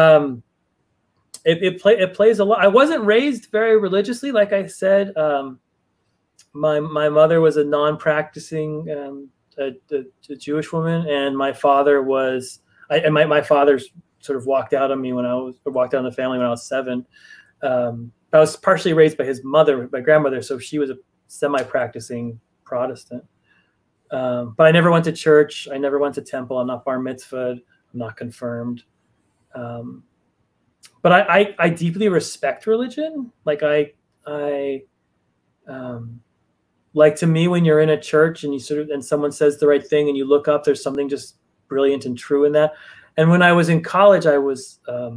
It plays a lot. I wasn't raised very religiously, like I said. My mother was a non-practicing a Jewish woman, and my father was. My father sort of walked out on me walked out on the family when I was 7. I was partially raised by his mother, my grandmother, so she was a semi-practicing Protestant. But I never went to church. I never went to temple. I'm not bar mitzvahed. I'm not confirmed. But I deeply respect religion. Like like to me, when you're in a church and and someone says the right thing and you look up, there's something just brilliant and true in that. And when I was in college, I was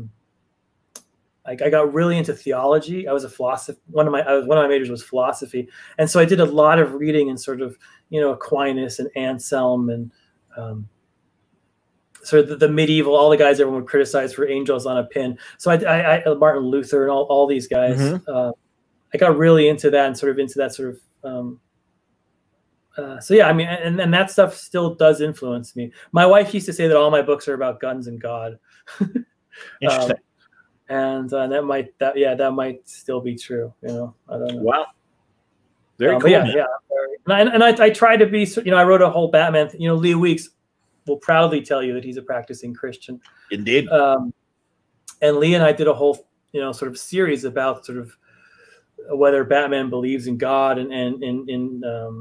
I got really into theology. I was a philosopher. One of my majors was philosophy, and so I did a lot of reading and sort of Aquinas and Anselm and sort of the medieval, all the guys everyone would criticize for angels on a pin. So I Martin Luther and all these guys. Mm-hmm. I got really into that and sort of into that sort of. So yeah, I mean, and that stuff still does influence me. My wife used to say that all my books are about guns and God. Interesting. And that might still be true. I don't know. Wow. Very cool. Yeah. And I try to be. I wrote a whole Batman. Lee Weeks will proudly tell you that he's a practicing Christian. Indeed. And Lee and I did a whole sort of series about sort of whether Batman believes in God and in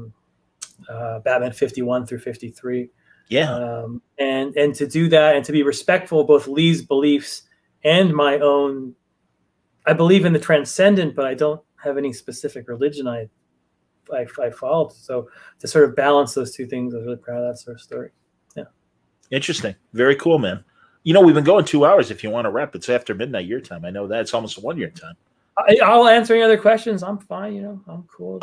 Batman 51 through 53. Yeah. And to do that and to be respectful of both Lee's beliefs and my own. I believe in the transcendent, but I don't have any specific religion I followed. So to sort of balance those two things, I was really proud of that sort of story. Yeah. Interesting. Very cool, man. We've been going 2 hours. If you want to wrap, it's after midnight your time. I know that. It's almost 1 your time. I'll answer any other questions. I'm fine. I'm cool.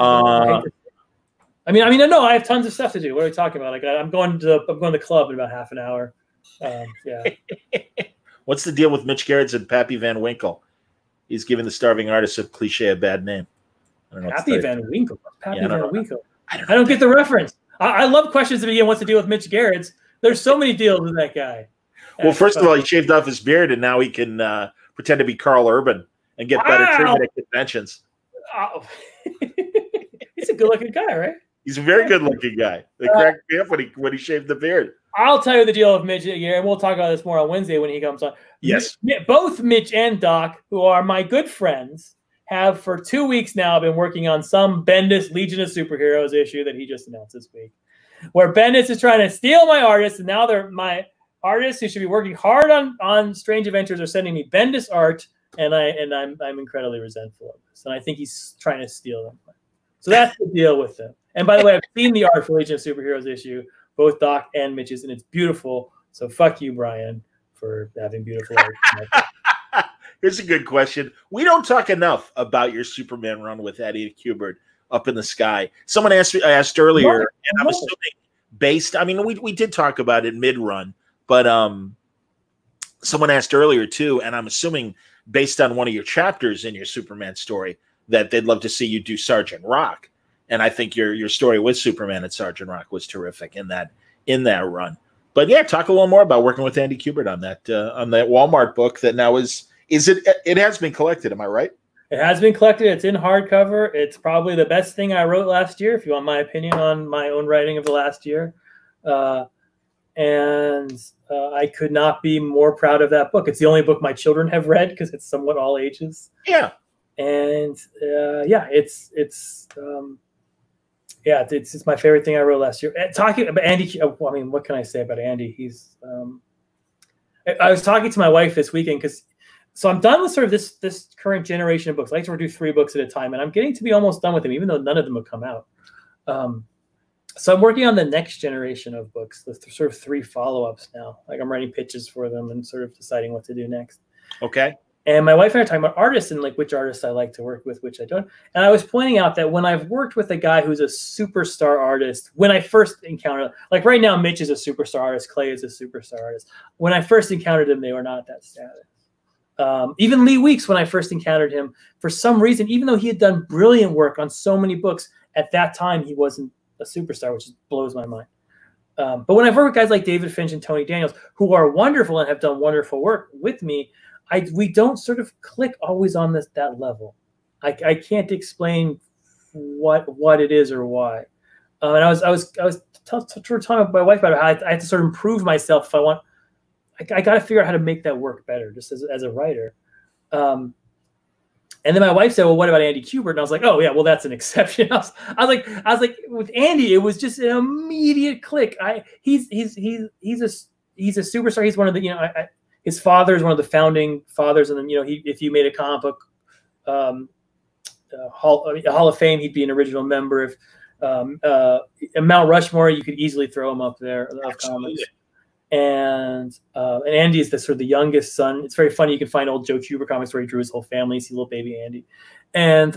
I mean, no, I have tons of stuff to do. What are we talking about? Like, I'm going to the club in about half an hour. Yeah. What's the deal with Mitch Gerrits and Pappy Van Winkle? He's giving the starving artist a cliche a bad name. I don't know. Pappy Van Winkle. Pappy Van Winkle. I don't get the reference. I love questions to begin. What's the deal with Mitch Gerrits? There's so many deals with that guy. Well, first of all, he shaved off his beard, and now he can pretend to be Carl Urban and get better treatment at conventions. Oh. He's a good-looking guy, right? He's a very good-looking guy. They cracked me up when he shaved the beard. I'll tell you the deal with Mitch here, and we'll talk about this more on Wednesday when he comes on. Yes. Both Mitch and Doc, who are my good friends, have for 2 weeks now been working on some Bendis Legion of Superheroes issue that he just announced this week, where Bendis is trying to steal my artists, and now they're my artists who should be working hard on Strange Adventures are sending me Bendis art, and I'm incredibly resentful of this, and I think he's trying to steal them. So that's the deal with them. And by the way, I've seen the art for Legion of Superheroes issue, both Doc and Mitch's, and it's beautiful. So fuck you, Brian, for having beautiful art. Here's a good question. We don't talk enough about your Superman run with Eddie Kubert up in the sky. Someone asked earlier, and I'm assuming based. I mean, we did talk about it mid-run, but someone asked earlier too, and I'm assuming based on one of your chapters in your Superman story that they'd love to see you do Sergeant Rock. And I think your story with Superman and Sergeant Rock was terrific in that run. But yeah, talk a little more about working with Andy Kubert on that Walmart book that now it has been collected. Am I right? It has been collected. It's in hardcover. It's probably the best thing I wrote last year, if you want my opinion on my own writing of the last year. and I could not be more proud of that book. It's the only book my children have read because it's somewhat all ages. Yeah. And it's my favorite thing I wrote last year. Talking about Andy, I mean, what can I say about Andy? He's I was talking to my wife this weekend so I'm done with sort of this current generation of books. I like to do 3 books at a time, and I'm getting to be almost done with them, even though none of them have come out. So I'm working on the next generation of books, the sort of 3 follow-ups now. Like I'm writing pitches for them and sort of deciding what to do next. Okay. And my wife and I are talking about artists and like which artists I like to work with, which I don't. And I was pointing out that when I've worked with a guy who's a superstar artist, when I first encountered, like right now, Mitch is a superstar artist, Clay is a superstar artist. When I first encountered him, they were not that status. Even Lee Weeks, when I first encountered him, for some reason, even though he had done brilliant work on so many books, at that time he wasn't a superstar, which blows my mind. But when I've worked with guys like David Finch and Tony Daniels, who are wonderful and have done wonderful work with me, we don't sort of click always on that level. I can't explain what it is or why. And I was talking with my wife about how I have to sort of improve myself if I want. I got to figure out how to make that work better, just as a writer. And then my wife said, "Well, what about Andy Kubert?" And I was like, "Oh yeah, well that's an exception." I was like, with Andy, it was just an immediate click. He's a superstar. He's one of the his father is one of the founding fathers, and then if you made a comic book Hall of Fame, he'd be an original member. If Mount Rushmore, you could easily throw him up there of comics. And Andy is the sort of the youngest son. It's very funny. You can find old Joe Kubert comics where he drew his whole family. You see little baby Andy, and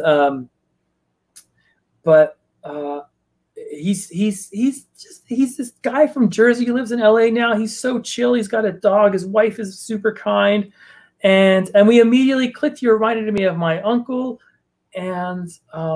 he's this guy from Jersey who lives in LA now. He's so chill. He's got a dog. His wife is super kind, and we immediately clicked. You reminded me of my uncle, and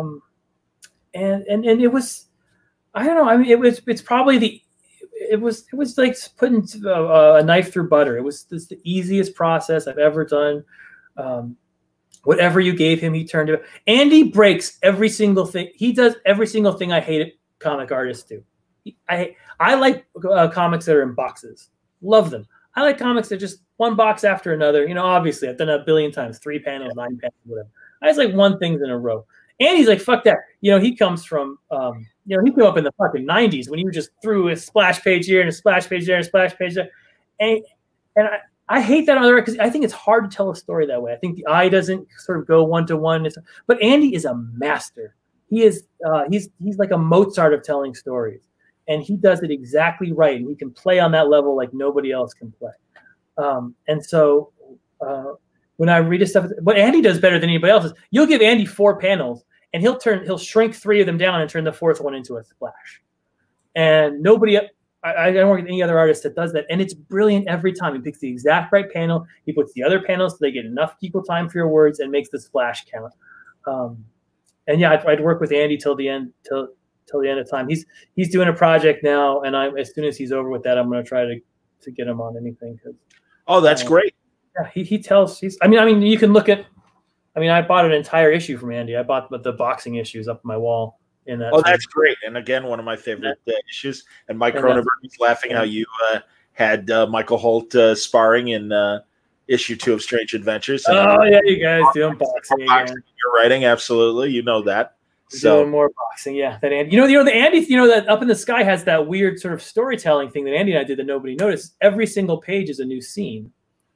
it was, I don't know. I mean, it's probably it was like putting a knife through butter. It was the easiest process I've ever done. Whatever you gave him, he turned it. Andy breaks every single thing. He does every single thing I hate comic artists do. I like comics that are in boxes. Love them. I like comics that just one box after another. Obviously, I've done it a billion times, 3 panels, 9 panels, whatever. I just like one thing in a row. Andy's like, fuck that. He comes from, he came up in the fucking 90s when you just threw a splash page here and a splash page there and a splash page there. And I hate that on the record because I think it's hard to tell a story that way. I think the eye doesn't sort of go one-to-one. But Andy is a master. He is he's like a Mozart of telling stories. And he does it exactly right. And he can play on that level like nobody else can play. And so when I read his stuff, what Andy does better than anybody else is you'll give Andy 4 panels and he'll shrink 3 of them down and turn the 4th one into a splash. And I don't work with any other artist that does that. And it's brilliant every time. He picks the exact right panel. He puts the other panels so they get enough equal time for your words and makes the splash count. And yeah, I'd work with Andy till the end of time. He's doing a project now, and as soon as he's over with that, I'm going to try to get him on anything. Oh, that's great. Yeah, he tells. I mean, you can look at. I bought an entire issue from Andy. I bought the boxing issues up on my wall. In that. Oh, that's great. And again, one of my favorite issues. And Mike Cronenberg was laughing how you had Michael Holt sparring in issue 2 of Strange Adventures. And yeah, you guys doing boxing again. You're writing, absolutely. You know that. Doing more boxing, yeah. That Andy, the Andy, that Up in the Sky has that weird sort of storytelling thing that Andy and I did that nobody noticed. Every single page is a new scene.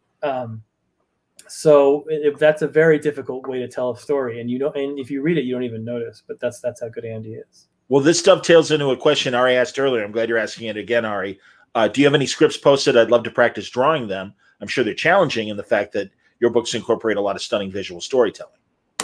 So that's a very difficult way to tell a story, and if you read it, you don't even notice. But that's how good Andy is. Well, this dovetails into a question Ari asked earlier. I'm glad you're asking it again, Ari. Do you have any scripts posted? I'd love to practice drawing them. I'm sure they're challenging in the fact that your books incorporate a lot of stunning visual storytelling.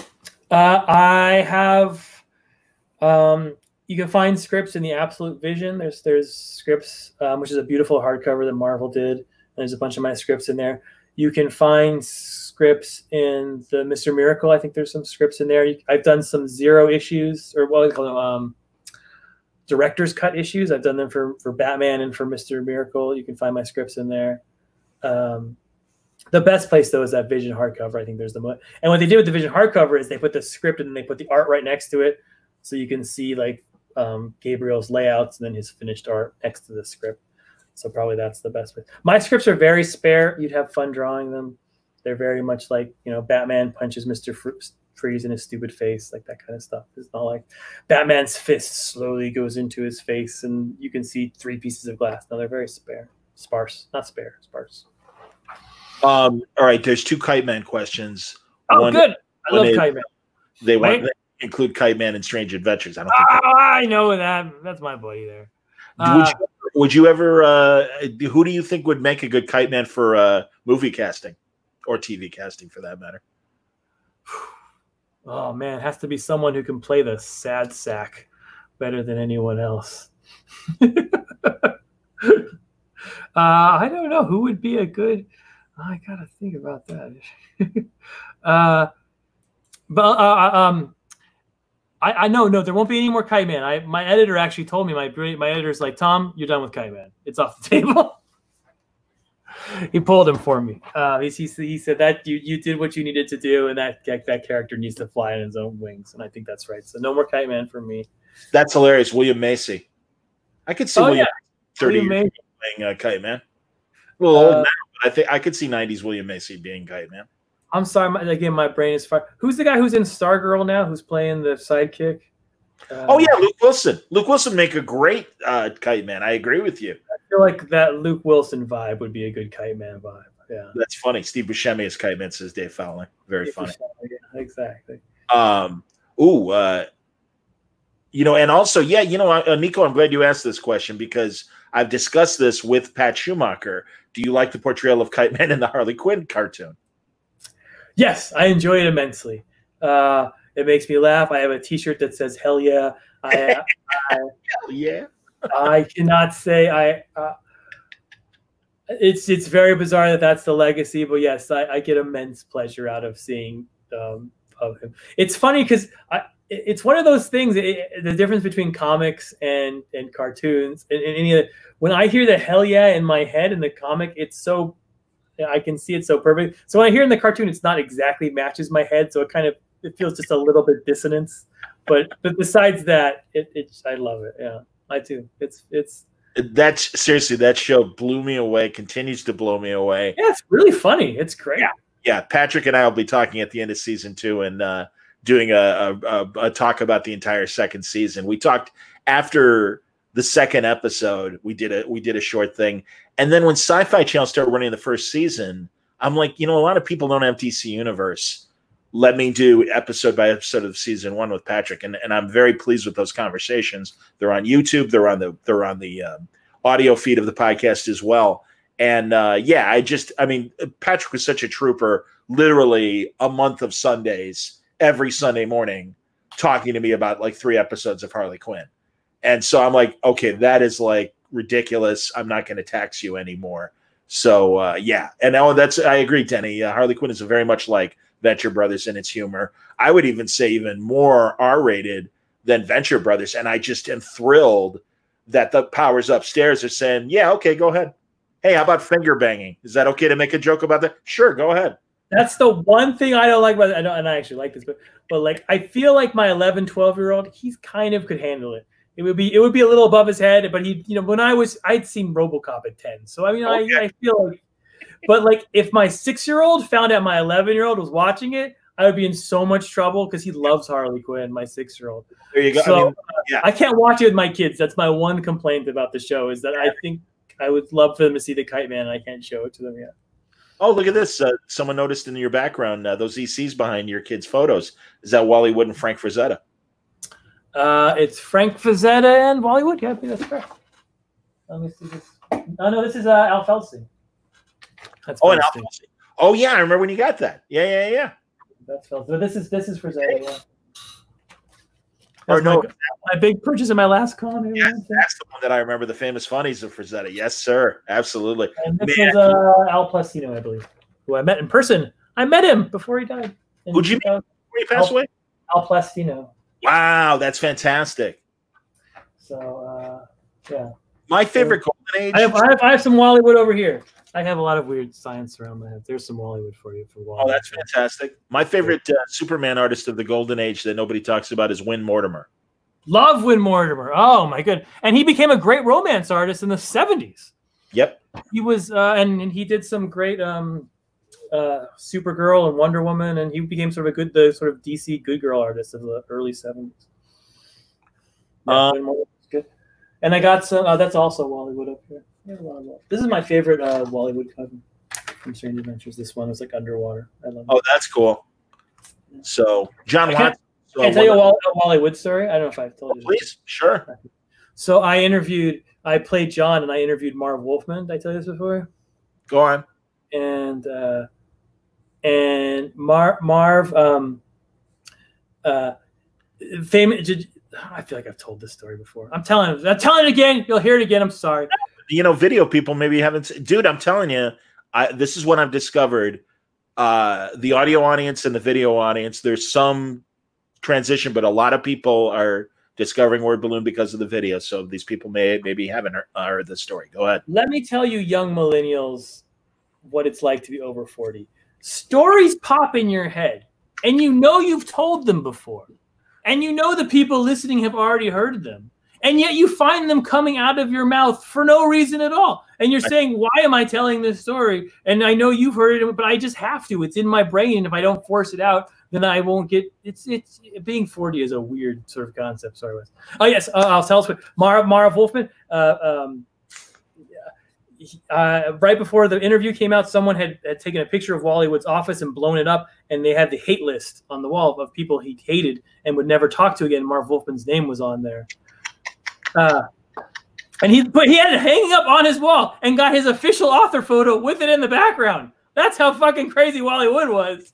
I have. You can find scripts in the Absolute Vision. There's scripts, which is a beautiful hardcover that Marvel did. And there's a bunch of my scripts in there. You can find scripts in the Mr. Miracle. I think there's some scripts in there. I've done some 0 issues, or what do they call them? Director's cut issues. I've done them for Batman and for Mr. Miracle. You can find my scripts in there. The best place, though, is that Vision hardcover. I think there's the most. And what they did with the Vision hardcover is they put the script and then they put the art right next to it. So you can see like Gabriel's layouts and then his finished art next to the script. So probably that's the best way. My scripts are very spare. You'd have fun drawing them. They're very much like, Batman punches Mr. Freeze in his stupid face, like that kind of stuff. It's not like Batman's fist slowly goes into his face and you can see 3 pieces of glass. No, they're very sparse. Not spare, sparse. All right, there's 2 Kite Man questions. Oh, good. I love Kite Man. They want to include Kite Man in Strange Adventures. I don't think I know that. That's my buddy there. Would you ever? Who do you think would make a good Kite Man for movie casting or TV casting, for that matter? Oh man, it has to be someone who can play the sad sack better than anyone else. I don't know who would be a good. I gotta think about that. I know, no, there won't be any more Kite Man. My editor actually told me, my editor's like, Tom, you're done with Kite Man. It's off the table. He pulled him for me. He said that you did what you needed to do, and that character needs to fly on his own wings. And I think that's right. So no more Kite Man for me. That's hilarious. William Macy. I could see William 30 years playing Kite Man. A little old now, but I could see 90s William Macy being Kite Man. I'm sorry. Again, my brain is far. Who's the guy who's in Stargirl now? Who's playing the sidekick? Luke Wilson. Luke Wilson make a great Kite Man. I agree with you. I feel like that Luke Wilson vibe would be a good Kite Man vibe. Yeah, that's funny. Steve Buscemi is Kite Man, says Dave Fowler. Very funny. Yeah, exactly. And also, Nico, I'm glad you asked this question because I've discussed this with Pat Schumacher. Do you like the portrayal of Kite Man in the Harley Quinn cartoon? Yes, I enjoy it immensely. It makes me laugh. I have a T-shirt that says "Hell yeah." Hell yeah. I cannot say it's very bizarre that's the legacy, but yes, I get immense pleasure out of seeing of him. It's funny because it's one of those things. The difference between comics and cartoons and when I hear the "Hell yeah" in my head in the comic, it's so. I can see it so perfect. So when I hear in the cartoon, it's not exactly matches my head. So it feels just a little bit dissonance. But besides that, I love it. Yeah, I do. That show blew me away. Continues to blow me away. Yeah, it's really funny. It's great. Yeah. Patrick and I will be talking at the end of season 2 and doing a talk about the entire second season. We talked after the second episode. We did a short thing. And then when Sci-Fi Channel started running the first season, I'm like, a lot of people don't have DC Universe. Let me do episode by episode of season 1 with Patrick. And I'm very pleased with those conversations. They're on YouTube. They're on the audio feed of the podcast as well. And Patrick was such a trooper, literally a month of Sundays, every Sunday morning, talking to me about like 3 episodes of Harley Quinn. And so I'm like, okay, that is like ridiculous. I'm not going to tax you anymore. So and I agree, Denny. Harley Quinn is very much like Venture Brothers in its humor. I would even say even more R-rated than Venture Brothers. And I just am thrilled that the powers upstairs are saying, yeah, okay, go ahead. Hey, how about finger banging? Is that okay to make a joke about that? Sure, go ahead. That's the one thing I don't like about it. And I actually like this, but like I feel like my 11, 12-year-old, he's kind of could handle it. It would be a little above his head, but he, when I'd seen RoboCop at 10. So I mean, okay. I feel like, but like if my 6-year-old found out my 11-year-old was watching it, I would be in so much trouble because he loves Harley Quinn, my 6-year-old. There you go. So I can't watch it with my kids. That's my one complaint about the show is that I think I would love for them to see the Kite Man, and I can't show it to them yet. Oh, look at this. Someone noticed in your background, those ECs behind your kids' photos. Is that Wally Wood and Frank Frazetta? It's Frank Frazetta and Wally Wood. Yeah, I think that's correct. Let me see this. Oh, no, this is Al Felstein. That's Al Felstein. Oh, yeah, I remember when you got that. Yeah. That's Felstein. But this is Frazetta, yeah. Or no, my big purchase in my last con. Yes, that's the one that I remember, the famous funnies of Frazetta. Yes, sir. Absolutely. And this is Al Plastino, I believe, who I met in person. I met him before he died. Who'd you meet before he passed away? Al Plastino. Wow, that's fantastic. So, yeah. My favorite Golden Age. I have some Wally Wood over here. I have a lot of weird science around my head. There's some Wally Wood for you. Oh, that's fantastic. My favorite Superman artist of the Golden Age that nobody talks about is Win Mortimer. Love Win Mortimer. Oh, my goodness. And he became a great romance artist in the 70s. Yep. He was, and he did some great Supergirl and Wonder Woman, and he became sort of the sort of DC good girl artist of the early 70s. Yeah, good. And I got some. That's also Wally Wood up here. Yeah, this is my favorite Wally Wood cover from Strange Adventures. This one is like underwater. I love it. Oh, that's cool. So John Watson. Can I tell you a Wally Wood story? I don't know if I've told you. Please, sure. So I played John, and I interviewed Marv Wolfman. Did I tell you this before? Go on. And Marv, famous. I feel like I've told this story before. I'm telling it again. You'll hear it again. I'm sorry. Video people maybe haven't. Dude, I'm telling you, this is what I've discovered. The audio audience and the video audience, there's some transition, but a lot of people are discovering Word Balloon because of the video. So these people maybe haven't heard the story. Go ahead. Let me tell you, young millennials, what it's like to be over 40. Stories pop in your head, and you've told them before. And the people listening have already heard them. And yet you find them coming out of your mouth for no reason at all. And you're saying, why am I telling this story? And I know you've heard it, but I just have to. It's in my brain. And if I don't force it out, then I won't get it's being 40 is a weird sort of concept. Sorry, Wes. Oh, yes. I'll tell us what Marv Wolfman. Right before the interview came out, someone had taken a picture of Wally Wood's office and blown it up, and they had the hate list on the wall of people he hated and would never talk to again. Marv Wolfman's name was on there. And he had it hanging up on his wall and got his official author photo with it in the background. That's how fucking crazy Wally Wood was.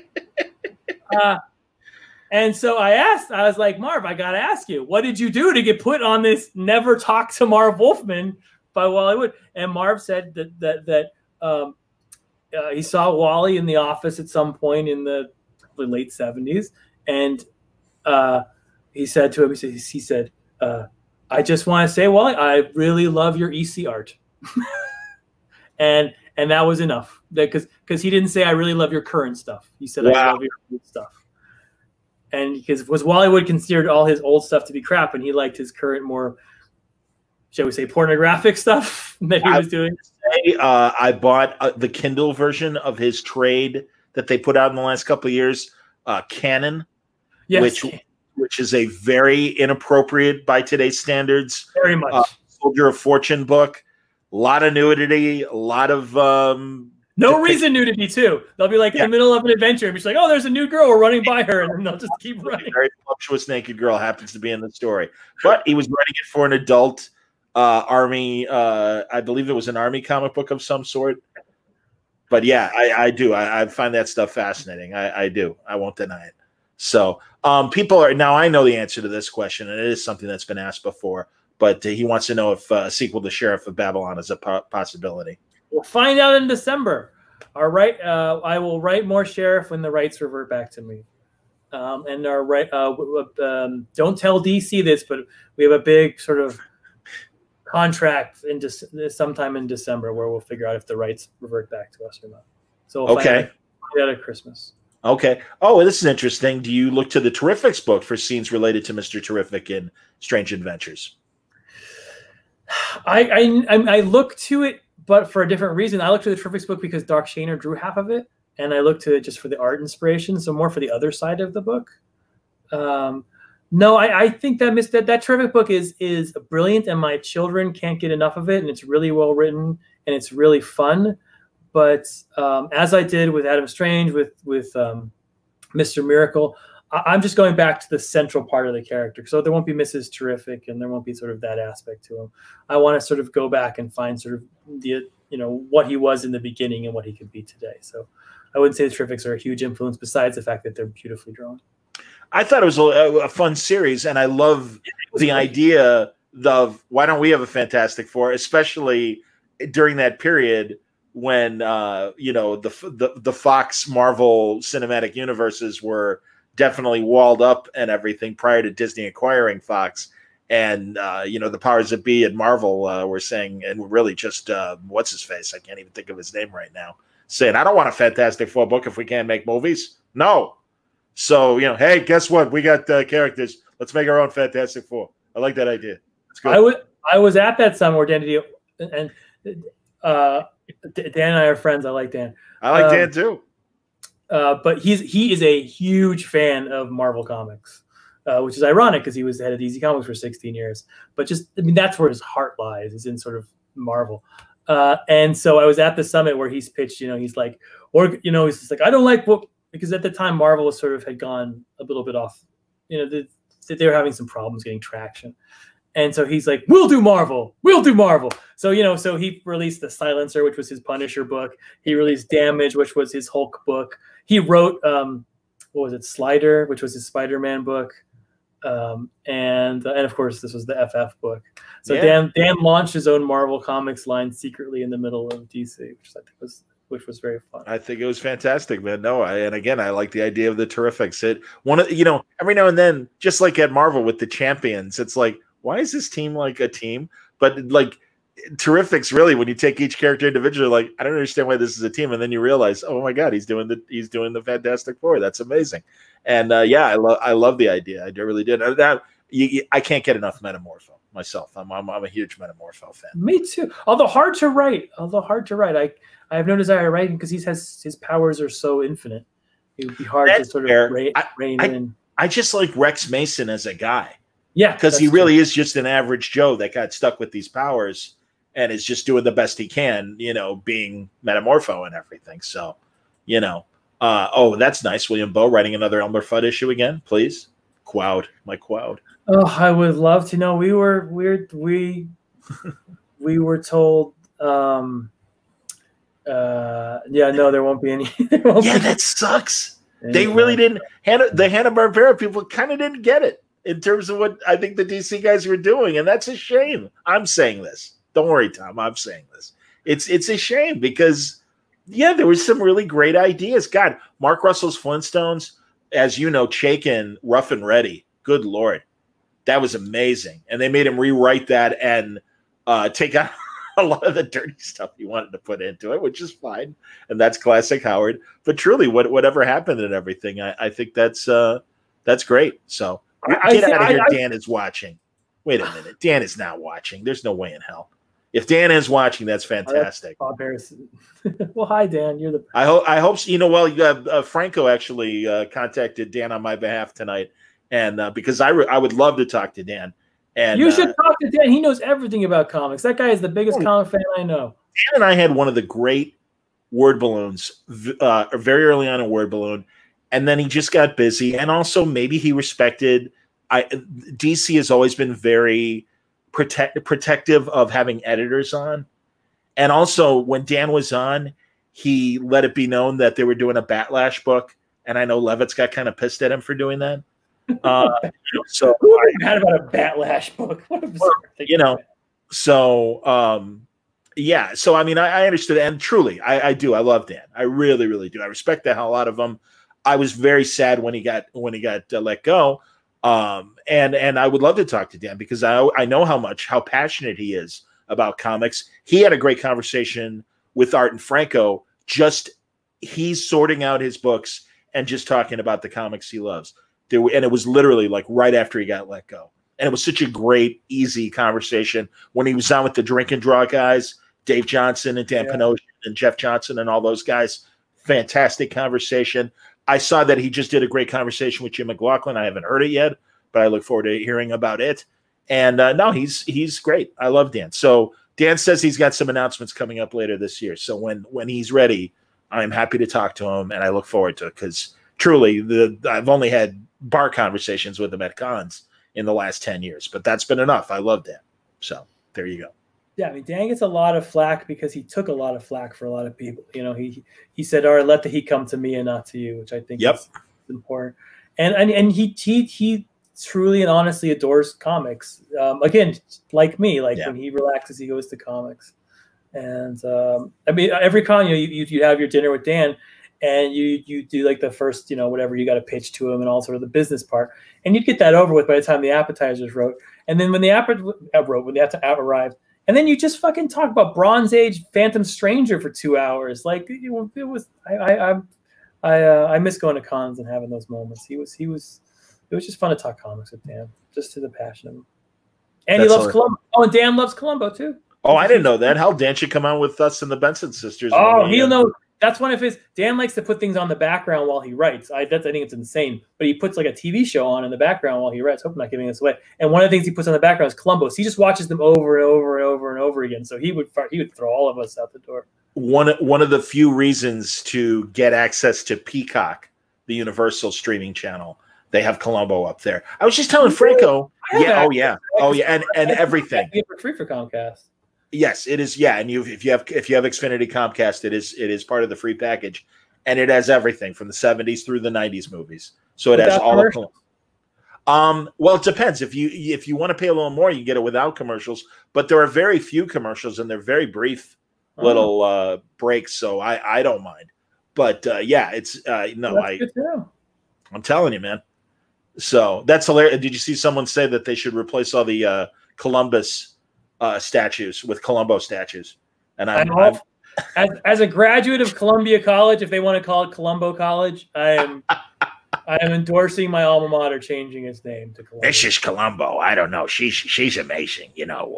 And so I was like, Marv, I got to ask you, what did you do to get put on this never talk to Marv Wolfman by Wally Wood? And Marv said that he saw Wally in the office at some point in the late 70s. And he said to him, he said, I just want to say, Wally, I really love your EC art. and that was enough, because he didn't say, I really love your current stuff. He said, wow. I love your old stuff. And because Wally Wood considered all his old stuff to be crap, and he liked his current, more, shall we say, pornographic stuff that he was doing. I bought the Kindle version of his trade that they put out in the last couple of years, Canon, yes. which is a very inappropriate by today's standards. Very much. Soldier of Fortune book. A lot of nudity, a lot of no reason nudity too. They'll be like in the middle of an adventure and be like, oh, there's a new girl, we're running by her, and then they'll just keep running. A very voluptuous naked girl happens to be in the story. But he was writing it for an adult army, I believe it was an army comic book of some sort. But yeah, I do. I find that stuff fascinating. I do. I won't deny it. So people are now. I know the answer to this question, and it is something that's been asked before. But he wants to know if a sequel to Sheriff of Babylon is a possibility. We'll find out in December. All right, I will write more Sheriff when the rights revert back to me. And our right, don't tell DC this, but we have a big sort of contract sometime in December where we'll figure out if the rights revert back to us or not. So we'll find out at Christmas. Okay. Oh, this is interesting. Do you look to the Terrifics book for scenes related to Mr. Terrific in Strange Adventures? I look to it, but for a different reason. I look to the Terrifics book because Doc Shaner drew half of it, and I look to it just for the art inspiration, so more for the other side of the book. No, I think that Terrific book is brilliant, and my children can't get enough of it, and it's really well written, and it's really fun. But as I did with Adam Strange, with Mr. Miracle, I'm just going back to the central part of the character. So there won't be Mrs. Terrific, and there won't be sort of that aspect to him. I want to sort of go back and find sort of what he was in the beginning and what he could be today. So I wouldn't say the Terrifics are a huge influence, besides the fact that they're beautifully drawn. I thought it was a fun series, and I love the idea of why don't we have a Fantastic Four, especially during that period when the Fox Marvel cinematic universes were definitely walled up and everything prior to Disney acquiring Fox. And, the powers that be at Marvel were saying, and really just, what's his face? I can't even think of his name right now. Saying, I don't want a Fantastic Four book if we can't make movies. No. So, hey, guess what? We got characters. Let's make our own Fantastic Four. I like that idea. It's good. I was at that summer where Dan DiDio, and Dan and I are friends. I like Dan. I like Dan too. But he is a huge fan of Marvel Comics, which is ironic because he was the head of DC Comics for 16 years. But that's where his heart lies, is in sort of Marvel. And so I was at the summit where he's pitched, he's like, he's just like, I don't like because at the time Marvel had gone a little bit off, they were having some problems getting traction. And so he's like, we'll do Marvel. So, so he released The Silencer, which was his Punisher book. He released Damage, which was his Hulk book. He wrote, Slider, which was his Spider-Man book. And of course, this was the FF book. So Dan launched his own Marvel Comics line secretly in the middle of DC, which was very fun. I think it was fantastic, man. No, and again, I like the idea of the Terrifics. Every now and then, just like at Marvel with the Champions, it's like, why is this team like a team? But like Terrifics, really, when you take each character individually, like, I don't understand why this is a team, and then you realize, oh my God, he's doing the Fantastic Four. That's amazing. And I love the idea. I really did. I can't get enough Metamorpho myself. I'm a huge Metamorpho fan. Me too. Although hard to write. I have no desire to write him because his powers are so infinite. It would be hard to sort of rein in. I just like Rex Mason as a guy. Yeah, because he really is just an average Joe that got stuck with these powers and is just doing the best he can, being Metamorpho and everything. So, that's nice. William Bowe writing another Elmer Fudd issue again, please. Quoud. Oh, I would love to know. We were told. There won't be any. That sucks. They really didn't. The Hanna-Barbera people kind of didn't get it in terms of what I think the DC guys were doing, and that's a shame. I'm saying this. Don't worry, Tom. I'm saying this. It's a shame because, there was some really great ideas. God, Mark Russell's Flintstones, as you know, Chaykin, Rough and Ready. Good Lord. That was amazing. And they made him rewrite that and take out a lot of the dirty stuff he wanted to put into it, which is fine. And that's classic Howard. But truly, whatever happened and everything, I think that's great. So get out of here. Dan is watching. Wait a minute. Dan is not watching. There's no way in hell. If Dan is watching, that's fantastic. Bob Harrison. Well, hi, Dan. You're the. I hope so. Franco actually contacted Dan on my behalf tonight, and because I would love to talk to Dan. And you should talk to Dan. He knows everything about comics. That guy is the biggest comic fan I know. Dan and I had one of the great word balloons very early on in Word Balloon, and then he just got busy. And also, maybe he respected. DC has always been very protective of having editors on, and also when Dan was on, he let it be known that they were doing a Batlash book, and I know Levitz got kind of pissed at him for doing that. So who mad about a Batlash book? So I mean, I understood, and truly, I do. I love Dan. I really, really do. I respect the hell out of him. I was very sad when he got let go. And I would love to talk to Dan because I know how passionate he is about comics. He had a great conversation with Art and Franco. He's sorting out his books and just talking about the comics he loves. And it was literally like right after he got let go. And it was such a great, easy conversation when he was on with the Drink and Draw guys, Dave Johnson and Dan Panosian and Jeff Johnson and all those guys. Fantastic conversation. I saw that he just did a great conversation with Jim McLaughlin. I haven't heard it yet, but I look forward to hearing about it. And no, he's great. I love Dan. So Dan says he's got some announcements coming up later this year. So when he's ready, I'm happy to talk to him, and I look forward to it because truly, I've only had bar conversations with him at cons in the last 10 years, but that's been enough. I love Dan. So there you go. Yeah, I mean, Dan gets a lot of flack because he took a lot of flack for a lot of people. He said, "All right, let the heat come to me and not to you," which I think is important. And he truly and honestly adores comics. Again, like me, when he relaxes, he goes to comics. And I mean, every con you have your dinner with Dan, and you do like the first whatever you got to pitch to him and all sort of the business part, and you'd get that over with by the time the appetizers wrote. And then when the arrived. And then you just fucking talk about Bronze Age Phantom Stranger for 2 hours. Like it was, I miss going to cons and having those moments. It was just fun to talk comics with Dan, just to the passion of him. And he loves Columbo. Oh, and Dan loves Columbo too. Oh, I didn't know that. Hell, Dan should come on with us and the Benson sisters. Oh, he'll know. That's one of his. Dan likes to put things on the background while he writes. I think it's insane. But he puts like a TV show on in the background while he writes. Hope I'm not giving this away. And one of the things he puts on the background is Columbo. So he just watches them over and over and over and over again. So he would throw all of us out the door. One of the few reasons to get access to Peacock, the Universal streaming channel, they have Columbo up there. I was just telling Franco. Yeah, and everything. You get for free for Comcast. Yes, it is. Yeah, and if you have Xfinity Comcast, it is part of the free package, and it has everything from the 70s through the 90s movies. So it has all of. Well, it depends. If you want to pay a little more, you can get it without commercials. But there are very few commercials, and they're very brief little breaks. So I don't mind. But yeah, it's no. I'm telling you, man. So that's hilarious. Did you see someone say that they should replace all the Columbus statues with Columbo statues? And I'm as a graduate of Columbia College, if they want to call it Columbo College, I am endorsing my alma mater changing its name to Columbo. It's just Columbo. I don't know. She's amazing.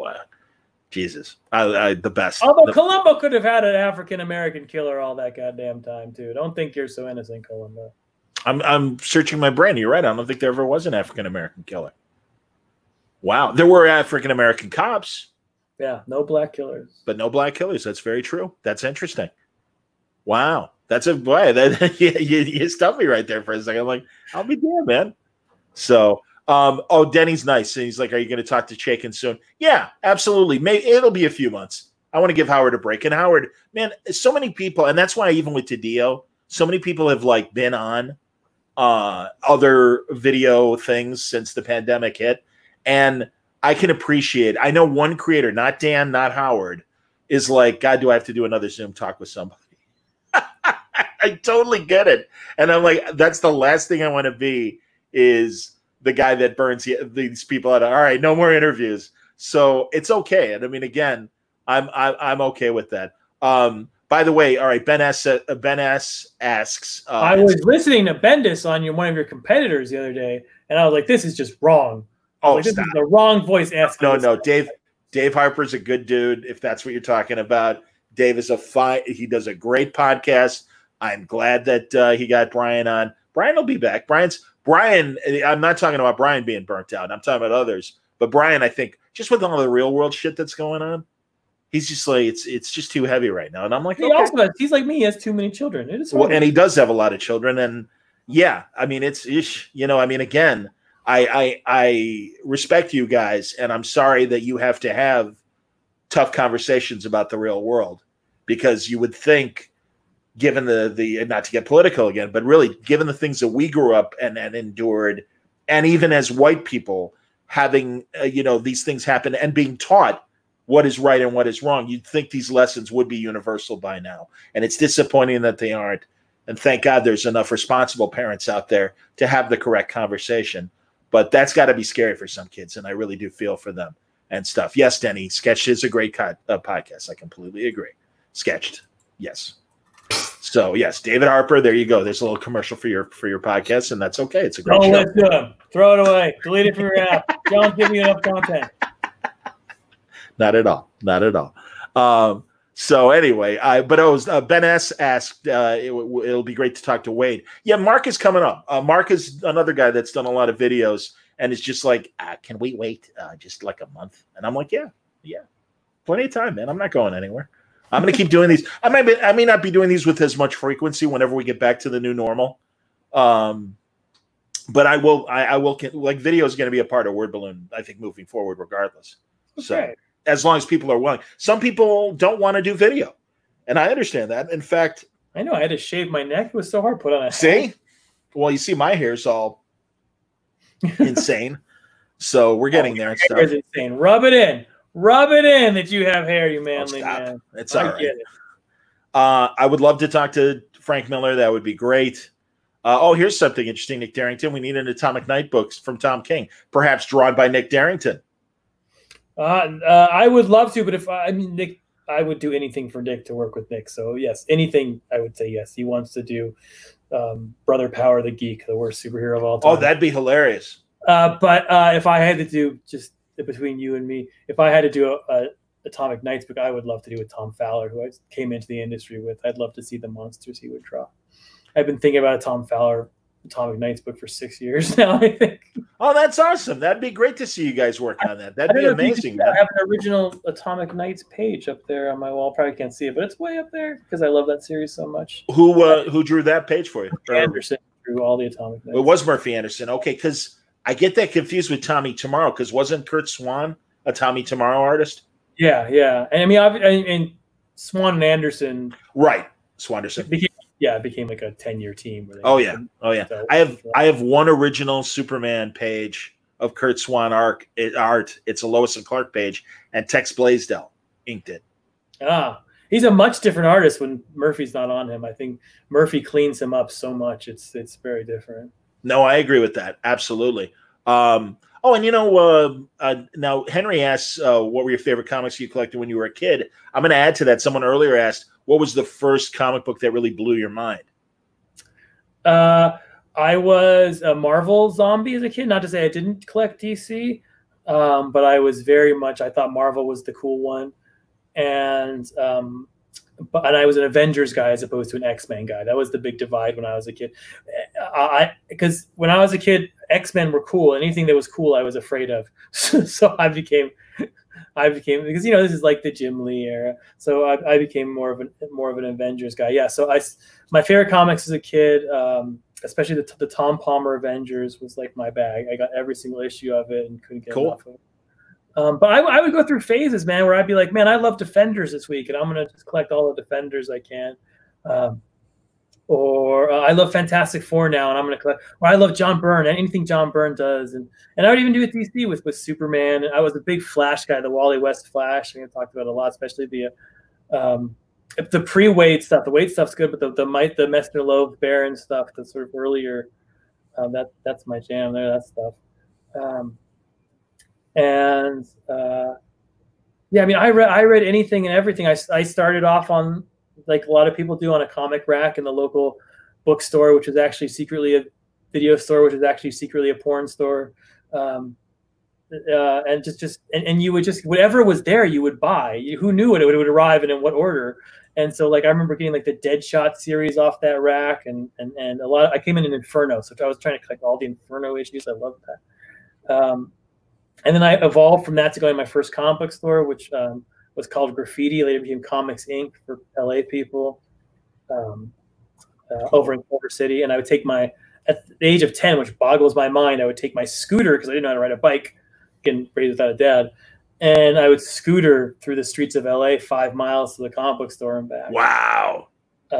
Jesus, the best. Although Columbo could have had an African American killer all that goddamn time too. Don't think you're so innocent, Columbo. I'm searching my brain. You're right. I don't think there ever was an African American killer. Wow, there were African American cops. Yeah, no black killers. But no black killers. That's very true. That's interesting. Wow, that's a boy. That you stumped me right there for a second. I'm like, I'll be damned, man. So, Denny's nice, and he's like, "Are you going to talk to Chaykin soon?" Yeah, absolutely. Maybe it'll be a few months. I want to give Howard a break, and Howard, man, so many people, and that's why even with Taddeo, so many people have like been on other video things since the pandemic hit, and I can appreciate. I know one creator, not Dan, not Howard, is like, God, do I have to do another Zoom talk with somebody? I totally get it, and I'm like, that's the last thing I want to be, is the guy that burns these people out. All right, no more interviews. So it's okay, and I mean, again, I'm okay with that. By the way, all right, Ben S asks. I was listening to Bendis on one of your competitors the other day, and I was like, this is just wrong. This is the wrong voice asking. No, Dave Harper's a good dude, if that's what you're talking about. Dave is he does a great podcast. I'm glad that he got Brian on. Brian will be back. Brian, I'm not talking about Brian being burnt out. I'm talking about others. But Brian, I think, just with all the real world shit that's going on, he's just like, it's just too heavy right now. And I'm like, he's like me. He has too many children. It is and he does have a lot of children. And yeah, I mean, again, I respect you guys, and I'm sorry that you have to have tough conversations about the real world, because you would think, given the not to get political again, but really given the things that we grew up and endured, and even as white people having these things happen and being taught what is right and what is wrong, you'd think these lessons would be universal by now. And it's disappointing that they aren't. And thank God there's enough responsible parents out there to have the correct conversation. But that's got to be scary for some kids, and I really do feel for them and stuff. Yes, Denny, Sketched is a great podcast. I completely agree. Sketched, yes. So yes, David Harper. There you go. There's a little commercial for your podcast, and that's okay. It's a great show. Let's do it. Throw it away. Delete it from your app. Don't give me enough content. Not at all. Not at all. So anyway, Ben S asked, it'll be great to talk to Wade. Yeah, Mark is coming up. Mark is another guy that's done a lot of videos, and is just like, can we wait just like a month? And I'm like, yeah, plenty of time, man. I'm not going anywhere. I'm going to keep doing these. I may not be doing these with as much frequency whenever we get back to the new normal. But I will, like, video is going to be a part of Word Balloon, I think, moving forward, regardless. Okay. So as long as people are willing. Some people don't want to do video, and I understand that. In fact, I know I had to shave my neck. It was so hard to put on a See? Well, you see my hair's all insane. So we're getting there and stuff. It's insane. Rub it in that you have hair, you manly man. It's all right. I would love to talk to Frank Miller. That would be great. Here's something interesting, Nick Darrington. We need an Atomic Night books from Tom King, perhaps drawn by Nick Darrington. I would love to, but Nick, I would do anything for Nick to work with Nick. So yes, anything, I would say yes. He wants to do Brother Power the Geek, the worst superhero of all time. Oh, that'd be hilarious. But if I had to do, just between you and me, if I had to do a Atomic Knights book I would love to do with Tom Fowler, who I came into the industry with. I'd love to see the monsters he would draw. I've been thinking about a Tom Fowler Atomic Knights book for 6 years now, I think. Oh, that's awesome. That'd be great to see you guys work on that. That'd be amazing. I have an original Atomic Knights page up there on my wall. Probably can't see it, but it's way up there because I love that series so much. Who drew that page for you? Anderson drew all the Atomic Knights. It was Murphy Anderson. Okay, because I get that confused with Tommy Tomorrow, because wasn't Kurt Swan a Tommy Tomorrow artist? Yeah, yeah. And I mean, and Swan and Anderson. Right. Swanderson. It became like a 10-year team. Oh yeah. I have one original Superman page of Kurt Swan art. It's a Lois and Clark page, and Tex Blaisdell inked it. He's a much different artist when Murphy's not on him. I think Murphy cleans him up so much. It's very different. No, I agree with that. Absolutely. And now Henry asks, what were your favorite comics you collected when you were a kid? I'm going to add to that. Someone earlier asked, what was the first comic book that really blew your mind? I was a Marvel zombie as a kid. Not to say I didn't collect DC, but I was I thought Marvel was the cool one. And I was an Avengers guy as opposed to an X-Men guy. That was the big divide when I was a kid. Because when I was a kid, X-Men were cool. Anything that was cool, I was afraid of. So I became because this is like the Jim Lee era. So I became more of an Avengers guy. Yeah. So my favorite comics as a kid, especially the Tom Palmer Avengers, was like my bag. I got every single issue of it and couldn't get enough of it. But I would go through phases, man, where I'd be like, man, I love Defenders this week, and I'm going to just collect all the Defenders I can. Or I love Fantastic Four now, and I'm going to collect. Or I love John Byrne, anything John Byrne does. And I would even do it DC with Superman. And I was a big Flash guy, the Wally West Flash. I talked about it a lot, especially the pre-Wade stuff. The Wade stuff's good, but the Messner Loeb Baron stuff, the sort of earlier, that's my jam there, that stuff. I read anything and everything. I started off on, like a lot of people do, on a comic rack in the local bookstore, which was actually secretly a video store, which was actually secretly a porn store. And you would just, whatever was there, you would buy. Who knew it would arrive and in what order? And so, like, I remember getting like the Deadshot series off that rack, and a lot. I came in Inferno, so I was trying to collect all the Inferno issues. I loved that. And then I evolved from that to going to my first comic book store, which was called Graffiti. Later became Comics Inc. for LA people over in Culver City. And I would take at the age of 10, which boggles my mind, I would take my scooter, because I didn't know how to ride a bike, getting raised without a dad. And I would scooter through the streets of LA 5 miles to the comic book store and back. Wow.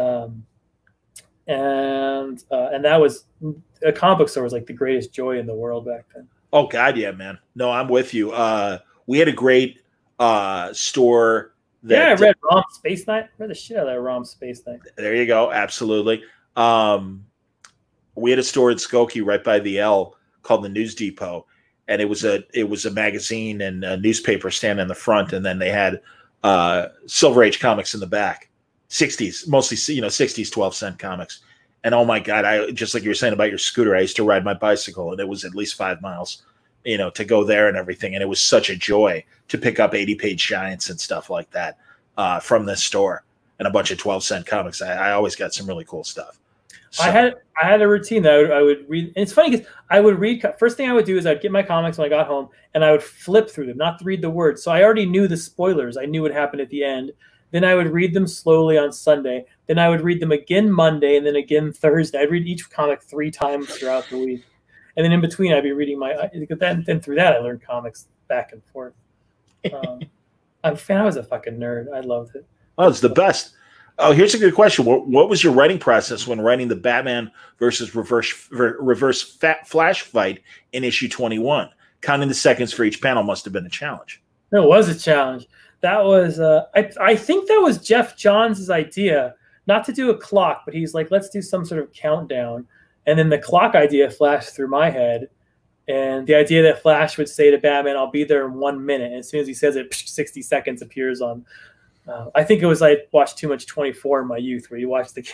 And that was, a comic book store was like the greatest joy in the world back then. Oh God, yeah, man. No, I'm with you. We had a great store. I read Rom Space Knight. I read the shit out of that Rom Space Knight. There you go. Absolutely. We had a store in Skokie right by the L called the News Depot, and it was a magazine and a newspaper stand in the front, and then they had Silver Age comics in the back. 60s, mostly 60s 12-cent comics. And oh my God, I just like you were saying about your scooter, I used to ride my bicycle, and it was at least 5 miles, to go there and everything. And it was such a joy to pick up 80-page Giants and stuff like that from this store, and a bunch of 12-cent comics. I always got some really cool stuff. So. I had a routine that I would read. And it's funny because I would read. First thing I would do is I'd get my comics when I got home, and I would flip through them, not to read the words. So I already knew the spoilers. I knew what happened at the end. Then I would read them slowly on Sunday. Then I would read them again Monday, and then again Thursday. I'd read each comic 3 times throughout the week. And then in between, I'd be reading then through that, I learned comics back and forth. I was a fucking nerd. I loved it. Oh, it's the best. Oh, here's a good question. What was your writing process when writing the Batman versus Reverse Flash fight in issue 21? Counting the seconds for each panel must have been a challenge. It was a challenge. That was, I think that was Jeff Johns' idea, not to do a clock, but he's like, let's do some sort of countdown. And then the clock idea flashed through my head. And the idea that Flash would say to Batman, I'll be there in 1 minute. And as soon as he says it, 60 seconds appears on. I think it was I watched too much 24 in my youth, where you watch the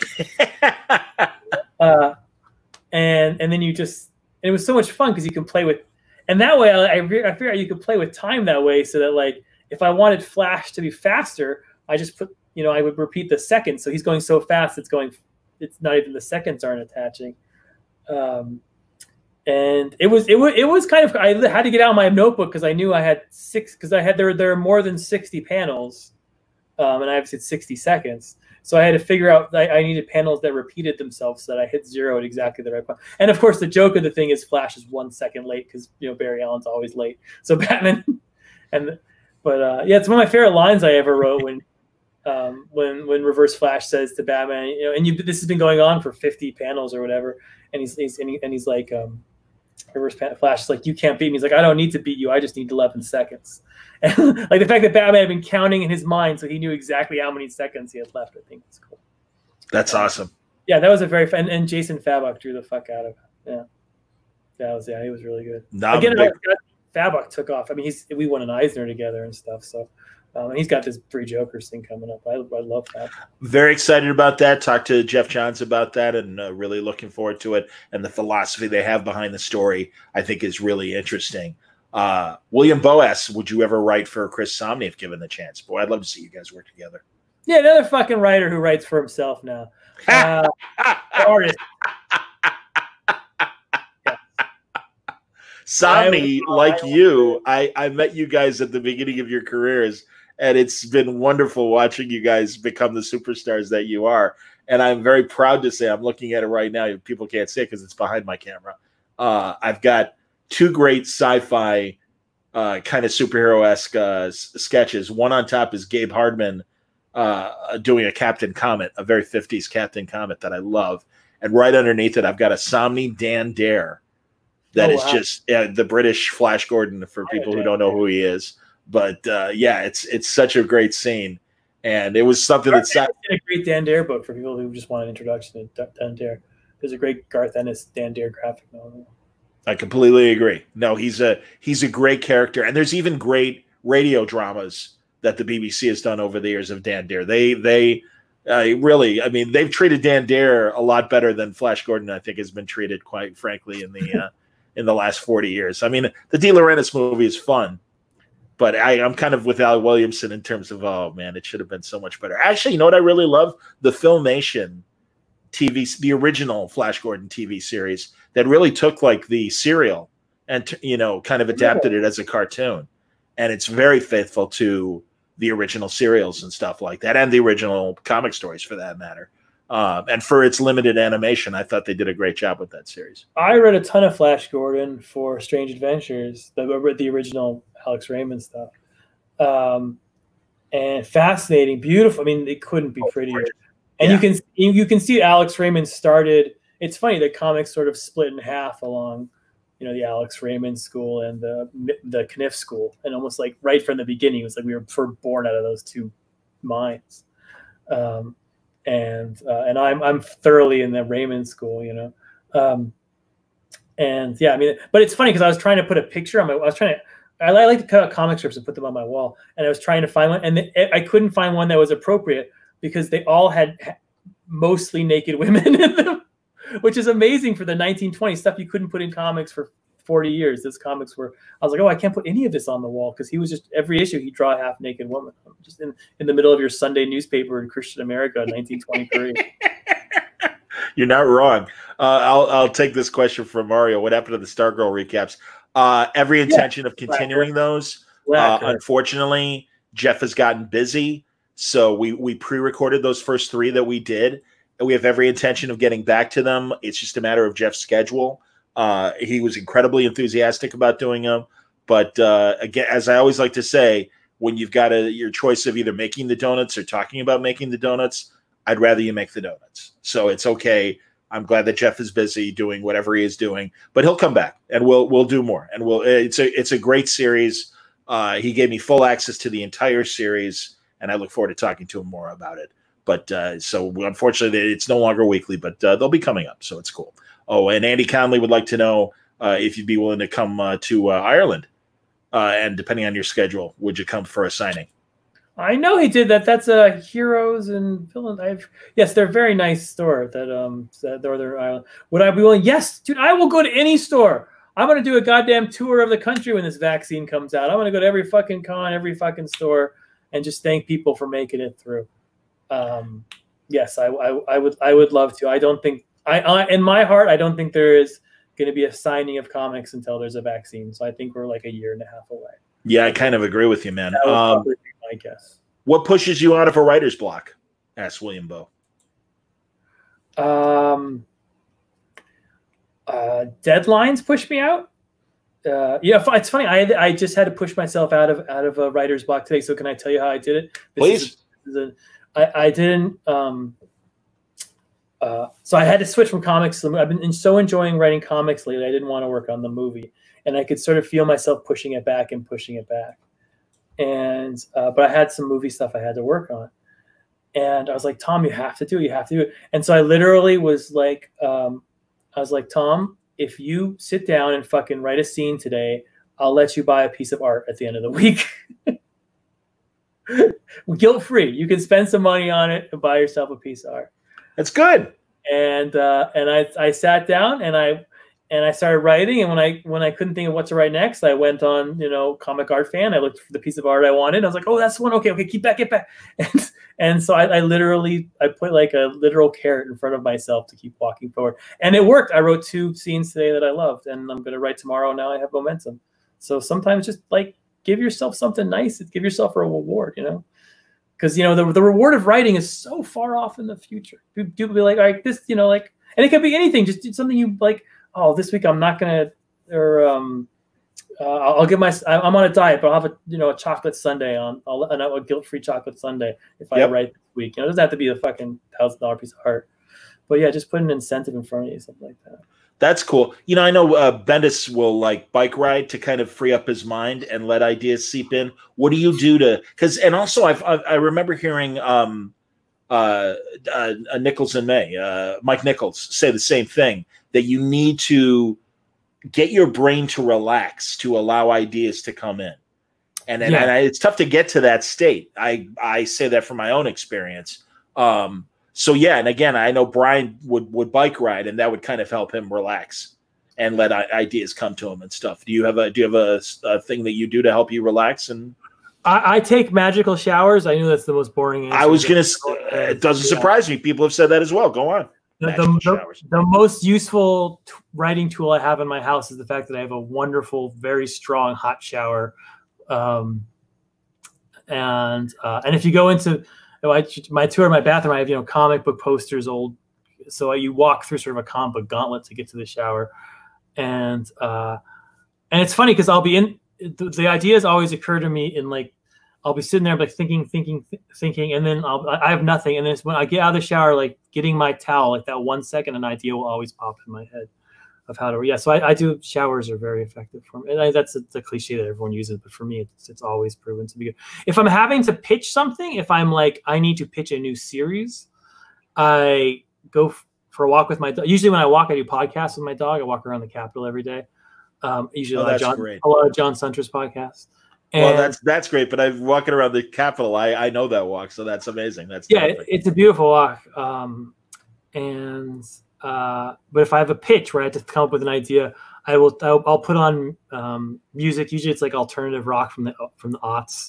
and then you just, and it was so much fun because you can play with, and that way I figured out you could play with time that way, so that like, if I wanted Flash to be faster, I just put, I would repeat the seconds. So he's going so fast, it's not even the seconds aren't attaching. And it was kind of, I had to get out my notebook because I knew I had there are more than 60 panels, and I obviously had 60 seconds. So I had to figure out I needed panels that repeated themselves so that I hit 0 at exactly the right point. And of course, the joke of the thing is Flash is 1 second late because Barry Allen's always late. So Batman, but it's one of my favorite lines I ever wrote when Reverse Flash says to Batman, this has been going on for 50 panels or whatever, and he's like, Reverse Flash is like, you can't beat me. He's like, I don't need to beat you. I just need 11 seconds. And like the fact that Batman had been counting in his mind, so he knew exactly how many seconds he had left. I think it's cool. That's awesome. Yeah, that was a very fun. And Jason Fabok drew the fuck out of it. Yeah, he was really good. Fabok took off. I mean, we won an Eisner together and stuff. So, and he's got this Three Jokers thing coming up. I love that. Very excited about that. Talked to Jeff Johns about that, and really looking forward to it. And the philosophy they have behind the story, I think, is really interesting. William Boas, would you ever write for Chris Samnee if given the chance? Boy, I'd love to see you guys work together. Yeah, another fucking writer who writes for himself now. Artist. Samnee, like you, I met you guys at the beginning of your careers, and it's been wonderful watching you guys become the superstars that you are. And I'm very proud to say, I'm looking at it right now. People can't see it because it's behind my camera. I've got 2 great sci-fi kind of superhero-esque sketches. One on top is Gabe Hardman doing a Captain Comet, a very 50s Captain Comet that I love. And right underneath it, I've got a Samnee Dan Dare that is just the British Flash Gordon for people who don't know who he is. But it's such a great scene. And it was something that's a great Dan Dare book for people who just want an introduction to Dan Dare. There's a great Garth Ennis Dan Dare graphic novel. I completely agree. No, he's a great character, and there's even great radio dramas that the BBC has done over the years of Dan Dare. They really, I mean, they've treated Dan Dare a lot better than Flash Gordon, I think, has been treated, quite frankly, in the last 40 years. I mean, the De Laurentiis movie is fun, but I'm kind of with Al Williamson in terms of, oh man, it should have been so much better. Actually, you know what I really love? The Filmation TV, the original Flash Gordon TV series that really took like the serial and kind of adapted it as a cartoon, and it's very faithful to the original serials and stuff like that, and the original comic stories for that matter. And for its limited animation, I thought they did a great job with that series. I read a ton of Flash Gordon for Strange Adventures, the original Alex Raymond stuff, and fascinating, beautiful. I mean, it couldn't be prettier. And you can see Alex Raymond started. It's funny that comics sort of split in half along, the Alex Raymond school and the Kniff school, and almost like right from the beginning, it was like we were born out of those two minds. And I'm thoroughly in the Raymond school, and yeah, I mean, but it's funny because I was trying to put a picture on I like to cut out comic strips and put them on my wall, and I was trying to find one, and I couldn't find one that was appropriate because they all had mostly naked women in them, which is amazing for the 1920s stuff you couldn't put in comics for 40 years. These comics were, I was like, oh, I can't put any of this on the wall because he was just, every issue he'd draw a half naked woman just in the middle of your Sunday newspaper in Christian America in 1923. You're not wrong. I'll take this question from Mario. What happened to the Stargirl recaps? Every intention of continuing those. Unfortunately, Jeff has gotten busy. So we pre-recorded those first 3 that we did. And we have every intention of getting back to them. It's just a matter of Jeff's schedule. He was incredibly enthusiastic about doing them. But again, as I always like to say, when you've got your choice of either making the donuts or talking about making the donuts, I'd rather you make the donuts. So it's okay. I'm glad that Jeff is busy doing whatever he is doing, but he'll come back and we'll do more. And it's a great series. He gave me full access to the entire series, and I look forward to talking to him more about it. But so unfortunately, it's no longer weekly, but they'll be coming up, so it's cool. Oh, and Andy Conley would like to know if you'd be willing to come to Ireland, and depending on your schedule, would you come for a signing? I know he did that. That's Heroes and Villains. Yes, they're a very nice store. That Northern Ireland. Would I be willing? Yes, dude. I will go to any store. I'm going to do a goddamn tour of the country when this vaccine comes out. I'm going to go to every fucking con, every fucking store, and just thank people for making it through. Yes, I would love to. I don't think in my heart, I don't think there is going to be a signing of comics until there's a vaccine. So I think we're like a year and a half away. Yeah, I kind of agree with you, man. That would probably be my guess. What pushes you out of a writer's block? Asked William Bowe. Deadlines push me out. Yeah, it's funny. I just had to push myself out of a writer's block today. So can I tell you how I did it? Please. I didn't. So I had to switch from comics. I've been so enjoying writing comics lately. I didn't want to work on the movie, and I could sort of feel myself pushing it back. And but I had some movie stuff I had to work on, and I was like, Tom, you have to do it. And so I literally was like, Tom, if you sit down and fucking write a scene today, I'll let you buy a piece of art at the end of the week. Guilt-free. You can spend some money on it and buy yourself a piece of art. That's good. And I sat down and I started writing, and when I couldn't think of what to write next, I went on, Comic Art Fan. I looked for the piece of art I wanted. I was like, oh, that's the one. Okay, get back. And so I put like a literal carrot in front of myself to keep walking forward. And it worked. I wrote 2 scenes today that I loved, and I'm going to write tomorrow. Now I have momentum. So sometimes just like give yourself something nice. Give yourself a reward, because, the reward of writing is so far off in the future. People be like, all right, this, and it could be anything. Just do something you like. Oh, this week I'm not going to, or I'll give I'm on a diet, but I'll have a chocolate sundae a guilt-free chocolate sundae if I write this week. It doesn't have to be a fucking $1,000 piece of art, but yeah, just put an incentive in front of you, something like that. That's cool. I know Bendis will like bike ride to kind of free up his mind and let ideas seep in. What do you do and also I remember hearing Nichols and May, Mike Nichols say the same thing, that you need to get your brain to relax to allow ideas to come in. And it's tough to get to that state. I say that from my own experience. So yeah, and again, I know Brian would bike ride, and that would kind of help him relax and let ideas come to him and stuff. Do you have a thing that you do to help you relax? And I take magical showers. I knew that's the most boring answer. I was gonna. It doesn't surprise me. People have said that as well. Go on. The most useful writing tool I have in my house is the fact that I have a wonderful, very strong hot shower. And if you go into my tour of my bathroom, I have comic book posters, old. So you walk through sort of a comic book gauntlet to get to the shower, and it's funny because I'll be in. The ideas always occur to me in like. I'll be sitting there like thinking, and then I have nothing. And then when I get out of the shower, like getting my towel, like that 1 second, an idea will always pop in my head of how to. Yeah, so I do. Showers are very effective for me. And that's the cliche that everyone uses, but for me, it's always proven to be good. If I'm having to pitch something, if I'm like I need to pitch a new series, I go for a walk with my dog. Usually when I walk, I do podcasts with my dog. I walk around the Capitol every day. Usually a lot of John Suntra's podcasts. Well, that's great, but I'm walking around the Capitol. I know that walk, so that's amazing. It's a beautiful walk. But if I have a pitch where I have to come up with an idea, I'll put on music. Usually, it's like alternative rock from the aughts,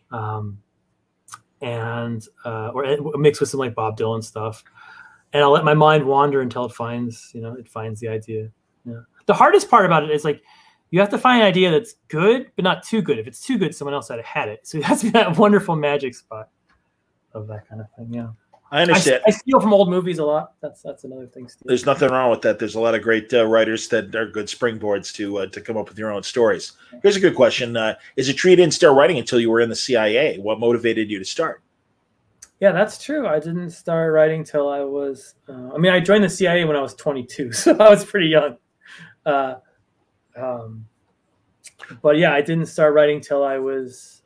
or mixed with some like Bob Dylan stuff, and I'll let my mind wander until it finds the idea. Yeah. The hardest part about it is like. You have to find an idea that's good, but not too good. If it's too good, someone else had had it. So that's that wonderful magic spot of that kind of thing. Yeah, I understand. I steal from old movies a lot. That's another thing. There's nothing wrong with that. There's a lot of great writers that are good springboards to come up with your own stories. Here's a good question: is it true you didn't start writing until you were in the CIA? What motivated you to start? Yeah, that's true. I didn't start writing till I was. I joined the CIA when I was 22, so I was pretty young. But yeah, I didn't start writing till I was,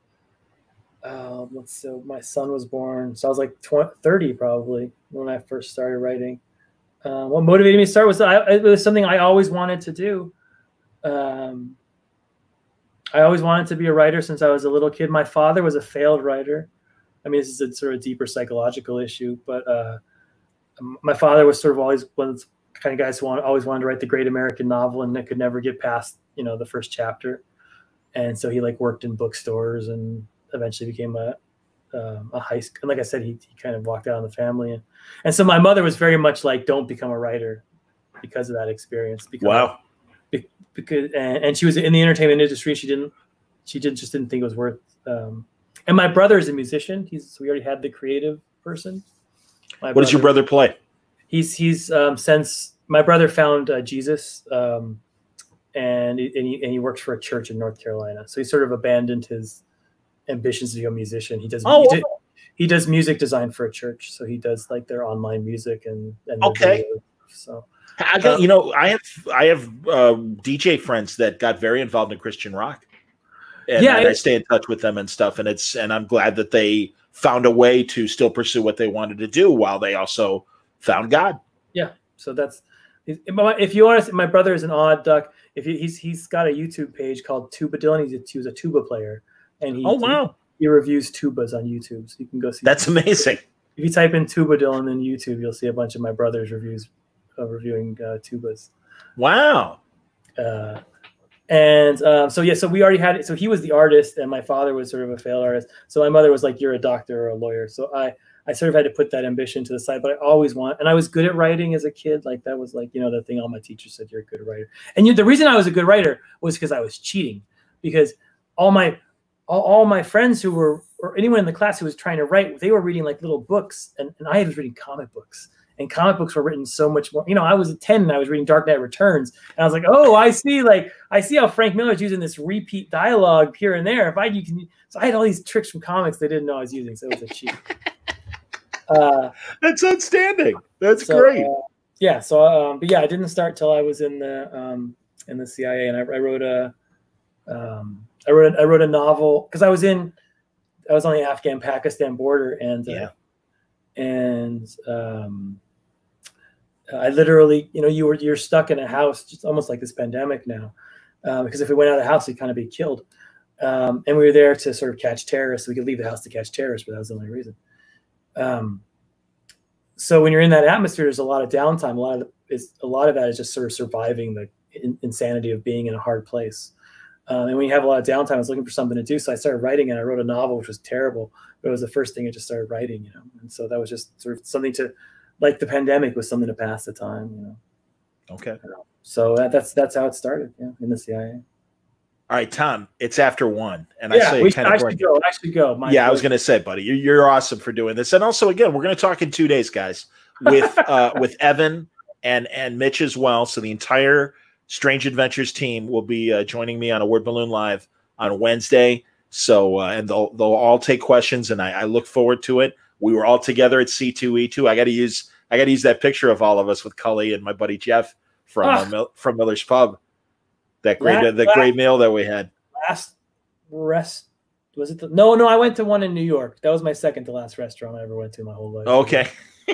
my son was born. So I was like 30 probably when I first started writing. What motivated me to start was it was something I always wanted to do. I always wanted to be a writer since I was a little kid. My father was a failed writer. This is a sort of deeper psychological issue, but my father was sort of always kind of guys who always wanted to write the great American novel and could never get past, the first chapter. And so he like worked in bookstores and eventually became a high school. And like I said, he kind of walked out on the family. And so my mother was very much like, don't become a writer because of that experience. Wow. And she was in the entertainment industry. She just didn't think it was worth. And my brother is a musician. So we already had the creative person. What does your brother play? He's since my brother found Jesus, and he works for a church in North Carolina. So he sort of abandoned his ambitions to be a musician. He does music design for a church. So he does like their online music and okay. Videos, so I got, I have DJ friends that got very involved in Christian rock, and I stay in touch with them and stuff. And I'm glad that they found a way to still pursue what they wanted to do while they also found God. Yeah. So that's, if you want to, my brother is an odd duck. If he's got a YouTube page called Tuba Dylan. He's a tuba player, and he reviews tubas on YouTube. So you can go see. That's amazing. If you type in Tuba Dylan in YouTube, you'll see a bunch of my brother's reviews reviewing tubas. Wow. So we already had it. So he was the artist, and my father was sort of a failed artist. So my mother was like, "You're a doctor or a lawyer." So I sort of had to put that ambition to the side, but I always and I was good at writing as a kid. Like that was like, the thing all my teachers said, you're a good writer. And the reason I was a good writer was because I was cheating, because all my friends who were, or anyone in the class who was trying to write, they were reading like little books, and I was reading comic books, and comic books were written so much more. I was 10 and I was reading Dark Knight Returns, and I was like, oh, I see how Frank Miller's using this repeat dialogue here and there. So I had all these tricks from comics they didn't know I was using. So it was a cheat. That's outstanding. That's great. But I didn't start till I was in the CIA, and I wrote a novel because I was on the Afghan-Pakistan border, and I literally, you're stuck in a house, just almost like this pandemic now, because if we went out of the house, we'd kind of be killed. And we were there to sort of catch terrorists. So we could leave the house to catch terrorists, but that was the only reason. So when you're in that atmosphere, there's a lot of downtime. A lot of that is just sort of surviving the insanity of being in a hard place. And when you have a lot of downtime, I was looking for something to do. So I started writing, and I wrote a novel, which was terrible, but it was the first thing I just started writing, And so that was just sort of something to, like the pandemic was something to pass the time, Okay. So that's how it started, in the CIA. All right, Tom, it's after 1. And I should go. I was going to say, buddy, you're awesome for doing this. And also, again, we're going to talk in 2 days, guys, with Evan and Mitch as well. So the entire Strange Adventures team will be joining me on a Word Balloon Live on Wednesday. So, and they'll all take questions, and I look forward to it. We were all together at C2E2. I got to use that picture of all of us with Cully and my buddy Jeff from Miller's Pub. That great meal that we had. Last rest was it? No, I went to one in New York. That was my second to last restaurant I ever went to my whole life. Okay.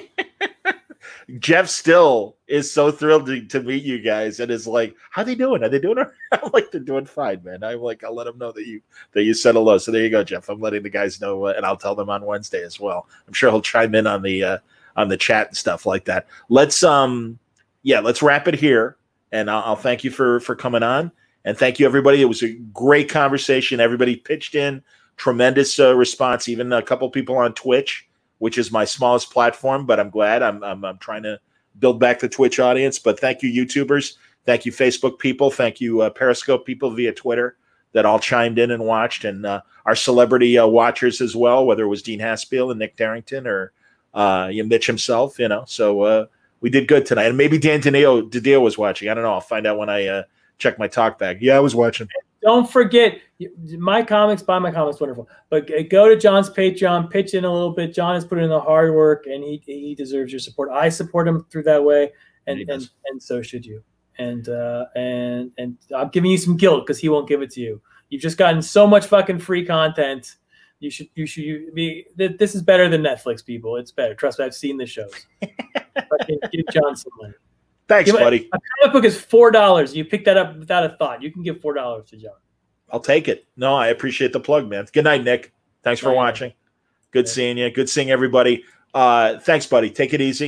Jeff still is so thrilled to meet you guys, and is like, "How they doing? Are they doing all right?" I'm like, "They're doing fine, man." I'm like, "I'll let them know that you said hello." So there you go, Jeff. I'm letting the guys know, and I'll tell them on Wednesday as well. I'm sure he'll chime in on the chat and stuff like that. Let's wrap it here. And I'll thank you for coming on, and thank you everybody. It was a great conversation. Everybody pitched in, tremendous response. Even a couple people on Twitch, which is my smallest platform, but I'm glad. I'm trying to build back the Twitch audience. But thank you, YouTubers. Thank you, Facebook people. Thank you, Periscope people via Twitter that all chimed in and watched, and our celebrity watchers as well, whether it was Dean Haspiel and Nick Darrington or Mitch himself. So. We did good tonight. And maybe Dan DiDio was watching. I don't know. I'll find out when I check my talk bag. Yeah, I was watching. Don't forget, my comics, buy my comics, wonderful. But go to John's Patreon, pitch in a little bit. John has put in the hard work, and he deserves your support. I support him through that way, and so should you. And I'm giving you some guilt because he won't give it to you. You've just gotten so much fucking free content. You should be. This is better than Netflix, people. It's better. Trust me, I've seen the shows. Give John some money. Thanks, buddy. A comic book is $4. You pick that up without a thought. You can give $4 to John. I'll take it. No, I appreciate the plug, man. Good night, Nick. Thanks for watching. Good seeing you. Good seeing everybody. Thanks, buddy. Take it easy.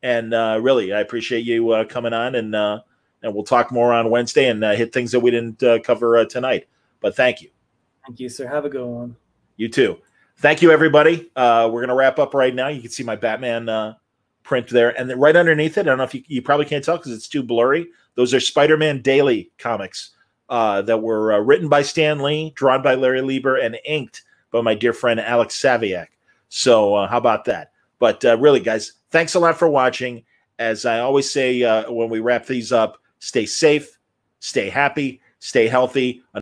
And really, I appreciate you coming on, and we'll talk more on Wednesday and hit things that we didn't cover tonight. But thank you. Thank you, sir. Have a good one. You too. Thank you, everybody. We're going to wrap up right now. You can see my Batman print there. And then right underneath it, I don't know if you probably can't tell because it's too blurry. Those are Spider-Man Daily comics that were written by Stan Lee, drawn by Larry Lieber, and inked by my dear friend Alex Saviak. So how about that? But really, guys, thanks a lot for watching. As I always say when we wrap these up, stay safe, stay happy, stay healthy.